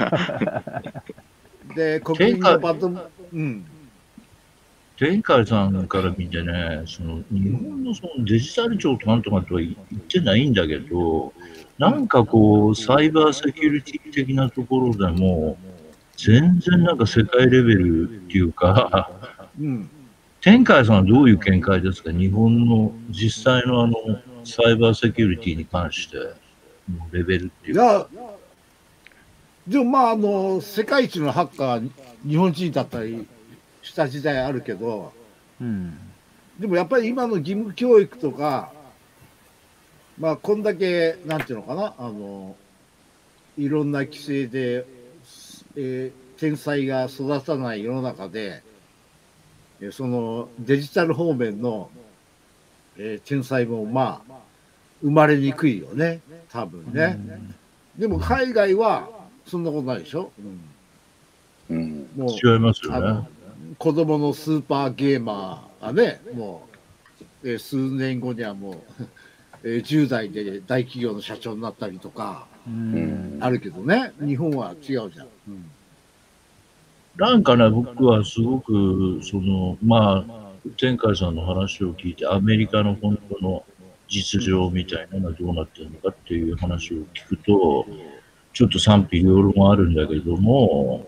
で、国民のバッド、 天海さんから見てね、日本のそのデジタル庁となんとかとは言ってないんだけど、なんかこう、サイバーセキュリティ的なところでも、全然なんか世界レベルっていうか、天海さんはどういう見解ですか？日本の実際のサイバーセキュリティに関してのレベルっていうか。 いや、でもまあ世界一のハッカー、日本人だったりした時代あるけど、でもやっぱり今の義務教育とか、まあこんだけ、なんていうのかな、いろんな規制で、天才が育たない世の中で、そのデジタル方面の、天才もまあ生まれにくいよね、多分ね。でも海外はそんなことないでしょ。 もう違いますよね。 子供のスーパーゲーマーがね、もう、数年後にはもう10代で大企業の社長になったりとかあるけどね、日本は違うじゃん。 なんかね、僕はすごくまあ天海さんの話を聞いて、アメリカの本当の実情みたいなのがどうなってるのかっていう話を聞くと、ちょっと賛否両論あるんだけども、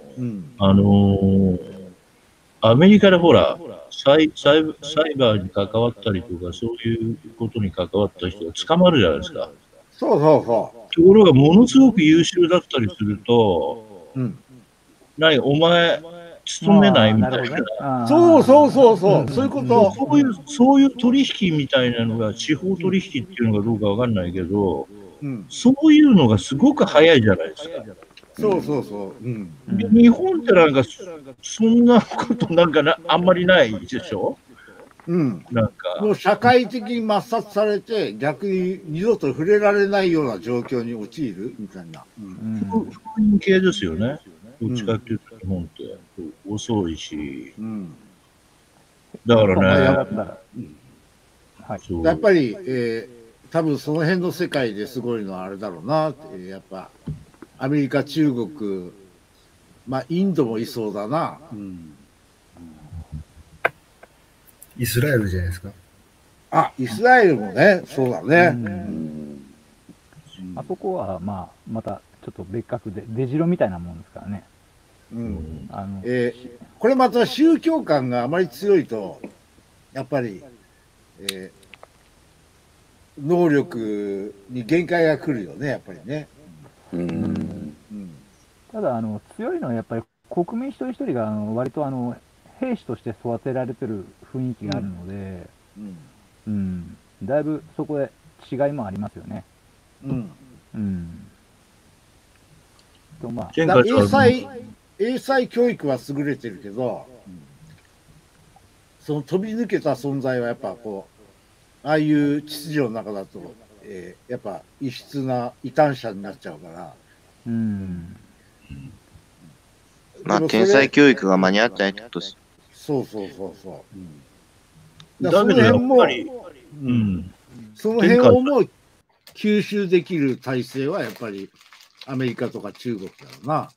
アメリカでほら、サイバーに関わったりとか、そういうことに関わった人が捕まるじゃないですか。 そうそうそう。 ところが、ものすごく優秀だったりすると、お前、勤めないみたいな。 そうそうそうそう、そういうこと。 そういう取引みたいなのが、司法取引っていうのがどうかわかんないけど、そういうのがすごく早いじゃないですか。 そうそうそう。 日本ってなんか、そんなことなんかあんまりないでしょ。 なんか。もう社会的に抹殺されて、逆に二度と触れられないような状況に陥るみたいな。 封印系ですよね。どっちかっていうと日本って遅いし。だからね。 やっぱり、多分その辺の世界ですごいのはあれだろうなって、やっぱアメリカ、中国、まあインドもいそうだな。 イスラエルじゃないですか。 あ、イスラエルもね、そうだね。 あそこは、まあ、またちょっと別格で、出城みたいなもんですからね。 これまた宗教観があまり強いと、やっぱり、能力に限界が来るよね、やっぱりね。 ただ強いのはやっぱり国民一人一人が割と兵士として育てられてる雰囲気があるので、だいぶそこで違いもありますよね。とまあ、 英才教育は優れてるけど、その飛び抜けた存在はやっぱこう、ああいう秩序の中だと、やっぱ異質な異端者になっちゃうから。 まあ、天才教育が間に合ってないってことです。 そうそうそうそう。その辺も、その辺をもう吸収できる体制はやっぱりアメリカとか中国だろうな。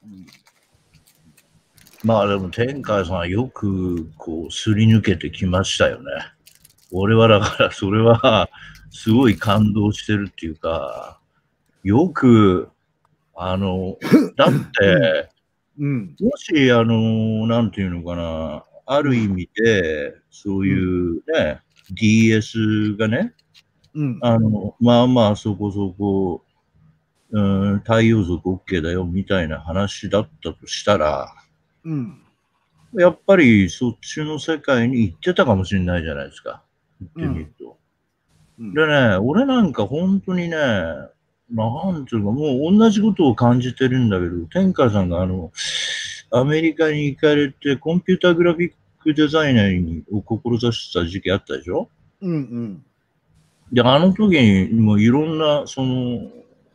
まあでも天海さんはよくこうすり抜けてきましたよね。俺はだからそれはすごい感動してるっていうか、よくだってもしなんていうのかな、ある意味でそういうね、DS がね、まあまあそこそこ太陽族 OK だよみたいな話だったとしたら、やっぱりそっちの世界に行ってたかもしれないじゃないですか。言ってみると。でね、俺なんか本当にね、なんていうか、もう同じことを感じてるんだけど、天海さんがアメリカに行かれてコンピュータグラフィックデザイナーを志した時期あったでしょ。で、あの時にもういろんなその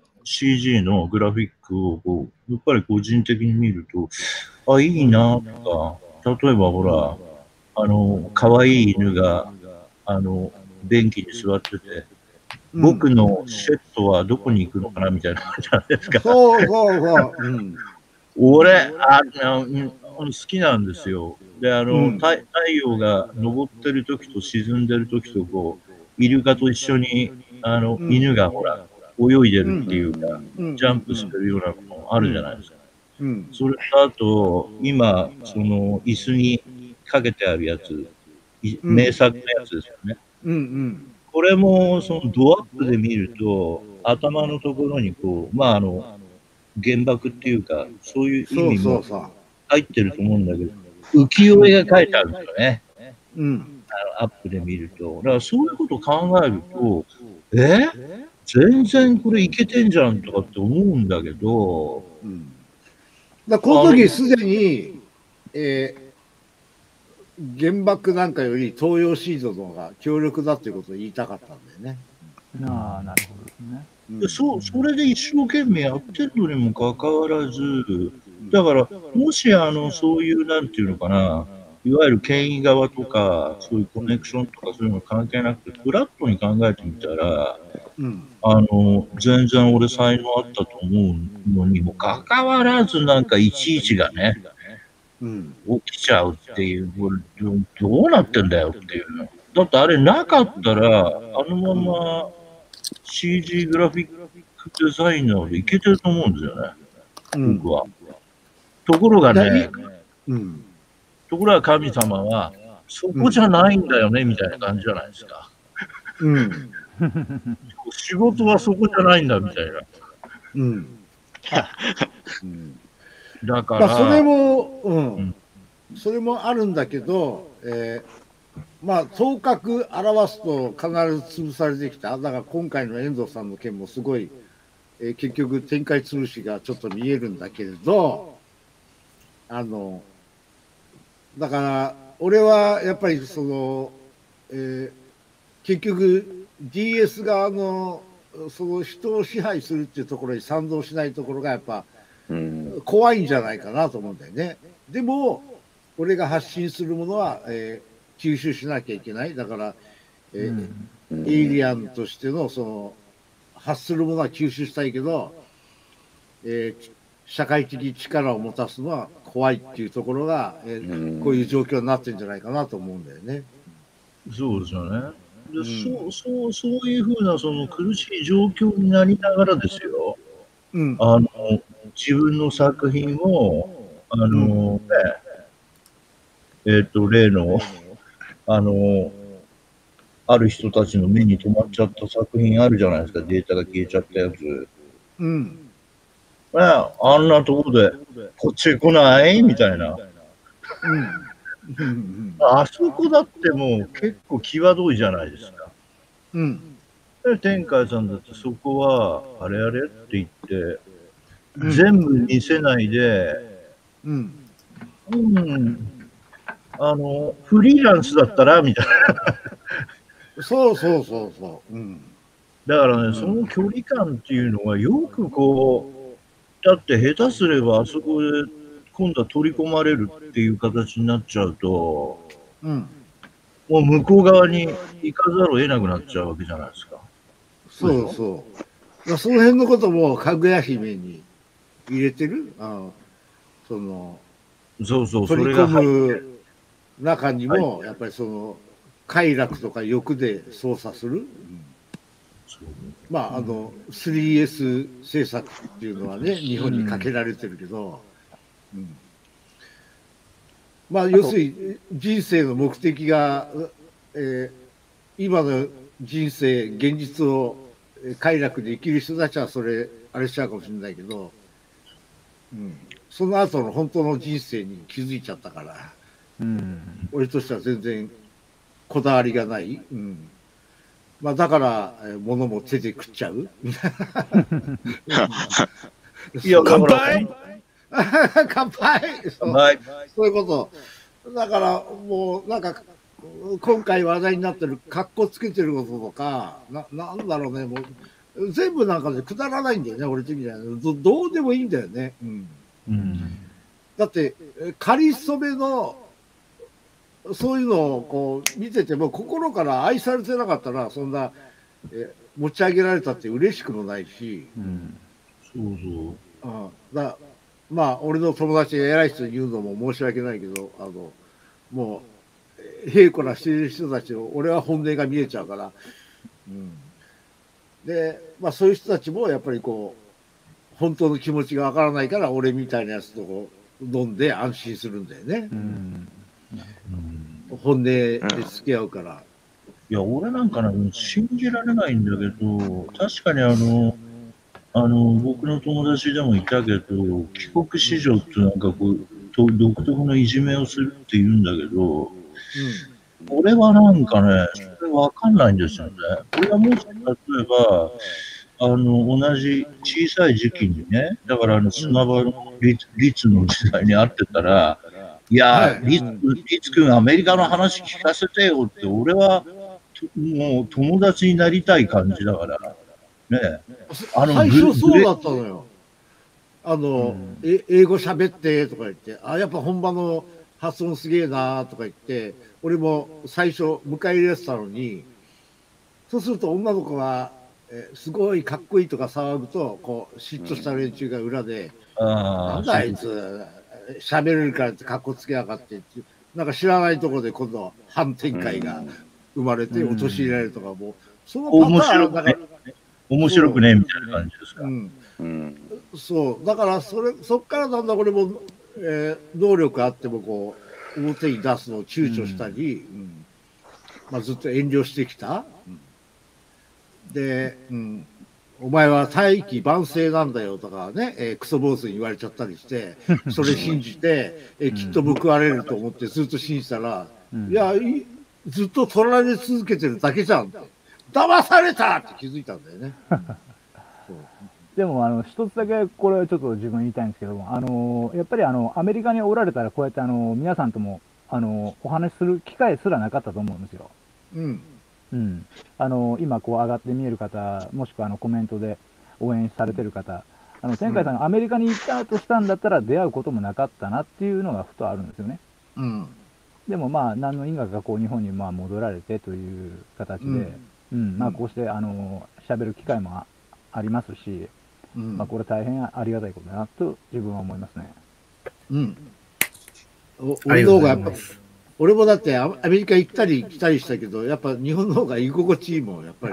CG のグラフィックをこうやっぱり個人的に見ると、あ、いいなとか、例えばほら、可愛い犬が、便器に座ってて、僕のセットはどこに行くのかなみたいなじゃないですか。 そうそうそう。 俺、好きなんですよ。で、太陽が昇ってる時と沈んでる時と、こう、イルカと一緒に、犬がほら、泳いでるっていうか、ジャンプしてるようなものあるじゃないですか。それとあと、今、その、椅子にかけてあるやつ、名作のやつですよね。これも、そのドアップで見ると、頭のところにこう、まあ原爆っていうか、そういう意味も入ってると思うんだけど、浮世絵が書いてあるんですよね。アップで見ると。だからそういうことを考えると、全然これいけてんじゃんとかって思うんだけど、この時すでに、原爆なんかより東洋シードの方が強力だっていうことを言いたかったんだよね。 なるほどですね。それで一生懸命やってるのにもかかわらず、だから、もしそういう、なんていうのかな、いわゆる権威側とか、そういうコネクションとかそういうの関係なくて、フラットに考えてみたら、全然俺才能あったと思うのにもかかわらず、なんかいちいちがね、起きちゃうっていう、どうなってんだよっていうの。だってあれなかったら、あのまま CG グラフィックデザイナーでいけてると思うんですよね、僕は。ところがね、ところが神様は、そこじゃないんだよね、みたいな感じじゃないですか。仕事はそこじゃないんだ、みたいな。だから、 それも、それもあるんだけど、まあ、頭角表すと必ず潰されてきた。だから今回の遠藤さんの件もすごい、 結局展開潰しがちょっと見えるんだけれど、だから俺はやっぱりその、結局 DS 側のその人を支配するっていうところに賛同しないところがやっぱ怖いんじゃないかなと思うんだよね。でも俺が発信するものは、吸収しなきゃいけない。だから、エイリアンとしてのその発するものは吸収したいけど、社会的力を持たすのは怖いっていうところが、こういう状況になってるんじゃないかなと思うんだよね。 そうですよね。で、そういうふうなその苦しい状況になりながらですよ。自分の作品を例のある人たちの目に留まっちゃった作品あるじゃないですか、データが消えちゃったやつ。あんなとこで、こっちへ来ないみたいな。あそこだってもう結構際どいじゃないですか。天海さんだってそこは、あれあれって言って、全部見せないで、フリーランスだったらみたいな。 そうそうそうそう。 だからね、その距離感っていうのがよくこう、だって下手すればあそこで今度は取り込まれるっていう形になっちゃうと、もう向こう側に行かざるを得なくなっちゃうわけじゃないですか。 そうそう。その辺のこともかぐや姫に入れてる。 そうそう、 取り込む中にも、やっぱりその快楽とか欲で操作する。3S 政策っていうのはね、日本にかけられてるけど、要するに人生の目的が、今の人生、現実を快楽で生きる人たちはそれ、あれしちゃうかもしれないけど、その後の本当の人生に気づいちゃったから、俺としては全然こだわりがない。だから、物も手で食っちゃう。 いや、乾杯乾杯そういうこと。だから、もう、なんか、今回話題になってる、かっこつけてることとか、なんだろうね、もう、全部なんかね、くだらないんだよね、俺的には。どうでもいいんだよね。だって、かりそめの、そういうのをこう見てても心から愛されてなかったらそんな持ち上げられたって嬉しくもないし、俺の友達が偉い人に言うのも申し訳ないけどもう平子なしている人たちを俺は本音が見えちゃうから、でそういう人たちもやっぱりこう本当の気持ちがわからないから俺みたいなやつとこう飲んで安心するんだよね。本音で付き合うから。 いや、俺なんか信じられないんだけど、確かに僕の友達でもいたけど、帰国子女ってなんかこう、独特のいじめをするって言うんだけど、俺はなんかね、それわかんないんですよね。俺はもし例えば、同じ小さい時期にね、だから砂場の律の時代に会ってたら、いや、律君、アメリカの話聞かせてよって、俺はもう友達になりたい感じだから、ね。 最初そうだったのよ。英語喋ってとか言って、やっぱ本場の発音すげえなとか言って、俺も最初迎え入れてたのに、そうすると女の子が、すごいかっこいいとか騒ぐと、こう、嫉妬した連中が裏で、なんだあいつ、喋れるからって格好つけやがってって、なんか知らないところで今度反展開が生まれて陥れられるとかもう、そのパターンだから。 面白くねみたいな感じですか。 そう。だからそっからだんだん俺も、能力あってもこう、表に出すのを躊躇したり、ずっと遠慮してきた。で、お前は大器晩成なんだよとかね、クソ坊主に言われちゃったりして、それ信じて、きっと報われると思ってずっと信じたら、いや、ずっと取られ続けてるだけじゃんって。騙されたって気づいたんだよね。 でも一つだけこれはちょっと自分言いたいんですけども、やっぱりアメリカにおられたらこうやって皆さんともお話しする機会すらなかったと思うんですよ。今こう上がって見える方、もしくはコメントで応援されてる方、天海さんがアメリカに行ったとしたんだったら出会うこともなかったなっていうのがふとあるんですよね。でもまあ何の因果かこう日本にまあ戻られてという形で、まあこうして喋る機会もありますし、まあこれ大変ありがたいことだなと自分は思いますね。 俺もだってアメリカ行ったり来たりしたけど、やっぱ日本の方が居心地いいもん、やっぱり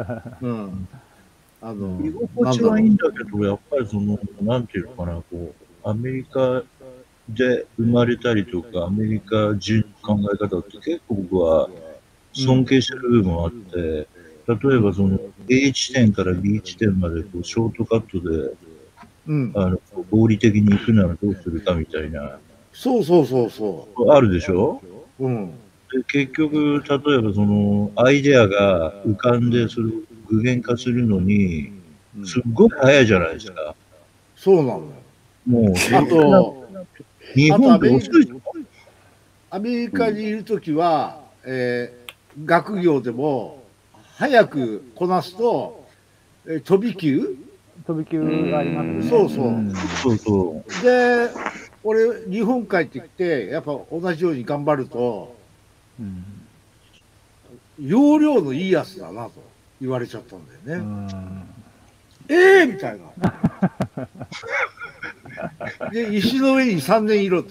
居心地はいいんだけど、やっぱりなんていうのかな、こう、アメリカで生まれたりとか、アメリカ人の考え方って結構僕は尊敬してる部分もあって、例えばA 地点から B 地点までこうショートカットで、合理的に行くならどうするかみたいな。あるでしょ？で結局、例えばアイデアが浮かんで、それを具現化するのに、すっごい早いじゃないですか。 そうなの。 もう、あと、日本って遅い。 アメリカにいるときは、学業でも早くこなすと、飛び級がありますね。 そうで、俺、日本帰ってきて、やっぱ同じように頑張ると、容量のいいやつだなと言われちゃったんだよね。みたいな。で、石の上に3年いろって、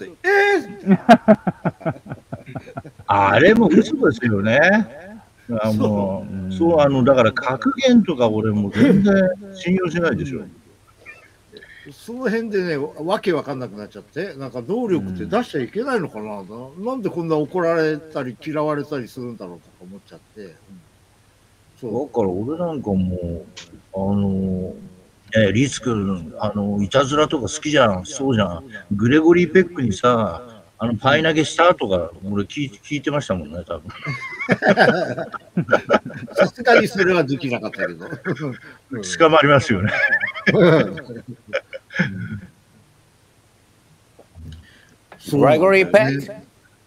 あれも嘘ですよね。もう、そう、だから格言とか俺も全然信用しないでしょ。 その辺でね、わけわかんなくなっちゃって、なんか能力って出しちゃいけないのかな、なんでこんな怒られたり嫌われたりするんだろうとか思っちゃって。だから俺なんかもリスク、いたずらとか好きじゃん、そうじゃん。グレゴリー・ペックにさ、パイ投げしたとか、俺聞いてましたもんね、多分。 さすがにそれはできなかったけど。 捕まりますよね。 グレゴリー・ペック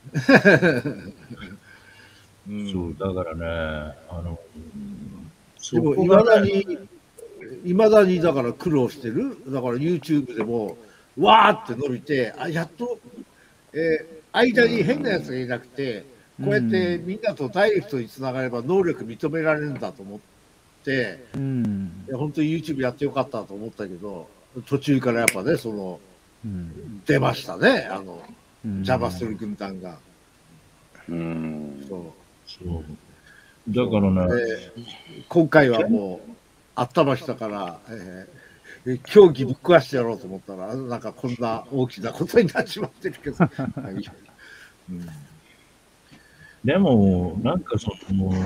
そう、だからね、 でもいまだにだから苦労してる。だから YouTube でもわーって伸びて、やっと、間に変なやつがいなくて、こうやってみんなとダイレクトにつながれば能力認められるんだと思って、本当に YouTube やってよかったと思ったけど、途中からやっぱね、出ましたね、邪魔する軍団が。 だからね、 今回はもう、頭したから、競技ぶっ壊してやろうと思ったら、なんかこんな大きなことになっちまってるけど。 でも、なんかど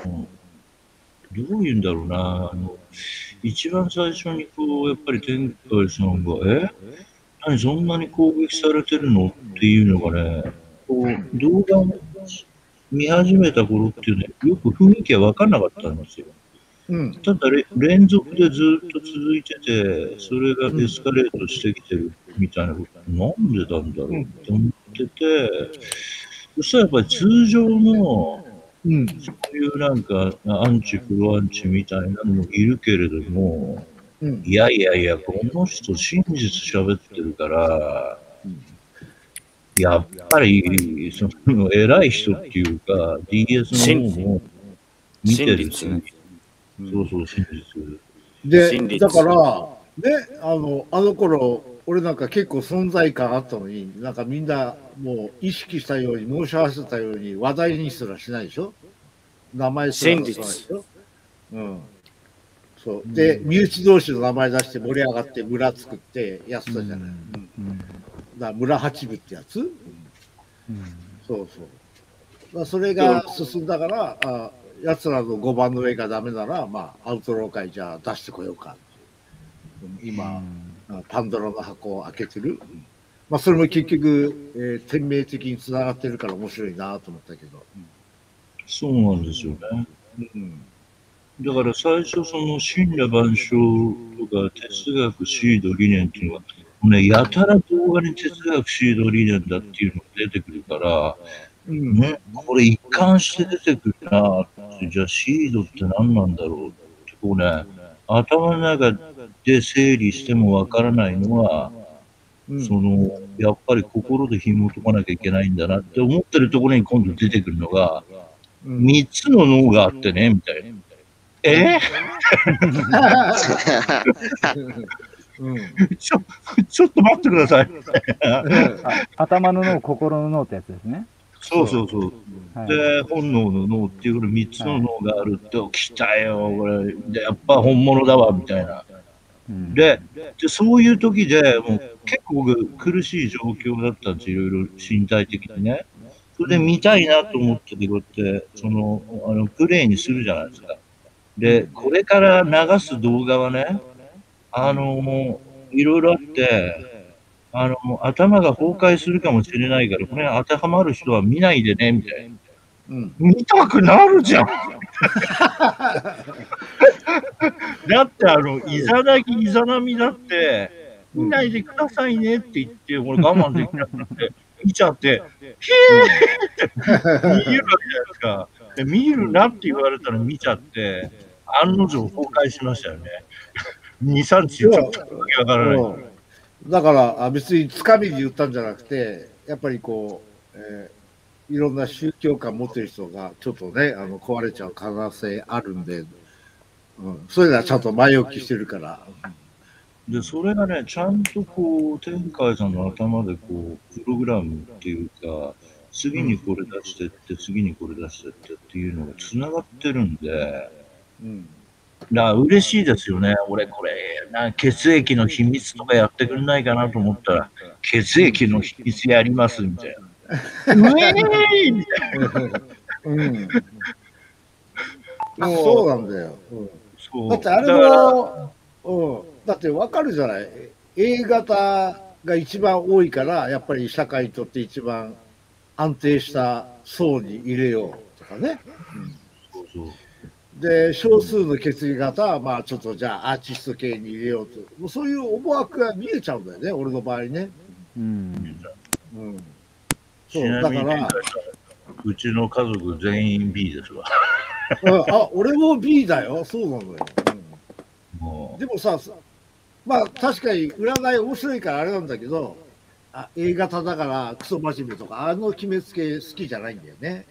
ういうんだろうな、一番最初にこう、やっぱり天海さんが、何そんなに攻撃されてるのっていうのがね、こう、動画を見始めた頃っていうね、よく雰囲気は分かんなかったんですよ。ただ連続でずっと続いてて、それがエスカレートしてきてるみたいなこと、なんでなんだろうって思ってて、そしたらやっぱり通常の、そういうなんかアンチ、プロアンチみたいなのもいるけれども、いやいやいや、この人真実喋ってるから、やっぱり、偉い人っていうか、DS の方も見てるし、そうそう、真実。 で、だから、ね、あの頃、俺なんか結構存在感あったのに、なんかみんなもう意識したように、申し合わせたように話題にすらしないでしょ？名前すら出さないでしょ？そう。で、身内同士の名前出して盛り上がって村作ってやってたじゃない。だから村八部ってやつ？そうそう。それが進んだから、奴らの5番の上がダメなら、まあ、アウトロー会じゃあ出してこようか。今、パンドラの箱を開けてる。まあ、それも結局、天命的につながってるから面白いなと思ったけど。 そうなんですよね。 だから最初、その神羅万象とか哲学シード理念っていうのは、ね、やたら動画に哲学シード理念だっていうのが出てくるから、ね、これ一貫して出てくるなって、じゃあシードって何なんだろうって、こうね、頭の中で整理してもわからないのは、やっぱり心で紐解かなきゃいけないんだなって思ってるところに今度出てくるのが、3つの脳があってね、みたいな。ちょっと待ってください。 頭の脳、心の脳ってやつですね。 そうそうそう。で、本能の脳っていうこれ3つの脳があるって、来たよ、これ。で、やっぱ本物だわ、みたいな。で、そういう時でもう結構苦しい状況だったんですよ、いろいろ身体的にね。それで見たいなと思ってて、こうやって、プレイにするじゃないですか。で、これから流す動画はね、いろいろあって、頭が崩壊するかもしれないから、これ当てはまる人は見ないでね、みたいな。見たくなるじゃん。だっていざなぎいざなみだって、見ないでくださいねって言って、俺我慢できなくなって、見ちゃって、ひーって見るわけじゃないですか。で見るなって言われたら見ちゃって、案の定崩壊しましたよね。2、3日ちょっとわからない。 だから別につかみに言ったんじゃなくて、やっぱりこう、いろんな宗教観持ってる人がちょっとね、壊れちゃう可能性あるんで、そういうのはちゃんと前置きしてるから。 で、それがね、ちゃんとこう、天海さんの頭でこう、プログラムっていうか、次にこれ出してって、次にこれ出してってっていうのが繋がってるんで、だから嬉しいですよね。俺これ、血液の秘密とかやってくれないかなと思ったら、血液の秘密やりますみたいな。うえーいみたいな。 そうなんだよ。だってあれも、だってわかるじゃない。A 型が一番多いから、やっぱり社会にとって一番安定した層に入れようとかね。で、少数の血液型は、まあちょっとじゃあアーティスト系に入れようと。もうそういう思惑が見えちゃうんだよね、俺の場合ね。 そう、だから、うちの家族全員 B ですわ。 俺も B だよ。そうなのよ。でもさ、まあ確かに占い面白いからあれなんだけど、A 型だからクソ真面目とか、決めつけ好きじゃないんだよね。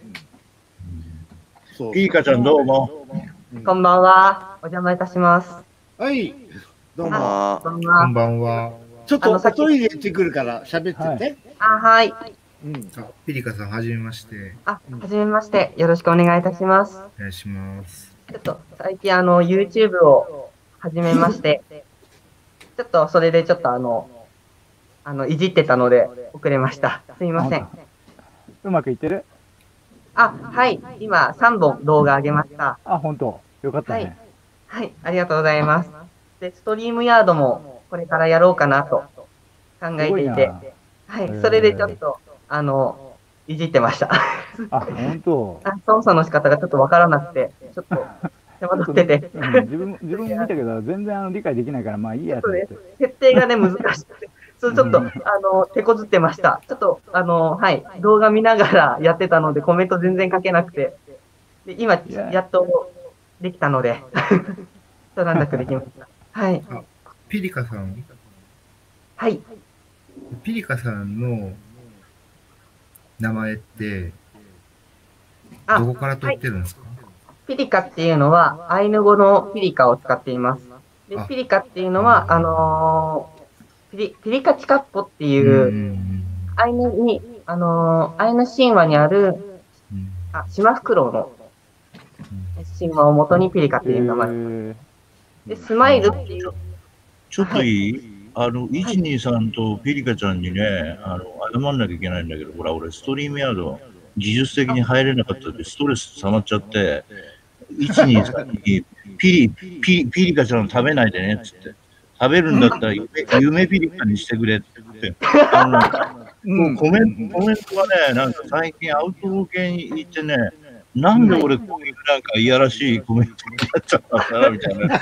ピーカちゃんどうも。 こんばんは。お邪魔いたします。 はい。どうも。 こんばんは。 ちょっとおトイレ行ってくるから喋ってて。 はい。 ピリカさん、はじめまして。 はじめまして。よろしくお願いいたします。 お願いします。 ちょっと最近YouTube を始めまして、ちょっとそれでちょっといじってたので遅れました。すみません。 うまくいってる？ はい。今3本動画上げました。 本当。よかったね。 はい。ありがとうございます。で、ストリームヤードもこれからやろうかなと考えていて、はい。それでちょっと、いじってました。 本当。 操作の仕方がちょっとわからなくて、ちょっと手間取ってて。 自分も見たけど、全然理解できないから、まあいいやつです。 設定がね、難しくて。ちょっと、手こずってました。ちょっと、はい、動画見ながらやってたので、コメント全然書けなくて。で、今、やっとできたので、一段落できました。はい。 ピリカさん。 はい。 ピリカさんの名前って、どこから取ってるんですか？ ピリカっていうのは、アイヌ語のピリカを使っています。で、ピリカっていうのは、ピリカチカッポっていう、アイヌ神話にある、シマフクロウの神話をもとにピリカっていう名前。で、スマイルっていう。 ちょっといい?123とピリカちゃんにね、謝んなきゃいけないんだけど、ほら、俺、ストリームヤード、技術的に入れなかったで、ストレス溜まっちゃって、123にピリカちゃん食べないでねっつって。食べるんだったら夢ピリカにしてくれって言って、コメントがね、なんか最近アウトロー系に行ってね、 なんで俺こういうなんかいやらしいコメントになっちゃったんだなみたいな。だって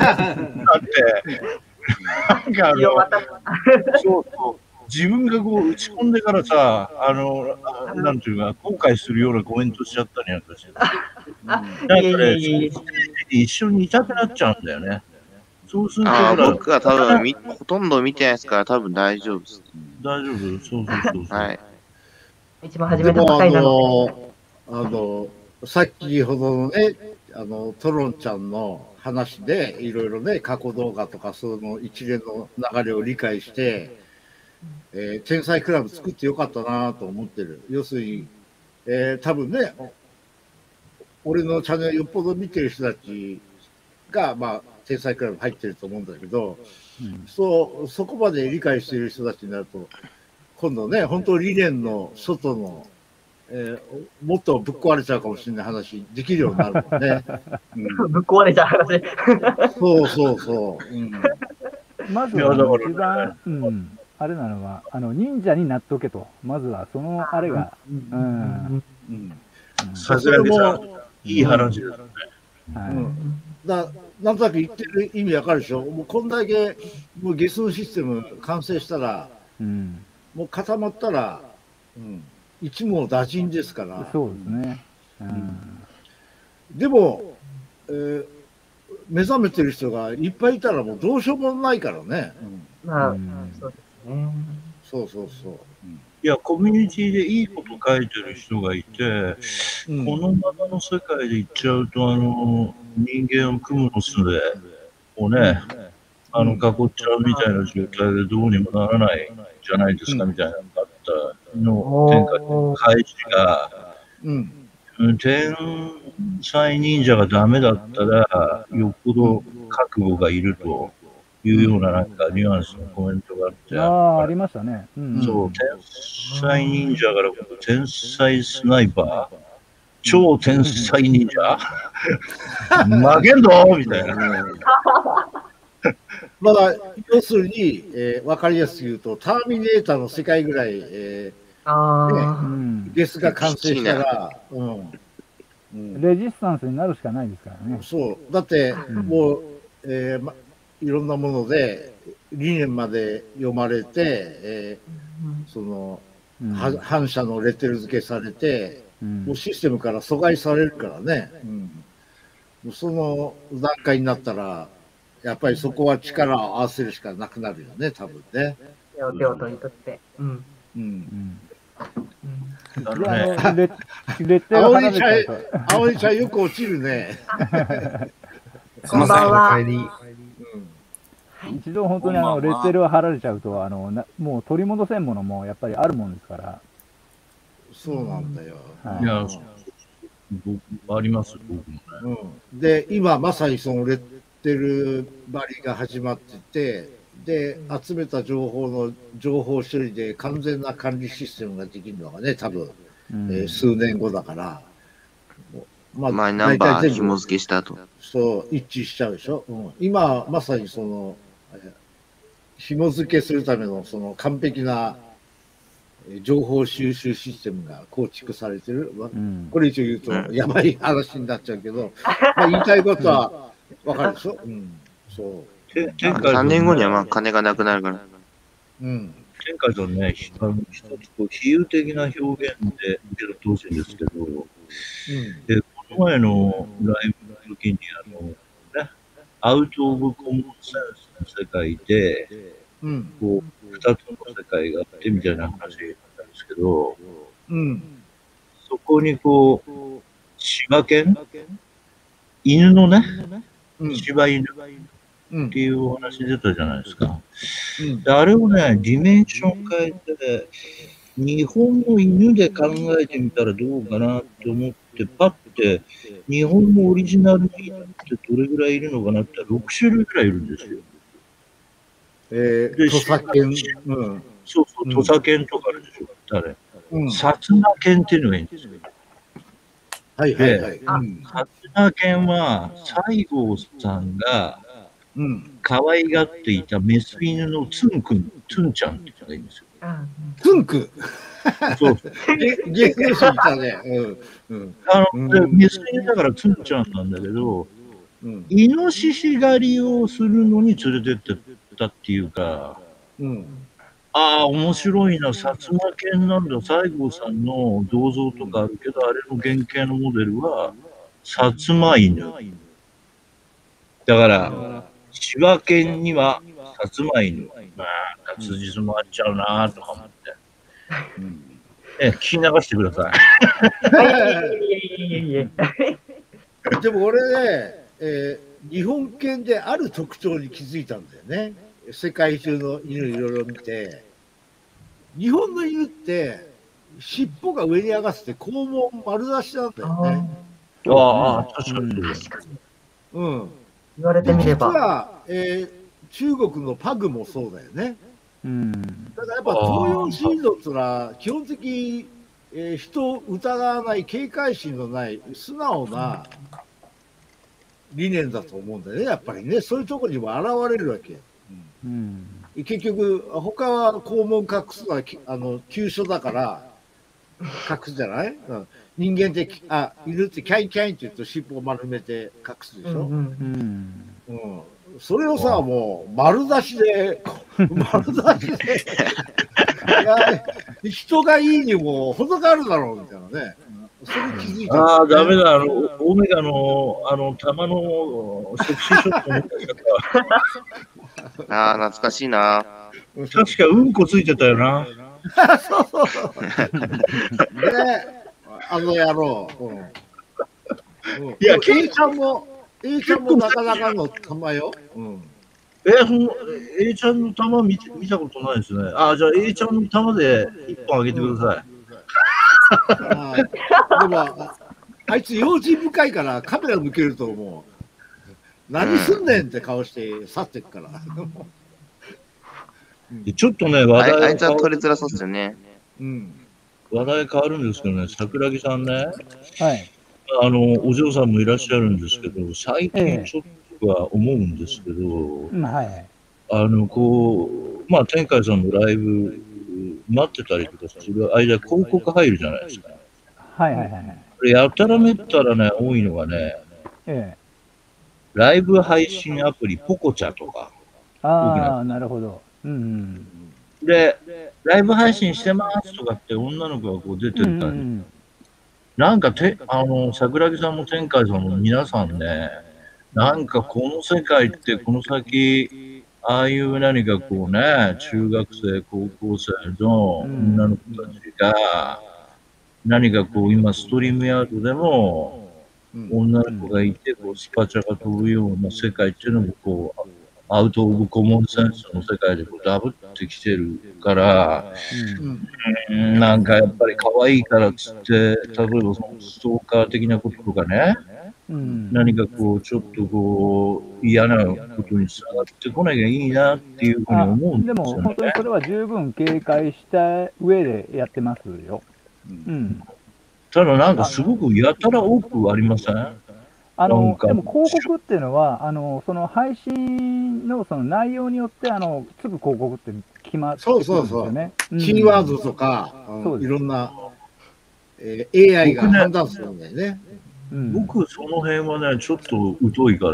なんかそうそう。自分がこう打ち込んでからさ、なんていうか、後悔するようなコメントしちゃったりなんかして。なんかね、一緒にいたくなっちゃうんだよね。そうすると、 僕は多分ほとんど見てないですから、多分大丈夫です。 大丈夫、そうそうそう。 はい。 一番初めの回なので。さっきほどのね、トロンちゃんの話で、いろいろね、過去動画とか、その一連の流れを理解して、天才クラブ作ってよかったなと思ってる。要するに、多分ね、俺のチャンネルよっぽど見てる人たちが、まあ、天才クラブ入ってると思うんだけど、そこまで理解している人たちになると、今度ね、本当理念の外の、もっとぶっ壊れちゃうかもしれない話できるようになるもんね。 ぶっ壊れちゃう話。 そうそうそう。 まずは一番、あれなのは、忍者になっとけと。まずは、そのあれが。 さすがにさ、いい話だね。 なんとなく言ってる意味わかるでしょ。もうこんだけ、もうゲスのシステム完成したら、もう固まったら、一網打尽ですから。 そうですね。 でも、目覚めてる人がいっぱいいたらもうどうしようもないからね。 まあ、そうですね。 そうそうそう。 いや、コミュニティでいいこと書いてる人がいて、このままの世界で言っちゃうと、人間をクモの巣で、をね、囲っちゃうみたいな状態でどうにもならないじゃないですかみたいなのがあったの展開の開示が、天才忍者がダメだったら、よっぽど覚悟がいるというようななんかニュアンスのコメントがあって。 ありましたね。 そう、天才忍者から天才スナイパー、超天才忍者負けんぞみたいな。 まだ、要するに、わかりやすく言うと、ターミネーターの世界ぐらい、ゲスが完成したら、 レジスタンスになるしかないですからね。 そう。だって、もう、いろんなもので、理念まで読まれて、その、反社のレッテル付けされて、もうシステムから阻害されるからね。その段階になったら、やっぱりそこは力を合わせるしかなくなるよね、多分ね。 手を取り取って。 青いちゃんよく落ちるね。 こんばんは。 一度本当にレッテルを貼られちゃうと、もう取り戻せんものもやっぱりあるもんですから。 そうなんだよ。 いや、あります、僕もね。 で、今まさにそのレッテル張りが始まってて、で、集めた情報の情報処理で完全な管理システムができるのがね、多分、数年後だから、 マイナンバー紐付けしたと。 そう、一致しちゃうでしょ。今、まさにその、紐付けするためのその完璧な情報収集システムが構築されてる。これ以上言うとやばい話になっちゃうけど、言いたいことはわかるでしょ。そう。 3年後にはまあ金がなくなるから。 天海さんね、一つこう比喩的な表現で受け取ってほしいんですけど、この前のライブの時にアウト・オブ・コモン・センスの世界で、こう、二つの世界があってみたいな話なんですけど、そこにこう、柴犬犬のね、柴犬っていうお話出たじゃないですか。であれをね、ディメンション変えて、日本の犬で考えてみたらどうかなって思って、パッて、日本のオリジナルの犬ってどれぐらいいるのかなって6種類ぐらいいるんですよ。 土佐犬。 そうそう、土佐犬とかあるでしょ、誰。薩摩犬っていうのがいいんですよ。 はいはいはい。 薩摩犬は、西郷さんが可愛がっていたメス犬のツンちゃんっていうのがいいんですよ。 ツンクそう。 芸能人いたね。 メス犬だからつんちゃんなんだけど、イノシシ狩りをするのに連れてってたっていうか、ああ、面白いな、薩摩犬なんだ、西郷さんの銅像とかあるけど、あれの原型のモデルは、薩摩犬。だから、千葉県には薩摩犬。まあ、辻褄合っちゃうなとか思って。聞き流してください。でも俺ね、日本犬である特徴に気づいたんだよね。世界中の犬いろいろ見て。日本の犬って尻尾が上に上がってて肛門丸出しなんだよね。 ああ、確かに。 うん。 言われてみれば。 実は、中国のパグもそうだよね。だからやっぱ東洋シードっていうのは基本的に、人を疑わない警戒心のない素直な理念だと思うんだよね、やっぱりね。そういうところにも現れるわけ。結局他は肛門隠すのは急所だから隠すじゃない、人間って犬ってキャインキャインって言うと尻尾を丸めて隠すでしょ。それをさ、もう丸出しで丸出しで人がいいにも程があるだろうみたいなね。それ気づいた、ね。 ああ、ダメだ。オメガの、玉のセクシーショット持ってた。ああ、懐かしいな。 確かうんこついてたよな。 そうそうそう。ね、野郎。いや、A ちゃんもなかなかの玉よ。 A ちゃんの玉見たことないですね。あ、じゃあ A ちゃんの玉で1本あげてください。 でも、あいつ用心深いからカメラ向けるともう、何すんねんって顔して去っていくから。 ちょっとね、話題あいつは取りづらそうですよね。 話題変わるんですけどね、桜木さんね、お嬢さんもいらっしゃるんですけど、最近ちょっとは思うんですけど、まあ、天海さんのライブ待ってたりとかする間、広告入るじゃないですか。やたらめったらね、多いのがね、ライブ配信アプリ、ポコチャとか。 ああ、なるほど。 で、ライブ配信してますとかって女の子がこう出てるから、なんか桜木さんも天海さんも皆さんね、なんかこの世界ってこの先、ああいう何かこうね、中学生、高校生の女の子たちが、何かこう今ストリームヤードでも女の子がいて、こうスパチャが飛ぶような世界っていうのもこう、アウト・オブ・コモンセンスの世界でこうダブってきてるから、なんかやっぱり可愛いからっつって、例えばそのストーカー的なこととかね、何かこう、ちょっとこう、嫌なことにつながってこなきゃいいなっていうふうに思うんですよね。 でも本当にそれは十分警戒した上でやってますよ。 ただなんかすごくやたら多くありません？ でも広告っていうのは、その配信のその内容によって、すぐ広告って決まってくるんですよね。 キーワードとか、いろんな、AI が判断するんだよね。 僕、その辺はね、ちょっと疎いから、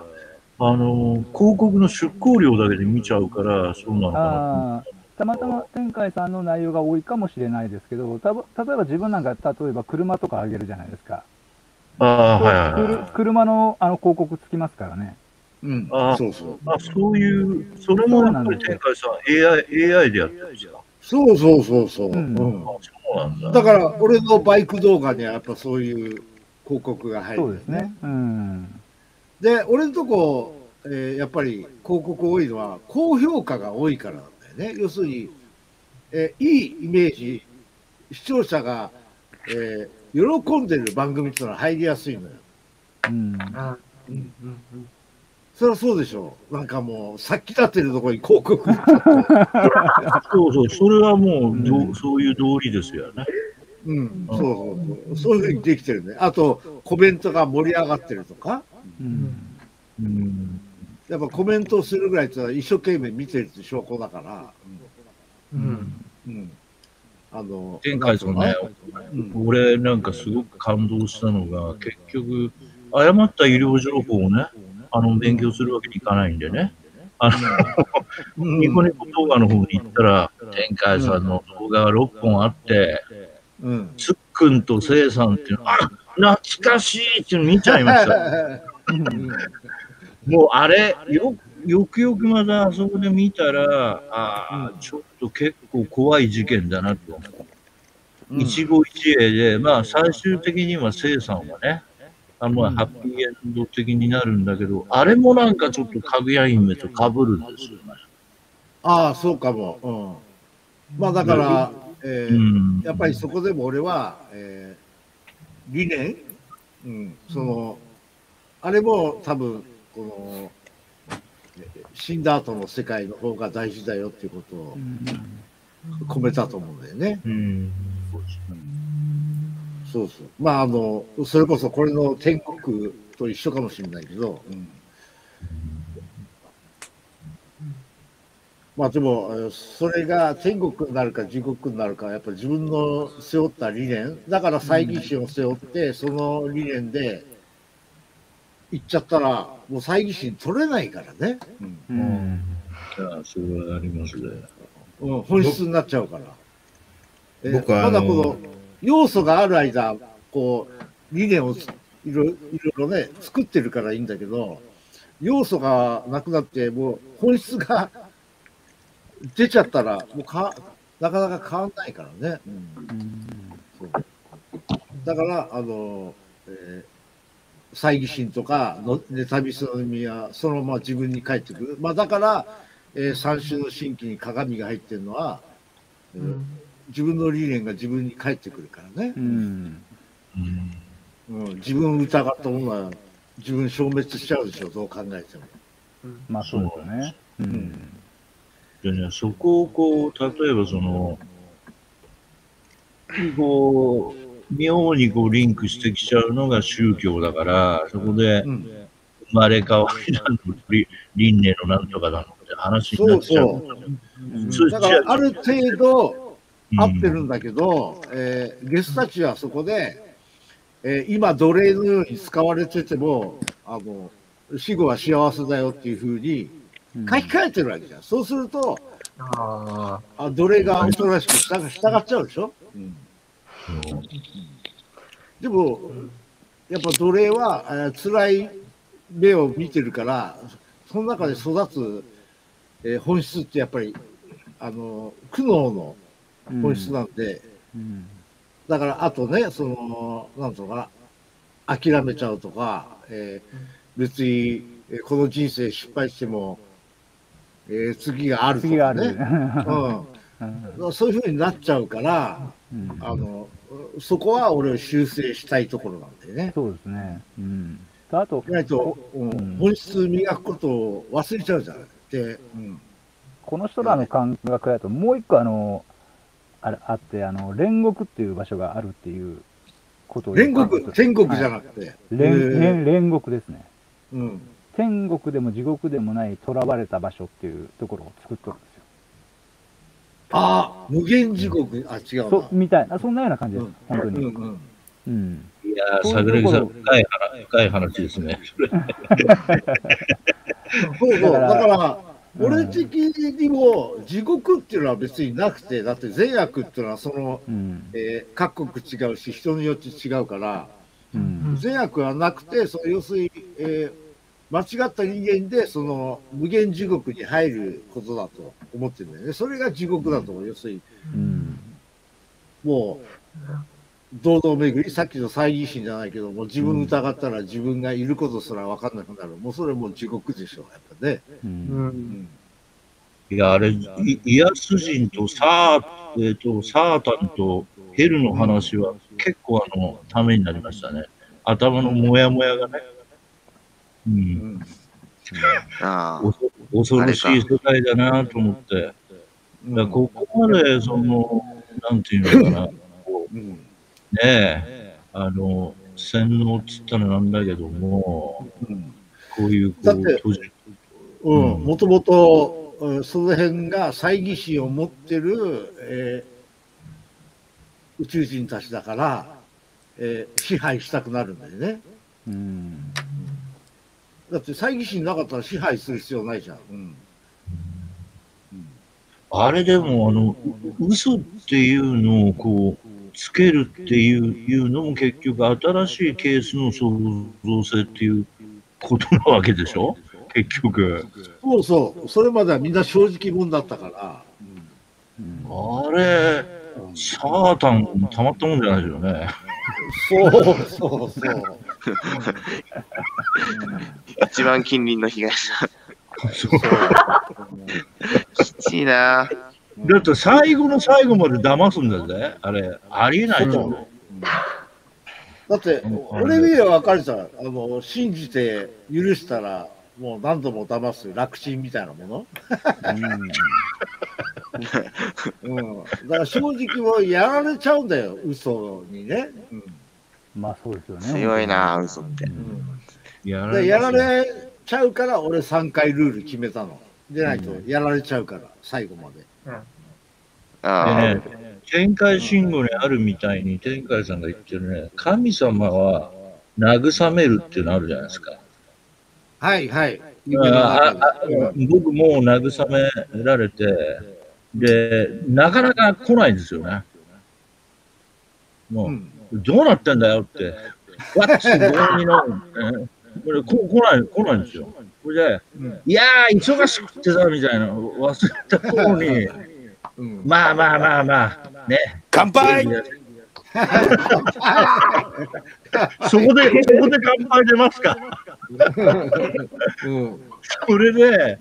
広告の出稿料だけで見ちゃうから、そうなのかな。 たまたま天海さんの内容が多いかもしれないですけど、例えば自分なんか、例えば車とかあげるじゃないですか。車の広告つきますからね。 そういう、それもやっぱり天海さん、AI でやってるんですか？ そう。だから、俺のバイク動画にはやっぱそういう広告が入る。 そうですね。 で、俺のとこ、やっぱり広告多いのは、高評価が多いからなんだよね。要するに、いいイメージ、視聴者が、喜んでる番組っていうのは入りやすいのよ。それはそうでしょう。なんかもう、さっき立ってるところに広告。 そう、それはもう、そういう道理ですよね。 そういうふうにできてるね。あと、コメントが盛り上がってるとか。やっぱコメントをするぐらいってのは一生懸命見てるって証拠だから。 天海さんね、俺なんかすごく感動したのが、結局、誤った医療情報をね、勉強するわけにいかないんでね。ニコニコ動画の方に行ったら、天海さんの動画が6本あって、つっくんとせいさんっていうの、懐かしいっていうの見ちゃいました。もうあれ、よくよくまたあそこで見たら、ちょっと結構怖い事件だなと。一期一会で、まあ最終的にはせいさんはね、ハッピーエンド的になるんだけど、あれもなんかちょっとかぐや姫と被るんですよね。 ああ、そうかも。まあだから、やっぱりそこでも俺は、理念、あれも多分、この、死んだ後の世界の方が大事だよっていうことを込めたと思うんだよね。そうそう。まあそれこそこれの天国と一緒かもしれないけど、まあでも、それが天国になるか地獄になるか、やっぱり自分の背負った理念、だから猜疑心を背負って、その理念で行っちゃったら、もう猜疑心取れないからね。 それはありますね。 本質になっちゃうから。まだこの要素がある間、こう、理念をいろいろね、作ってるからいいんだけど、要素がなくなって、もう本質が出ちゃったら、もうなかなか変わんないからね。だから、猜疑心とか、妬みそのみはそのまま自分に返ってくる。まあだから、三種の神器に鏡が入ってるのは、自分の理念が自分に返ってくるからね。自分を疑ったものは自分消滅しちゃうでしょ、どう考えても。 まあそうですね。 でね、そこをこう、例えばこう、妙にこうリンクしてきちゃうのが宗教だから、そこで生まれ変わりなんと輪廻のなんとかだのって話になっちゃう。 だからある程度合ってるんだけど、ゲスたちはそこで、今奴隷のように使われてても、死後は幸せだよっていうふうに書き換えてるわけじゃん。そうすると、奴隷がおとなしく従っちゃうでしょ。でも、やっぱ奴隷は辛い目を見てるから、その中で育つ、本質ってやっぱり苦悩の本質なんで、だからあとね、なんていうのかな、諦めちゃうとか、別にこの人生失敗しても、次があるとかね。そういうふうになっちゃうから、そこは俺を修正したいところなんだよね。 そうですね。あと、 意外と、本質磨くことを忘れちゃうじゃない。で、 この人らの感覚だと、もう一個あって、煉獄っていう場所があるっていうことを。 煉獄、天国じゃなくて。 煉獄ですね。天国でも地獄でもない囚われた場所っていうところを作っとるんですよ。 無限地獄、違うな。 みたいな、そんなような感じです、本当に。 いやー、桜木さん、深い話ですね。 そうそう、だから、俺的にも地獄っていうのは別になくて、だって善悪っていうのは各国違うし、人によって違うから、善悪はなくて、要するに、間違った人間で無限地獄に入ることだと思ってるんだよね。それが地獄だと思う。要するに、もう堂々巡り、さっきの猜疑心じゃないけども、自分疑ったら自分がいることすら分かんなくなる。もうそれも地獄でしょう、やっぱね。 いや、あれ、イヤス人とサータンとヘルの話は結構ためになりましたね。頭のモヤモヤがね。恐ろしい世界だなと思って。ここまで、なんていうのかな、ねえ、洗脳っつったらなんだけども、こういう、 もともと、その辺が猜疑心を持ってる、 宇宙人たちだから、支配したくなるんだよね。だって猜疑心なかったら支配する必要ないじゃん。 あれでも、嘘っていうのをこう、つけるっていうのも結局新しいケースの創造性っていうことなわけでしょ結局。 そうそう。それまではみんな正直者だったから。 あれ、サータンたまったもんじゃないですよね。 そう。 一番近隣の被害者。きついな。 だって最後の最後まで騙すんだぜ。あれ、ありえないと思う。 だって、俺には分かるじゃん。信じて許したら、もう何度も騙す楽ちんみたいなもの。だから正直もやられちゃうんだよ、嘘にね。 まあそうですよね。 強いな、嘘って。 やられちゃうから、俺3回ルール決めたの。でないとやられちゃうから、最後まで。 天海信号にあるみたいに、天海さんが言ってるね、神様は慰めるっていうのあるじゃないですか。 はいはい。 僕も慰められて、で、なかなか来ないんですよね。もう、どうなってんだよって、わっつって強引に来ないんですよ。それで、いやー、忙しくってさ、みたいな、忘れた頃に、まあ、ね。 乾杯そこで乾杯出ますか。それ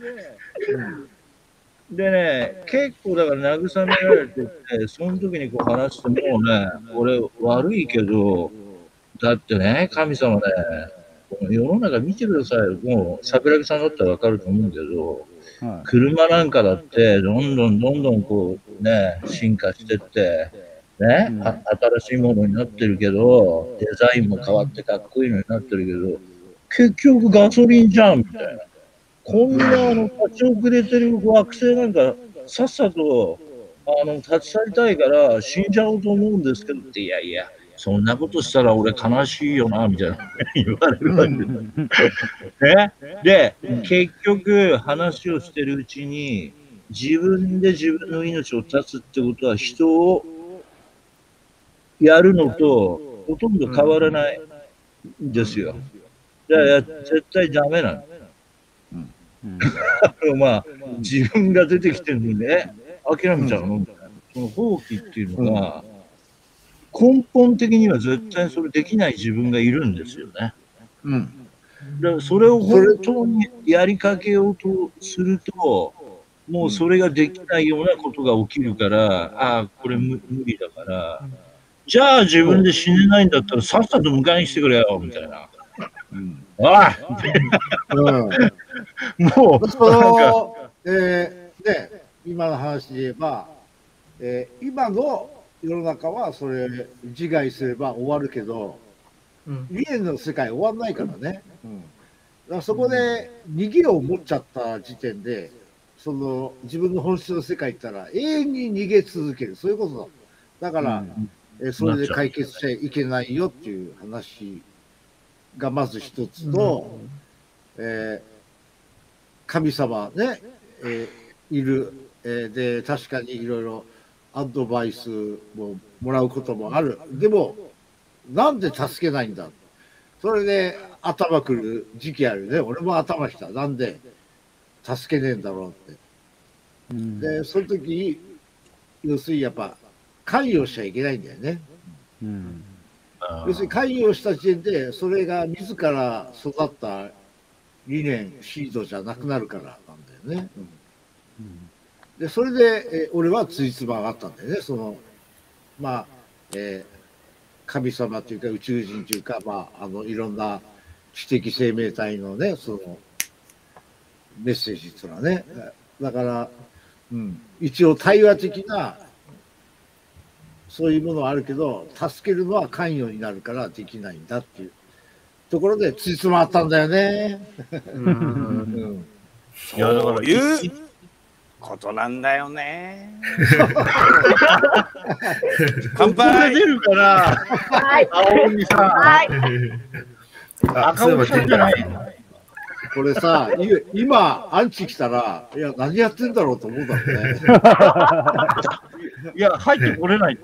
でね、結構だから慰められてて、その時にこう話してもうね、俺悪いけど、だってね、神様ね、世の中見てくださいよ。もう桜木さんだったらわかると思うけど、車なんかだってどんどんこうね、進化してって、ね、新しいものになってるけど、デザインも変わってかっこいいのになってるけど、結局ガソリンじゃんみたいな。こんな立ち遅れてる惑星なんかさっさと立ち去りたいから死んじゃおうと思うんですけどって、いや、そんなことしたら俺悲しいよなみたいな言われるわけで、結局話をしてるうちに自分で自分の命を絶つってことは人をやるのとほとんど変わらないんですよ。だから絶対ダメなの。まあ自分が出てきてるのにね、諦めちゃうのみたいな。その放棄っていうのが根本的には絶対それできない自分がいるんですよね。だからそれを本当にやりかけようとすると、もうそれができないようなことが起きるから、これ無理だから、じゃあ自分で死ねないんだったらさっさと迎えに来てくれよみたいな。もう今の話で言えば、今の世の中はそれ自害すれば終わるけど、理念の世界終わんないからね。だからそこで逃げを持っちゃった時点で、その自分の本質の世界行ったら永遠に逃げ続ける、そういうことだ。だから、それで解決しちゃいけないよっていう話がまず一つと、神様ね、いる、で確かにいろいろアドバイスをもらうこともある。でもなんで助けないんだ。それで頭くる時期あるね。俺も頭きた。なんで助けねえんだろうって。でその時要するにやっぱ関与しちゃいけないんだよね。要するに関与した時点でそれが自ら育った理念シードじゃなくなるからなんだよね。でそれで、俺はついつまがあったんだよね。そのまあ、神様というか宇宙人というか、いろんな知的生命体のね、そのメッセージっていうのはね。だから、一応対話的なそういうものはあるけど、助けるのは関与になるからできないんだっていうところでついつまあったんだよね。 いやだからことなんだよね。 乾杯。出るかな。 はい。 青鬼さん。 はい。 赤鬼さんじゃない。 これさ、今、アンチ来たら、いや、何やってんだろうと思うだろうね。 いや、入ってこれないって。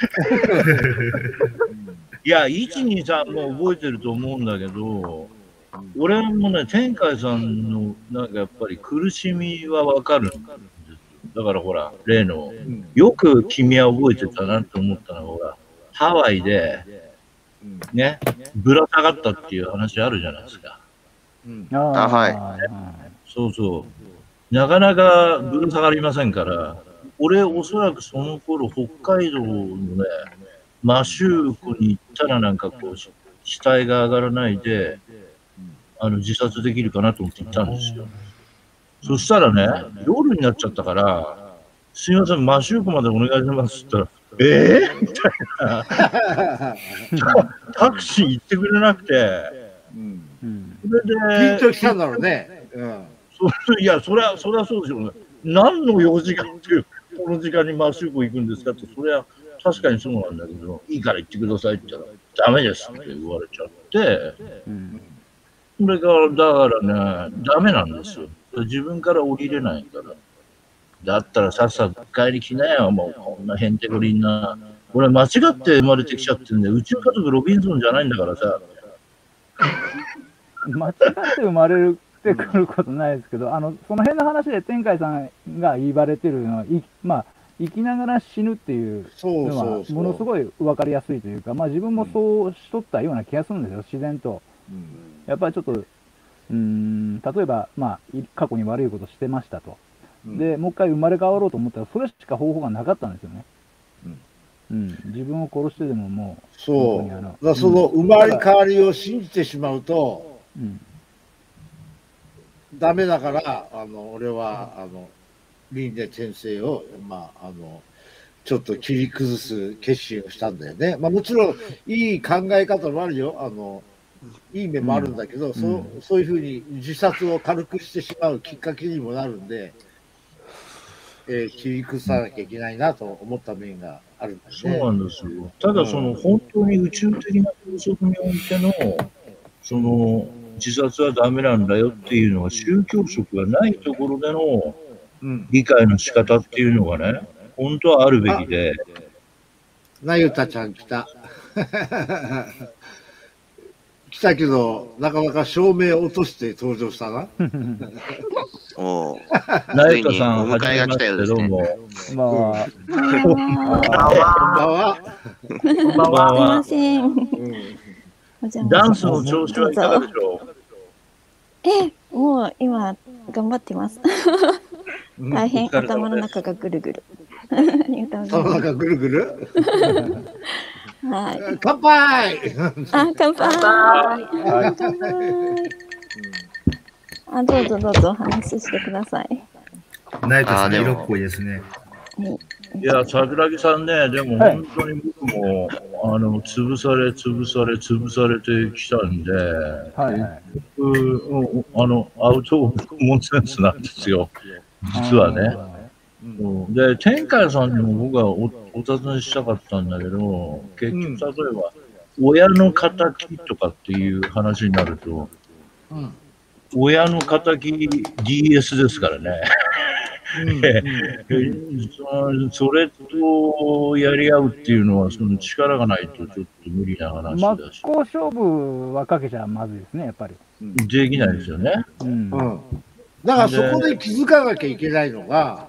いや、1、2、3も覚えてると思うんだけど、俺もね、天海さんの、なんかやっぱり苦しみはわかるんです。だからほら、例の、よく君は覚えてたなと思ったのは、ほら、ハワイで、ね、ぶら下がったっていう話あるじゃないですか。 はい。 そうそう。なかなかぶら下がりませんから、俺、おそらくその頃、北海道のね、マシューコに行ったらなんかこう、死体が上がらないで、自殺できるかなと思って行ったんですよ。そしたらね、夜になっちゃったから、すいません、マシューコまでお願いしますって言ったら、みたいな。タクシー行ってくれなくて、 それで、緊張したんだろうね。 いや、そりゃそうでしょうね。何の用事かっていう、この時間にマシューコ行くんですかって、それは確かにそうなんだけど、いいから行ってくださいって言ったら、ダメですって言われちゃって、それから、だからね、ダメなんですよ。自分から降りれないから。だったらさっさと帰り来なよ、もうこんなへんてこりんな。俺間違って生まれてきちゃってんで、宇宙家族ロビンソンじゃないんだからさ。 間違って生まれてくることないですけど、その辺の話で天海さんが言われてるのは、まあ、生きながら死ぬっていうのは、ものすごい分かりやすいというか、まあ自分もそうしとったような気がするんですよ、自然と。やっぱりちょっと、例えば、まあ、過去に悪いことしてましたと。で、もう一回生まれ変わろうと思ったら、それしか方法がなかったんですよね。自分を殺してでももう。 そう。だからその生まれ変わりを信じてしまうと、ダメだから、俺は、輪廻転生を、まあ、ちょっと切り崩す決心をしたんだよね。まあもちろん、いい考え方もあるよ。いい面もあるんだけど、そういうふうに自殺を軽くしてしまうきっかけにもなるんで、切り崩さなきゃいけないなと思った面があるんだよね。 そうなんですよ。ただ、本当に宇宙的な法則においての、自殺はダメなんだよっていうのが宗教色がないところでの理解の仕方っていうのがね、本当はあるべきで。 なゆたちゃん来た。来たけど、なかなか照明を落として登場したな。 おお。 なゆたさん、お迎えが来たようですね。どうも。 こんばんは。すいません。 ダンスの調子はいかがでしょう？もう今頑張ってます。大変頭の中がぐるぐる。 頭の中ぐるぐる？ はい。 乾杯！ 乾杯！どうぞお話ししてください。 ナイトさん色っぽいですね。 いや、桜木さんね、でも本当に僕も、潰されてきたんで、アウト・オブ・コモンセンスなんですよ、実はね。で、天海さんにも僕はお尋ねしたかったんだけど、結局、例えば、親の敵とかっていう話になると、親の敵 DS ですからね。それとやり合うっていうのは、その力がないとちょっと無理な話だし。 真っ向勝負はかけちゃまずいですね、やっぱり。 できないですよね。 だからそこで気づかなきゃいけないのが、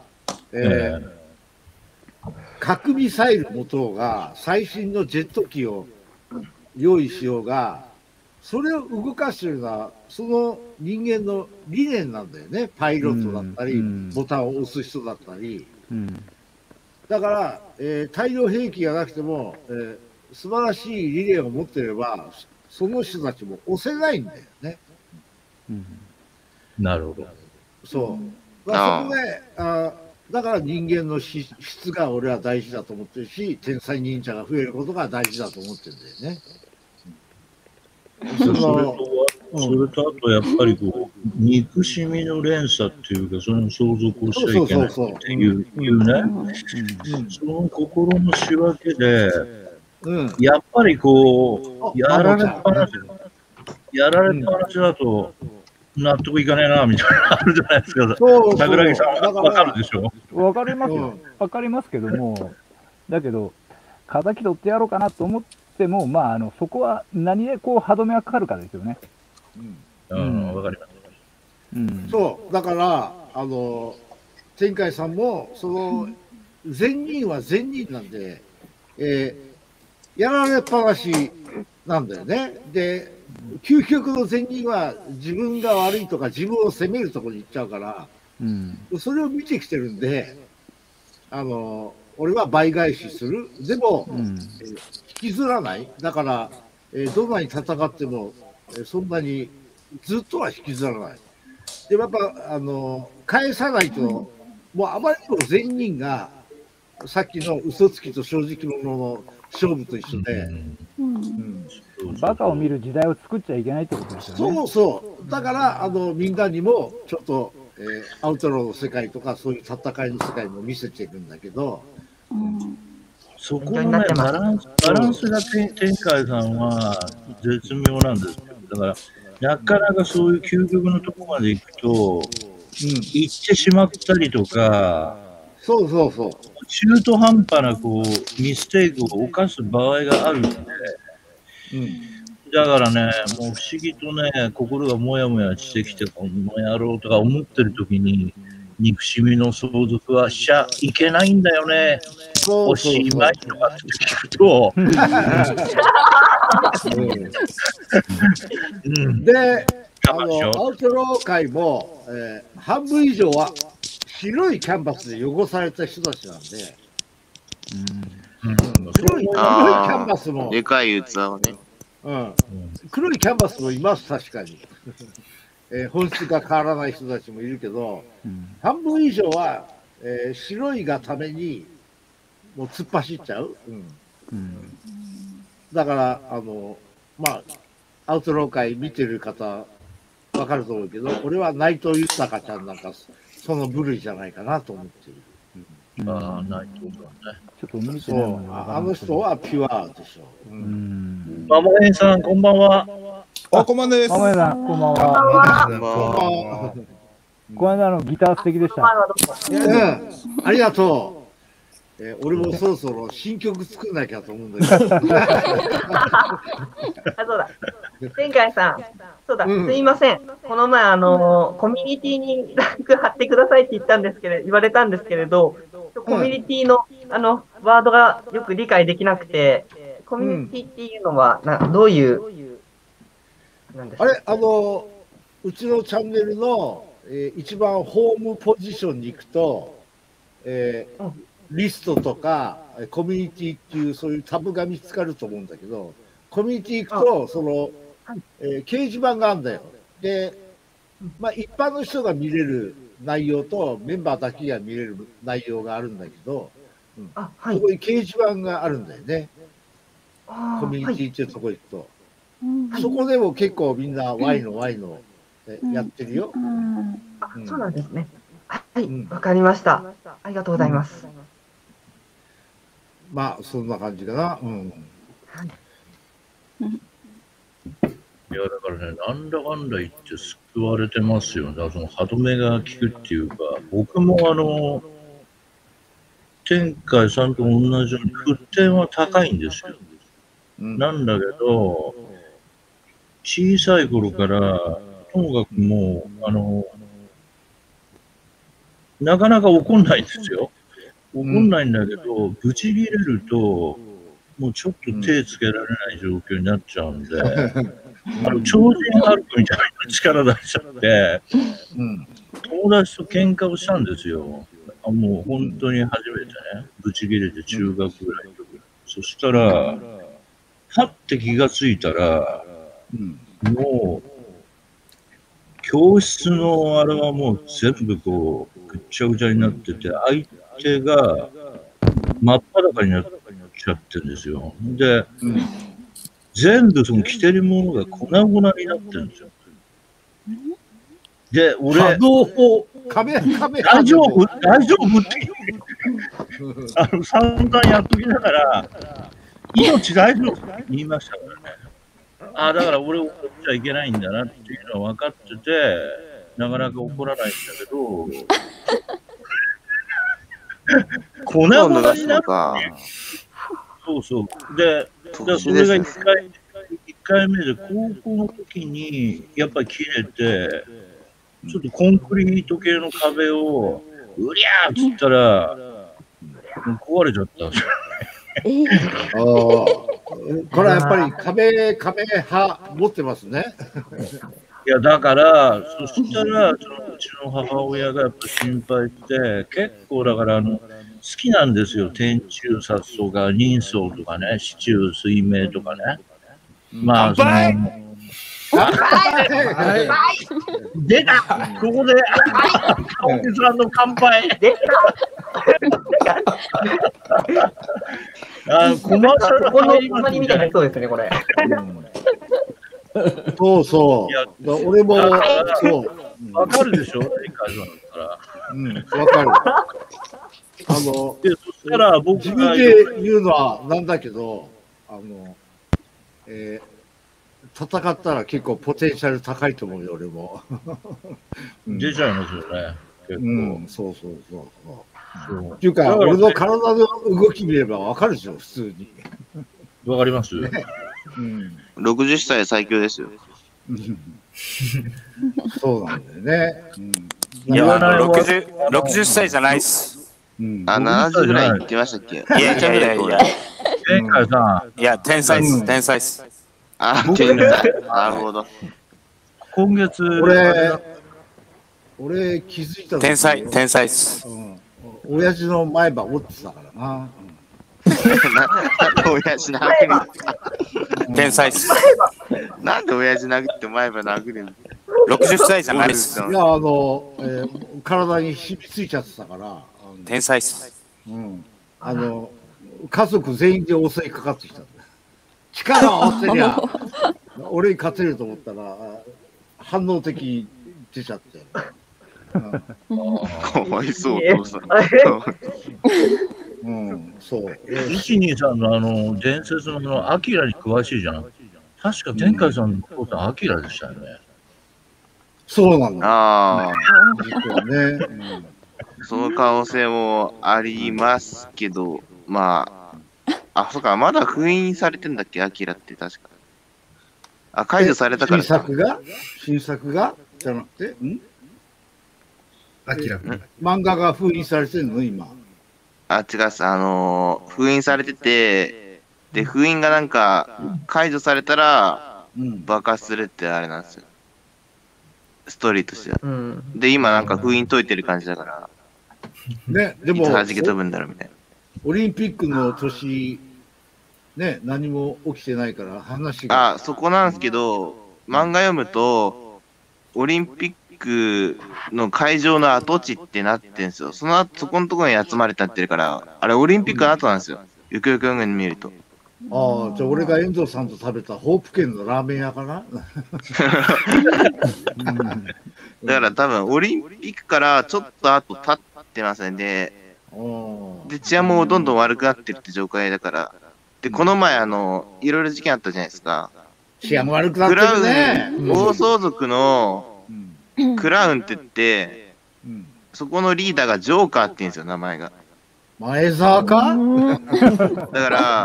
核ミサイル持とうが、最新のジェット機を用意しようが、それを動かしてるのは、その人間の理念なんだよね。パイロットだったり、ボタンを押す人だったり。だから、大量兵器がなくても、素晴らしい理念を持ってれば、その人たちも押せないんだよね。 なるほど。 そう。そこで、だから人間の質が俺は大事だと思ってるし、天才忍者が増えることが大事だと思ってるんだよね。 それとそれとあとやっぱりこう、憎しみの連鎖っていうか、その相続をしちゃいけないっていうね、その心の仕分けで、やっぱりこう、やられっぱなしだと、納得いかねえな、みたいなのあるじゃないですか。桜木さん、わかるでしょ？ わかりますよ。わかりますけども、だけど、敵取ってやろうかなと思っても、まあ、そこは何でこう歯止めがかかるかですよね。 わかります。 そう、だから、天海さんも、その、善人は善人なんで、やられっぱなしなんだよね。で、究極の善人は自分が悪いとか自分を責めるところに行っちゃうから、それを見てきてるんで、俺は倍返しする。でも、引きずらない。だから、どんなに戦っても、そんなにずっとは引きずらない。でもやっぱ、返さないと、もうあまりにも善人が、さっきの嘘つきと正直者の勝負と一緒で、 バカを見る時代を作っちゃいけないってことですよね。 そうそう。だから、みんなにも、ちょっと、アウトローの世界とか、そういう戦いの世界も見せていくんだけど、 そこのね、バランスが天海さんは絶妙なんですよ。だから、なかなかそういう究極のところまで行くと、行ってしまったりとか、 そうそうそう。 中途半端なこうミステイクを犯す場合があるので、だからね、もう不思議とね、心がもやもやしてきて、この野郎とか思ってる時に、憎しみの相続はしちゃいけないんだよね。おしまいとかって聞くと。 で、アウトロー界も、半分以上は白いキャンバスで汚された人たちなんで、黒いキャンバスも。 でかい器をね。 黒いキャンバスもいます、確かに。本質が変わらない人たちもいるけど、半分以上は、白いがためにもう突っ走っちゃう。だから、まあ、アウトロー界見てる方、わかると思うけど、俺は内藤豊ちゃんなんか、その部類じゃないかなと思ってる。 内藤さんね。 ちょっと見てないのであの人はピュアでしょ。 マモヘンさん、こんばんは。 こんばんです。 マモヘンさん、こんばんは。この間ギター素敵でした。 ありがとう。俺もそろそろ新曲作んなきゃと思うんだけど。 そうだ。天海さん、そうだ、すいません。この前、コミュニティにランク貼ってくださいって言われたんですけれど、コミュニティの、ワードがよく理解できなくて、コミュニティっていうのは、どういう、 あれ、うちのチャンネルの、一番ホームポジションに行くと、リストとかコミュニティっていうそういうタブが見つかると思うんだけど、コミュニティ行くと、その、掲示板があるんだよ。で、まあ一般の人が見れる内容とメンバーだけが見れる内容があるんだけど、そこに掲示板があるんだよね。コミュニティっていうとこ行くと。そこでも結構みんな Y のやってるよ。 そうなんですね。はい、わかりました。ありがとうございます。 まあ、そんな感じかな。 いや、だからね、なんだかんだ言って救われてますよね。だからその歯止めが効くっていうか、僕も天海さんと同じように沸点は高いんですよ。なんだけど、小さい頃から、ともかくもう、なかなか怒んないんですよ。怒んないんだけど、ブチ切れると、もうちょっと手つけられない状況になっちゃうんで、超人ハルクみたいな力出しちゃって、友達と喧嘩をしたんですよ。もう本当に初めてね、ブチ切れて中学ぐらいの時。そしたら、はって気がついたら、もう、教室のあれはもう全部こう、ぐっちゃぐちゃになってて、相手が真っ裸になっちゃってるんですよ。で、全部その着てるものが粉々になってるんですよ。 で、俺、 可動砲、壁、 大丈夫って散々やっときながら、命大丈夫って言いましたからね。だから俺怒っちゃいけないんだなっていうのは分かってて、なかなか怒らないんだけど、粉々になって、そうそう。で、それが1回目で、高校の時に、やっぱり切れて、ちょっとコンクリート系の壁を、うりゃーっつったら、壊れちゃったんですよ。 これはやっぱり壁派持ってますね。 いや、だから、そしたら、うちの母親がやっぱ心配して、結構だから好きなんですよ。天中殺とか、人相とかね、四柱推命とかね。まあ、出たここで、青木さんの乾杯出たコマーシャル入りますみたいなそうですね、これ。 そうそう。俺も、そう。 わかるでしょ、天海さんだったら。 わかる。 そしたら僕自分で言うのはなんだけど、戦ったら結構ポテンシャル高いと思うよ、俺も。 出ちゃいますよね、結構。 そう。っていうか、俺の体の動き見ればわかるでしょ、普通に。 わかります 60歳最強ですよ。 そうなんだよね。 いや、60歳じゃないっす。 70ぐらい言ってましたっけ？ いや。 天海さん。いや、天才っす、天才っす。 天才。なるほど。 今月、 俺気づいた。 天才っす。 親父の前歯折ってたからな。 親父殴るんですか？ 天才っす。 なんで親父殴って前歯殴るんですか ？60歳じゃないっす。 いや、体に染みついちゃってたから。 天才っす。 家族全員で襲いかかってきたんだ。力を合わせりゃ、俺に勝てると思ったら、反応的に出ちゃって。 かわいそう、お父さん。 そう。 123の伝説のアキラに詳しいじゃん。確か天海さんのお父さん、アキラでしたよね。 そうなんだ。 実はね。その可能性もありますけど、そうか、まだ封印されてんだっけ、アキラって確か。解除されたから。 新作がじゃなくて、 アキラ漫画が封印されてんの今。 違うっす。封印されてて、で、封印がなんか、解除されたら、爆発するってあれなんですよ。ストーリーとしては。で、今なんか封印解いてる感じだから。 ね、でも、 いつ弾け飛ぶんだろうみたいな。 オリンピックの年、ね、何も起きてないから話が。 そこなんですけど、漫画読むと、オリンピックの会場の跡地ってなってんすよ。そこのところに集まれたってるから、あれオリンピックの後なんですよ。よくよく見ると。 じゃあ俺が遠藤さんと食べたホープ県のラーメン屋かなだから多分オリンピックからちょっと後経ってますね。で、治安もどんどん悪くなってるって状態だから。で、この前いろいろ事件あったじゃないですか。 治安も悪くなってるね。 暴走族のクラウンって言って、そこのリーダーがジョーカーって言うんですよ、名前が。 前澤かだから、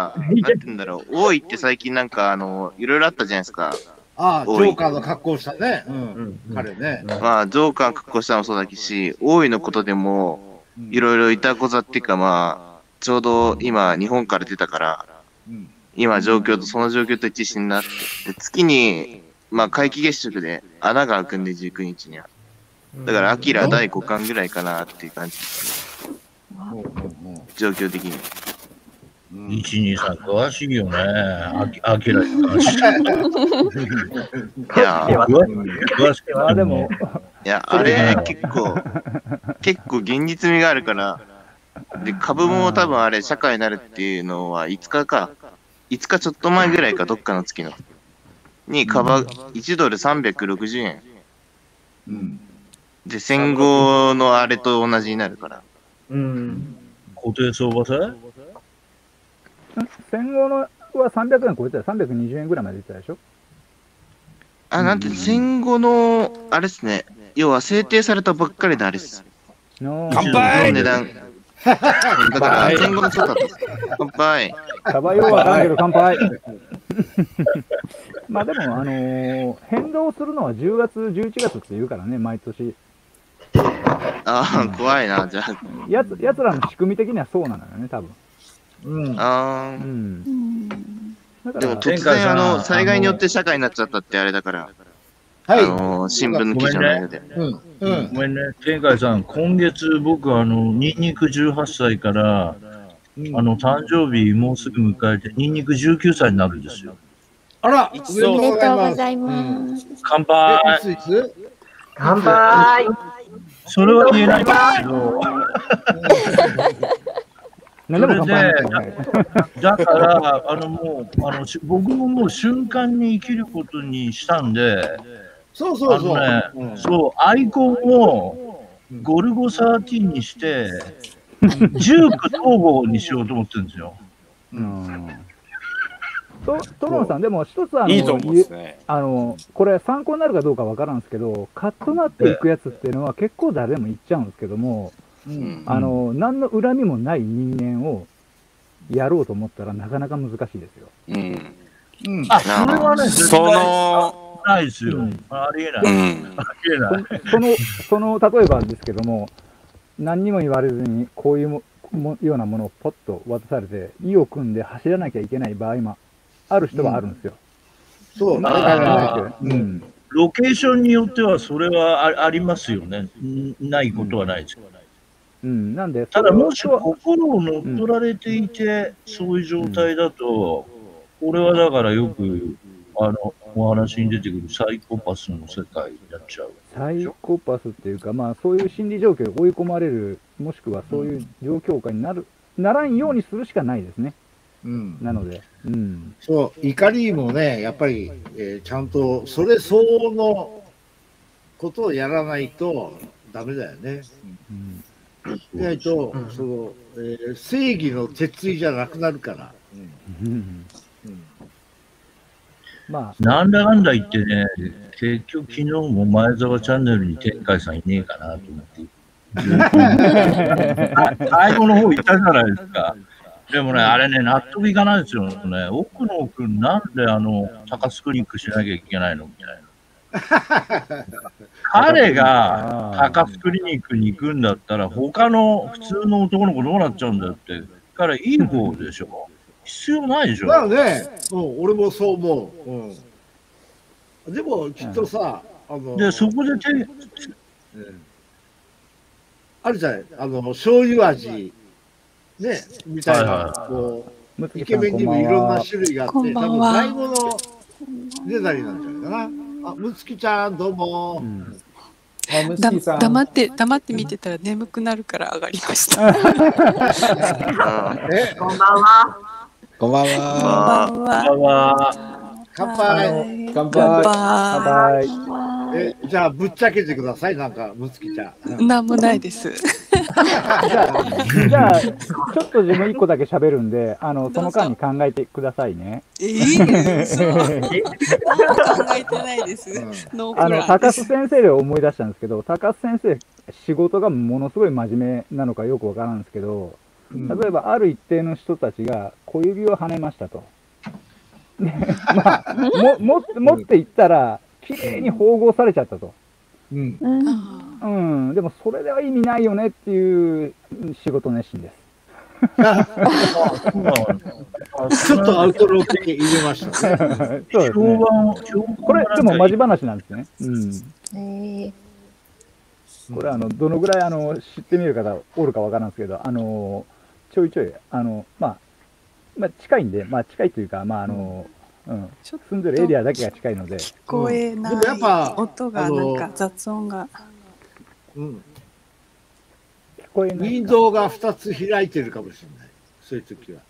なんて言うんだろう、大井って最近なんか、いろいろあったじゃないですか。 ジョーカーの格好したね。彼ね。 ジョーカーの格好したのもそうだし、大井のことでも、いろいろいたこざっていうか、ちょうど今、日本から出たから、今、その状況と一致になって、月に、皆既月食で穴が開くんで、19日には。だから、アキラ第5巻ぐらいかなっていう感じ。状況的に。 123詳しいよね。アキラに関して。 いや、 詳しくでも。 いや、あれ結構現実味があるから、で、株も多分あれ、社会になるっていうのは5日ちょっと前ぐらいか、どっかの月の。に、1ドル360円。 で、戦後のあれと同じになるから。 固定相場制？ 戦後のは300円超えたら320円ぐらいまで出たでしょ。 なんて戦後の、あれっすね。要は制定されたばっかりのあれっす。 乾杯値段。だから戦後のそうだったっす。乾杯。 サバようわかんけど乾杯。まあでも、変動するのは10月、11月って言うからね、毎年。 怖いな、じゃあ。 やつらの仕組み的にはそうなのよね、多分。 でも突然災害によって社会になっちゃったってあれだから、新聞の記事の間で。 ごめんね、天海さん、今月僕、ニンニク18歳から、誕生日もうすぐ迎えて、ニンニク19歳になるんですよ。 あら、 おめでとうございます。 乾杯。 乾杯。 それは言えないんですけど。それで、だから、僕ももう瞬間に生きることにしたんで、アイコンをゴルゴ13にして、19統合にしようと思ってるんですよ。 トロンさん、でも一ついいと思うんですね。 これ参考になるかどうかわからんですけど、カッとなっていくやつっていうのは結構誰でも言っちゃうんですけども、何の恨みもない人間をやろうと思ったらなかなか難しいですよ。 それはね、絶対ないですよ。ありえない。 例えばですけども、何にも言われずにこういうようなものをポッと渡されて、意を組んで走らなきゃいけない場合もある人はあるんですよ。 ロケーションによってはそれはありますよね。ないことはないですよ。 なんでただ、もし心を乗っ取られていて、そういう状態だと、これはだからよくお話に出てくるサイコパスの世界になっちゃう。 サイコパスっていうか、そういう心理状況に追い込まれる、もしくはそういう状況下にならんようにするしかないですね。なので、 そう、怒りもね、やっぱり、ちゃんとそれ相応のことをやらないとダメだよね。しないと、正義の鉄槌じゃなくなるから。 なんだかんだ言ってね、結局昨日も前澤チャンネルに天海さんいねえかなと思って。最後の方いたじゃないですか。でもね、あれね、納得いかないですよね。奥野くん、なんで高須クリニックしなきゃいけないのみたいな。彼が高須クリニックに行くんだったら、他の普通の男の子どうなっちゃうんだよって。彼、いい方でしょ。必要ないでしょ。 だよね。俺もそう思う。でも、きっとさ、 で、そこであるじゃない、醤油味、ね、みたいな、イケメンにもいろんな種類があって、多分、最後のねだりなんじゃないかな。むつきちゃん、どうも。 黙って見てたら眠くなるから上がりました。 こんばんは。 こんばんは。 乾杯。 乾杯。 じゃあ、ぶっちゃけてください、なんか、むつきちゃん。 なんもないです。 じゃあ、ちょっと自分1個だけ喋るんで、その間に考えてくださいね。 考えてないです。 高須先生で思い出したんですけど、高須先生、仕事がものすごい真面目なのかよくわからんですけど、例えばある一定の人たちが小指をはねましたと。持っていったら、きれいに縫合されちゃったと。でもそれでは意味ないよねっていう仕事熱心です。 ちょっとアウトロー系入れましたね。 そうですね。これでもマジ話なんですね。これどのぐらい知ってみる方おるかわからんですけど、ちょいちょい近いんで、近いというか住んでるエリアだけが近いので。 聞こえない。音がなんか雑音が。 聞こえない。ウィンドウが2つ開いてるかもしれない。そういう時は。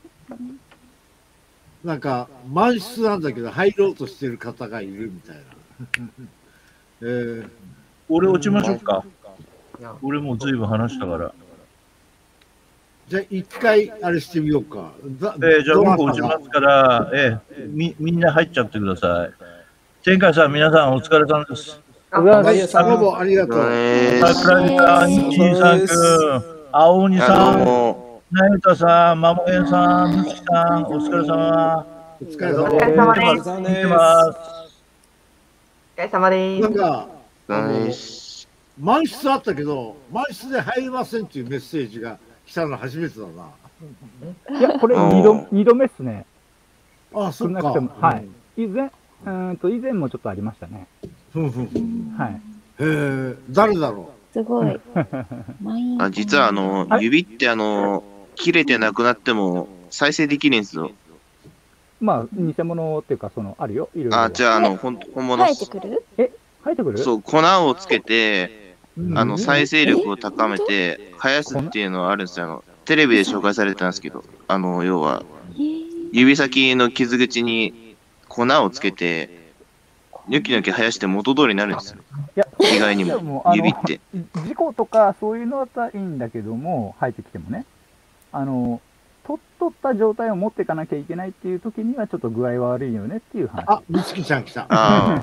なんか満室なんだけど入ろうとしてる方がいるみたいな。 俺落ちましょうか。俺もずいぶん話したから。 じゃあ一回あれしてみようか。 じゃあ僕落ちますから、みんな入っちゃってください。天海さん、皆さんお疲れ様です。 どうもありがとう。 桜井さん、日清さんくん、青鬼さん、なゆたさん、まもえんさん、むきさん、お疲れ様。 お疲れ様です。 見てます。 お疲れ様です。 なんか、満室あったけど、満室で入りませんっていうメッセージが来たの初めてだな。 いや、これ2度目っすね。 あ、そっか。 はい。以前もちょっとありましたね。はい。 誰だろう。すごい。 実は指って切れてなくなっても再生できるんですよ。 まあ、偽物っていうか、あるよ。いろいろ。 じゃあ、本物。 生えてくる？ 生えてくる？ そう、粉をつけて、再生力を高めて、生やすっていうのはあるんですよ。テレビで紹介されてたんですけど、要は、指先の傷口に粉をつけて、ニョキニョキ生やして元通りになるんですよ。意外にも、指って。 事故とかそういうのだったらいいんだけども、生えてきてもね。取った状態を持っていかなきゃいけないっていう時にはちょっと具合悪いよねっていう話。 あ、みつきちゃん来た。 あ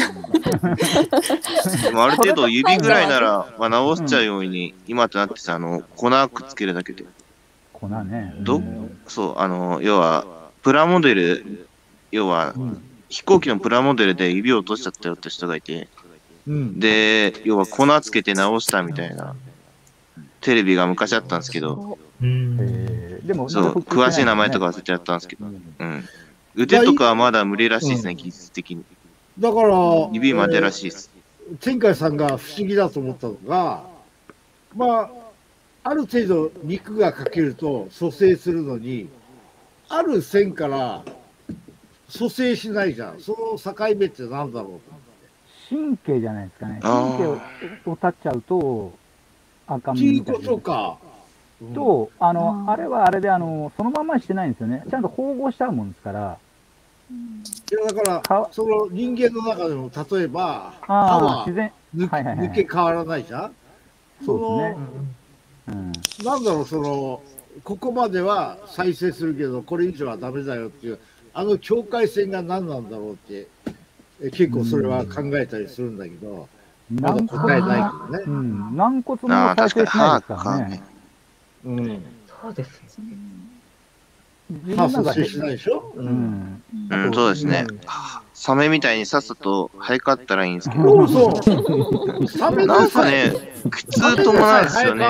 る程度指ぐらいなら、直しちゃうように、今となってさ、粉くっつけるだけで。 粉ね。 そう、要は、プラモデル、要は、飛行機のプラモデルで指を落としちゃったよって人がいて、で、要は粉つけて直したみたいな、テレビが昔あったんですけど、そう、詳しい名前とか忘れちゃったんですけど、腕とかはまだ無理らしいですね、技術的に。 だから、 指までらしいです。 天海さんが不思議だと思ったのが、ある程度肉がかけると蘇生するのに、ある線から蘇生しないじゃん。その境目って何だろうと。 神経じゃないですかね。神経を立っちゃうと、赤みみたいな。 いうことか。 と、あれはあれで、そのままにしてないんですよね。ちゃんと縫合しちゃうもんですから。 いや、だから、その人間の中でも、例えば、歯は抜け変わらないじゃん。 そうですね。 なんだろう、ここまでは再生するけど、これ以上はダメだよっていう、境界線が何なんだろうって、結構それは考えたりするんだけど、まだ答えないけどね。 軟骨も再生しないですからね。 そうですね。 歯蘇生しないでしょ。 そうですね。サメみたいにさっさと生え変わったらいいんですけど。 サメなんかね、苦痛ともないですよね。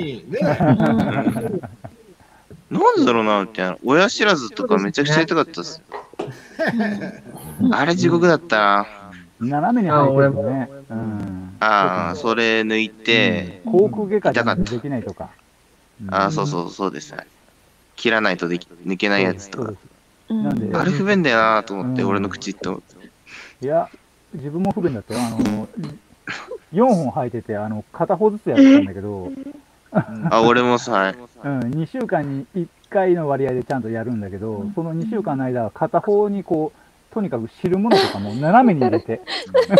なんでだろうなって、親知らずとかめちゃくちゃ痛かったです。あれ地獄だったな。 斜めに生えてるね。 それ抜いて、 口腔外科じゃできないとか。 そうですね。切らないと抜けないやつとか。あれ不便だよなと思って、俺の口って思って。 いや、自分も不便だったよ。4本生えてて、片方ずつやってたんだけど。 俺もさ、 2週間に1回の割合でちゃんとやるんだけど、その2週間の間は片方にとにかく汁物とかも斜めに入れて。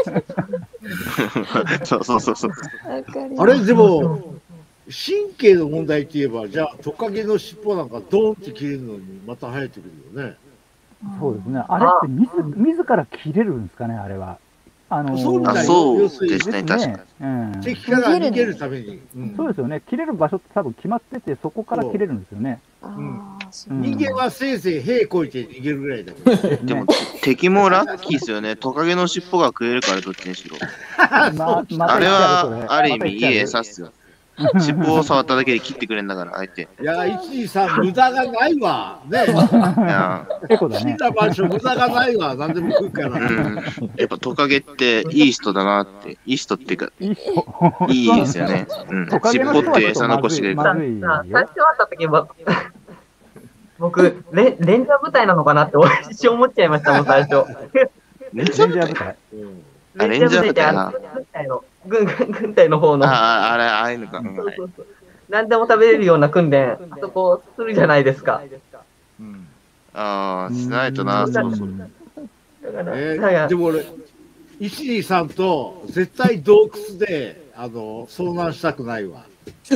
そう。 あれ、でも、神経の問題って言えば、じゃあ、トカゲの尻尾なんかドーンって切れるのにまた生えてくるよね。 そうですね。あれって自ら切れるんですかね、あれは。 そうですね、確かに。敵から逃げるために。 そうですよね。切れる場所って多分決まってて、そこから切れるんですよね。 人間はせいぜい兵こいて逃げるぐらいだけど。 でも、敵もラッキーですよね。トカゲの尻尾が食えるからどっちにしろ。あれは、ある意味、いい餌っすよ。尻尾を触っただけで切ってくれんだから、相手。 いや、123、無駄がないわ。ね。 エコだね。 死んだ場所、無駄がないわ。何でも食うから。 やっぱトカゲっていい人だなって。いい人っていうか、いいですよね。尻尾って餌残してくれるから。 最初会った時は、僕、レンジャー部隊なのかなって一瞬思っちゃいましたもん、最初。 レンジャー部隊レンジャー部隊な。 軍隊の方の。 ああいうのか。 何でも食べれるような訓練、あそこするじゃないですか。 しないとな、そう。 でも俺、 123と絶対洞窟で遭難したくないわ。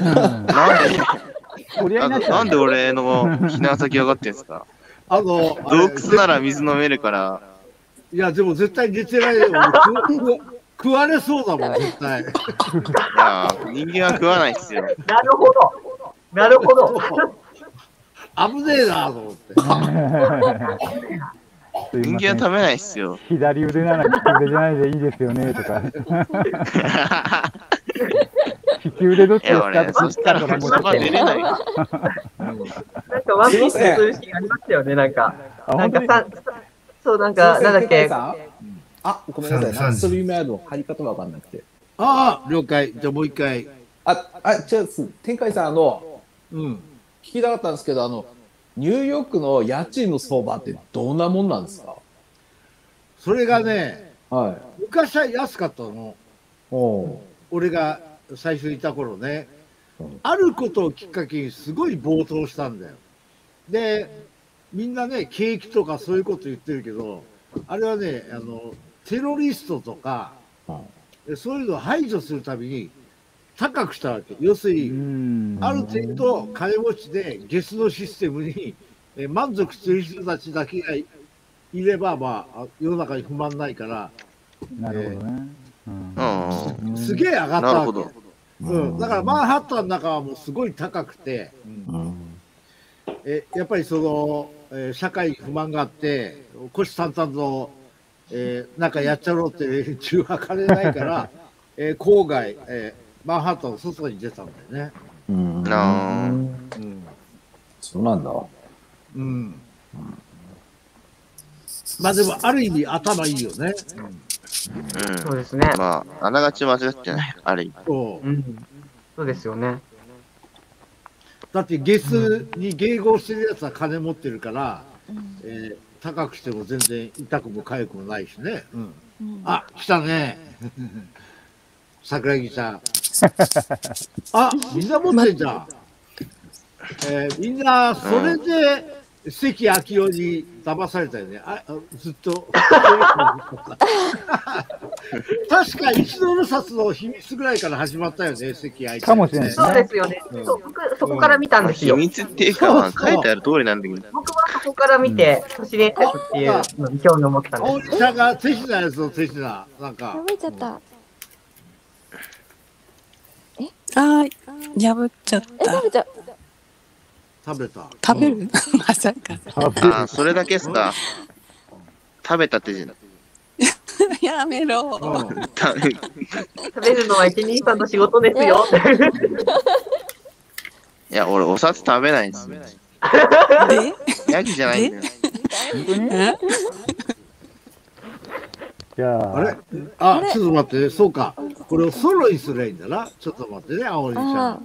なんで俺の避難先分かってんすか？洞窟なら水飲めるから。 いや、でも絶対寝てないよ。食われそうだもん、絶対。いや、人間は食わないっすよ。 なるほど。なるほど。 危ねえなと思って。 人間は食べないっすよ。 左腕なら利き腕じゃないでいいですよねとか。利き腕どっちですかってそしたらそば出れない。 なんかワンピースでそういうシーンありましたよね、なんかそう、なんだっけ。 あ、ごめんなさい。ナッスル夢の入り方わかんなくて。 ああ、了解。じゃあもう一回。 じゃあ、天海さん、聞きたかったんですけど、ニューヨークの家賃の相場ってどんなもんなんですか？ それがね、 はい、 昔は安かったの。俺が最初いた頃ね、あることをきっかけにすごい暴騰したんだよ。で、みんなね、景気とかそういうこと言ってるけど、あれはね、テロリストとか、そういうのを排除するために高くしたわけ。要するに、ある程度金持ちでゲスのシステムに満足してる人たちだけがいれば、まあ、世の中に不満ないから、 なるほどね。 すげえ上がったわけ。だからマンハッタンの中はもうすごい高くて、やっぱり社会に不満があって、虎視眈々と、なんかやっちゃろうって連中は金ないから、郊外、マンハッタンの外に出たんだよね。 そうなんだ。 まあでも、ある意味頭いいよね。 そうですね。 まあ、あながち間違ってない、ある意味。 そうですよね。 だってゲスに迎合してるやつは金持ってるから、高くしても全然痛くも痒くもないしね。あ、来たね。桜木さん。あ、みんな持ってんじゃん。みんな、それで、関明夫に騙されたよね。ずっと。確か一度の札の秘密ぐらいから始まったよね、関明夫。 かもしれない。 そうですよね。そこから見たんですよ。 秘密っていうか、書いてある通りなんだけど。 僕はそこから見て、都市伝説っていうのに興味を持ったんです。 青木さんが手品やつの手品。なんか。 食べちゃった。 破っちゃった。 食べちゃった。 食べた。 食べるまさか。それだけっすか。食べたってじゃん。 やめろ。 食べるのは一人さんの仕事ですよ。 いや、俺お札食べないんですよ。ヤギじゃないんだよ。 じゃあ。 あれ？あ、ちょっと待って、そうか。これをソロにすればいいんだな。ちょっと待ってね、青森ちゃん。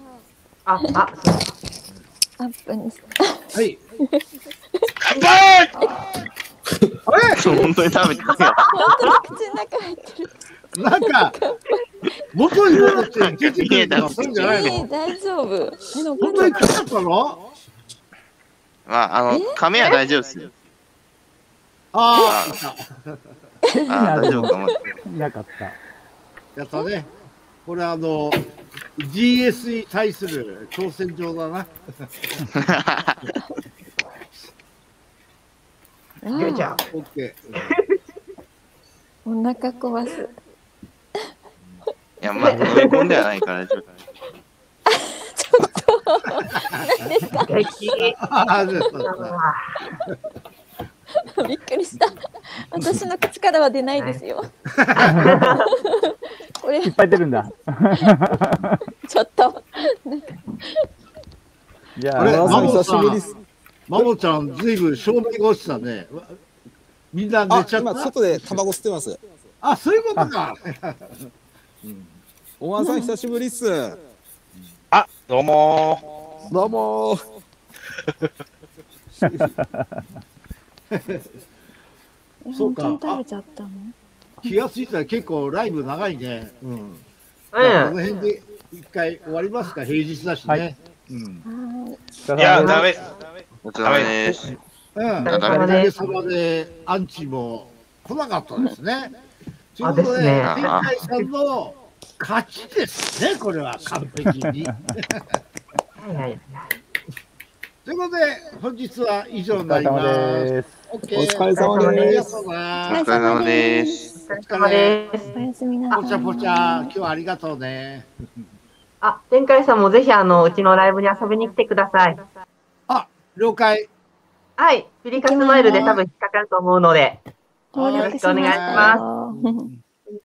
アップにして。 はい。 乾杯！あれ？本当に食べてるよ。 本当に口の中入ってる。 なんか、元に戻って出てくるとかそういうんじゃないの？ 大丈夫。 本当に食べちゃったの？ まあ、亀は大丈夫ですよ。 大丈夫かも。 なかった。 やったね。これGS に対する挑戦状だな。 よいしょ。 オッケー。お腹壊す。 いや、まあ、飲み込んではないからちょっと。何ですか？びっくりした。私の口からは出ないですよ。 これいっぱい出るんだ。 ちょっと。 じゃあ、マモちゃん、ずいぶん照明が落ちたね。みんな寝ちゃった。 今、外でタバコ吸ってます。 あ、そういうことか。 おまさん、久しぶりっす。 あ、どうもー。どうもそうか。 食べちゃったの？ 気がついたら結構ライブ長いね。この辺で一回終わりますか。平日だしね。 いや、ダメ。 お疲れ様です。 おかげさまでアンチも来なかったですね。 あ、ですね。 天海さんの勝ちですね、これは完璧に。 はいはい。 ということで、本日は以上になります。 お疲れ様です。 お疲れ様です。 お疲れ。 おやすみなさい。 ぽちゃぽちゃ、今日はありがとうね。 あ、天海さんもぜひうちのライブに遊びに来てください。 あ、了解。 はい、ピリカスマイルで多分引っかかると思うので、よろしくお願いします。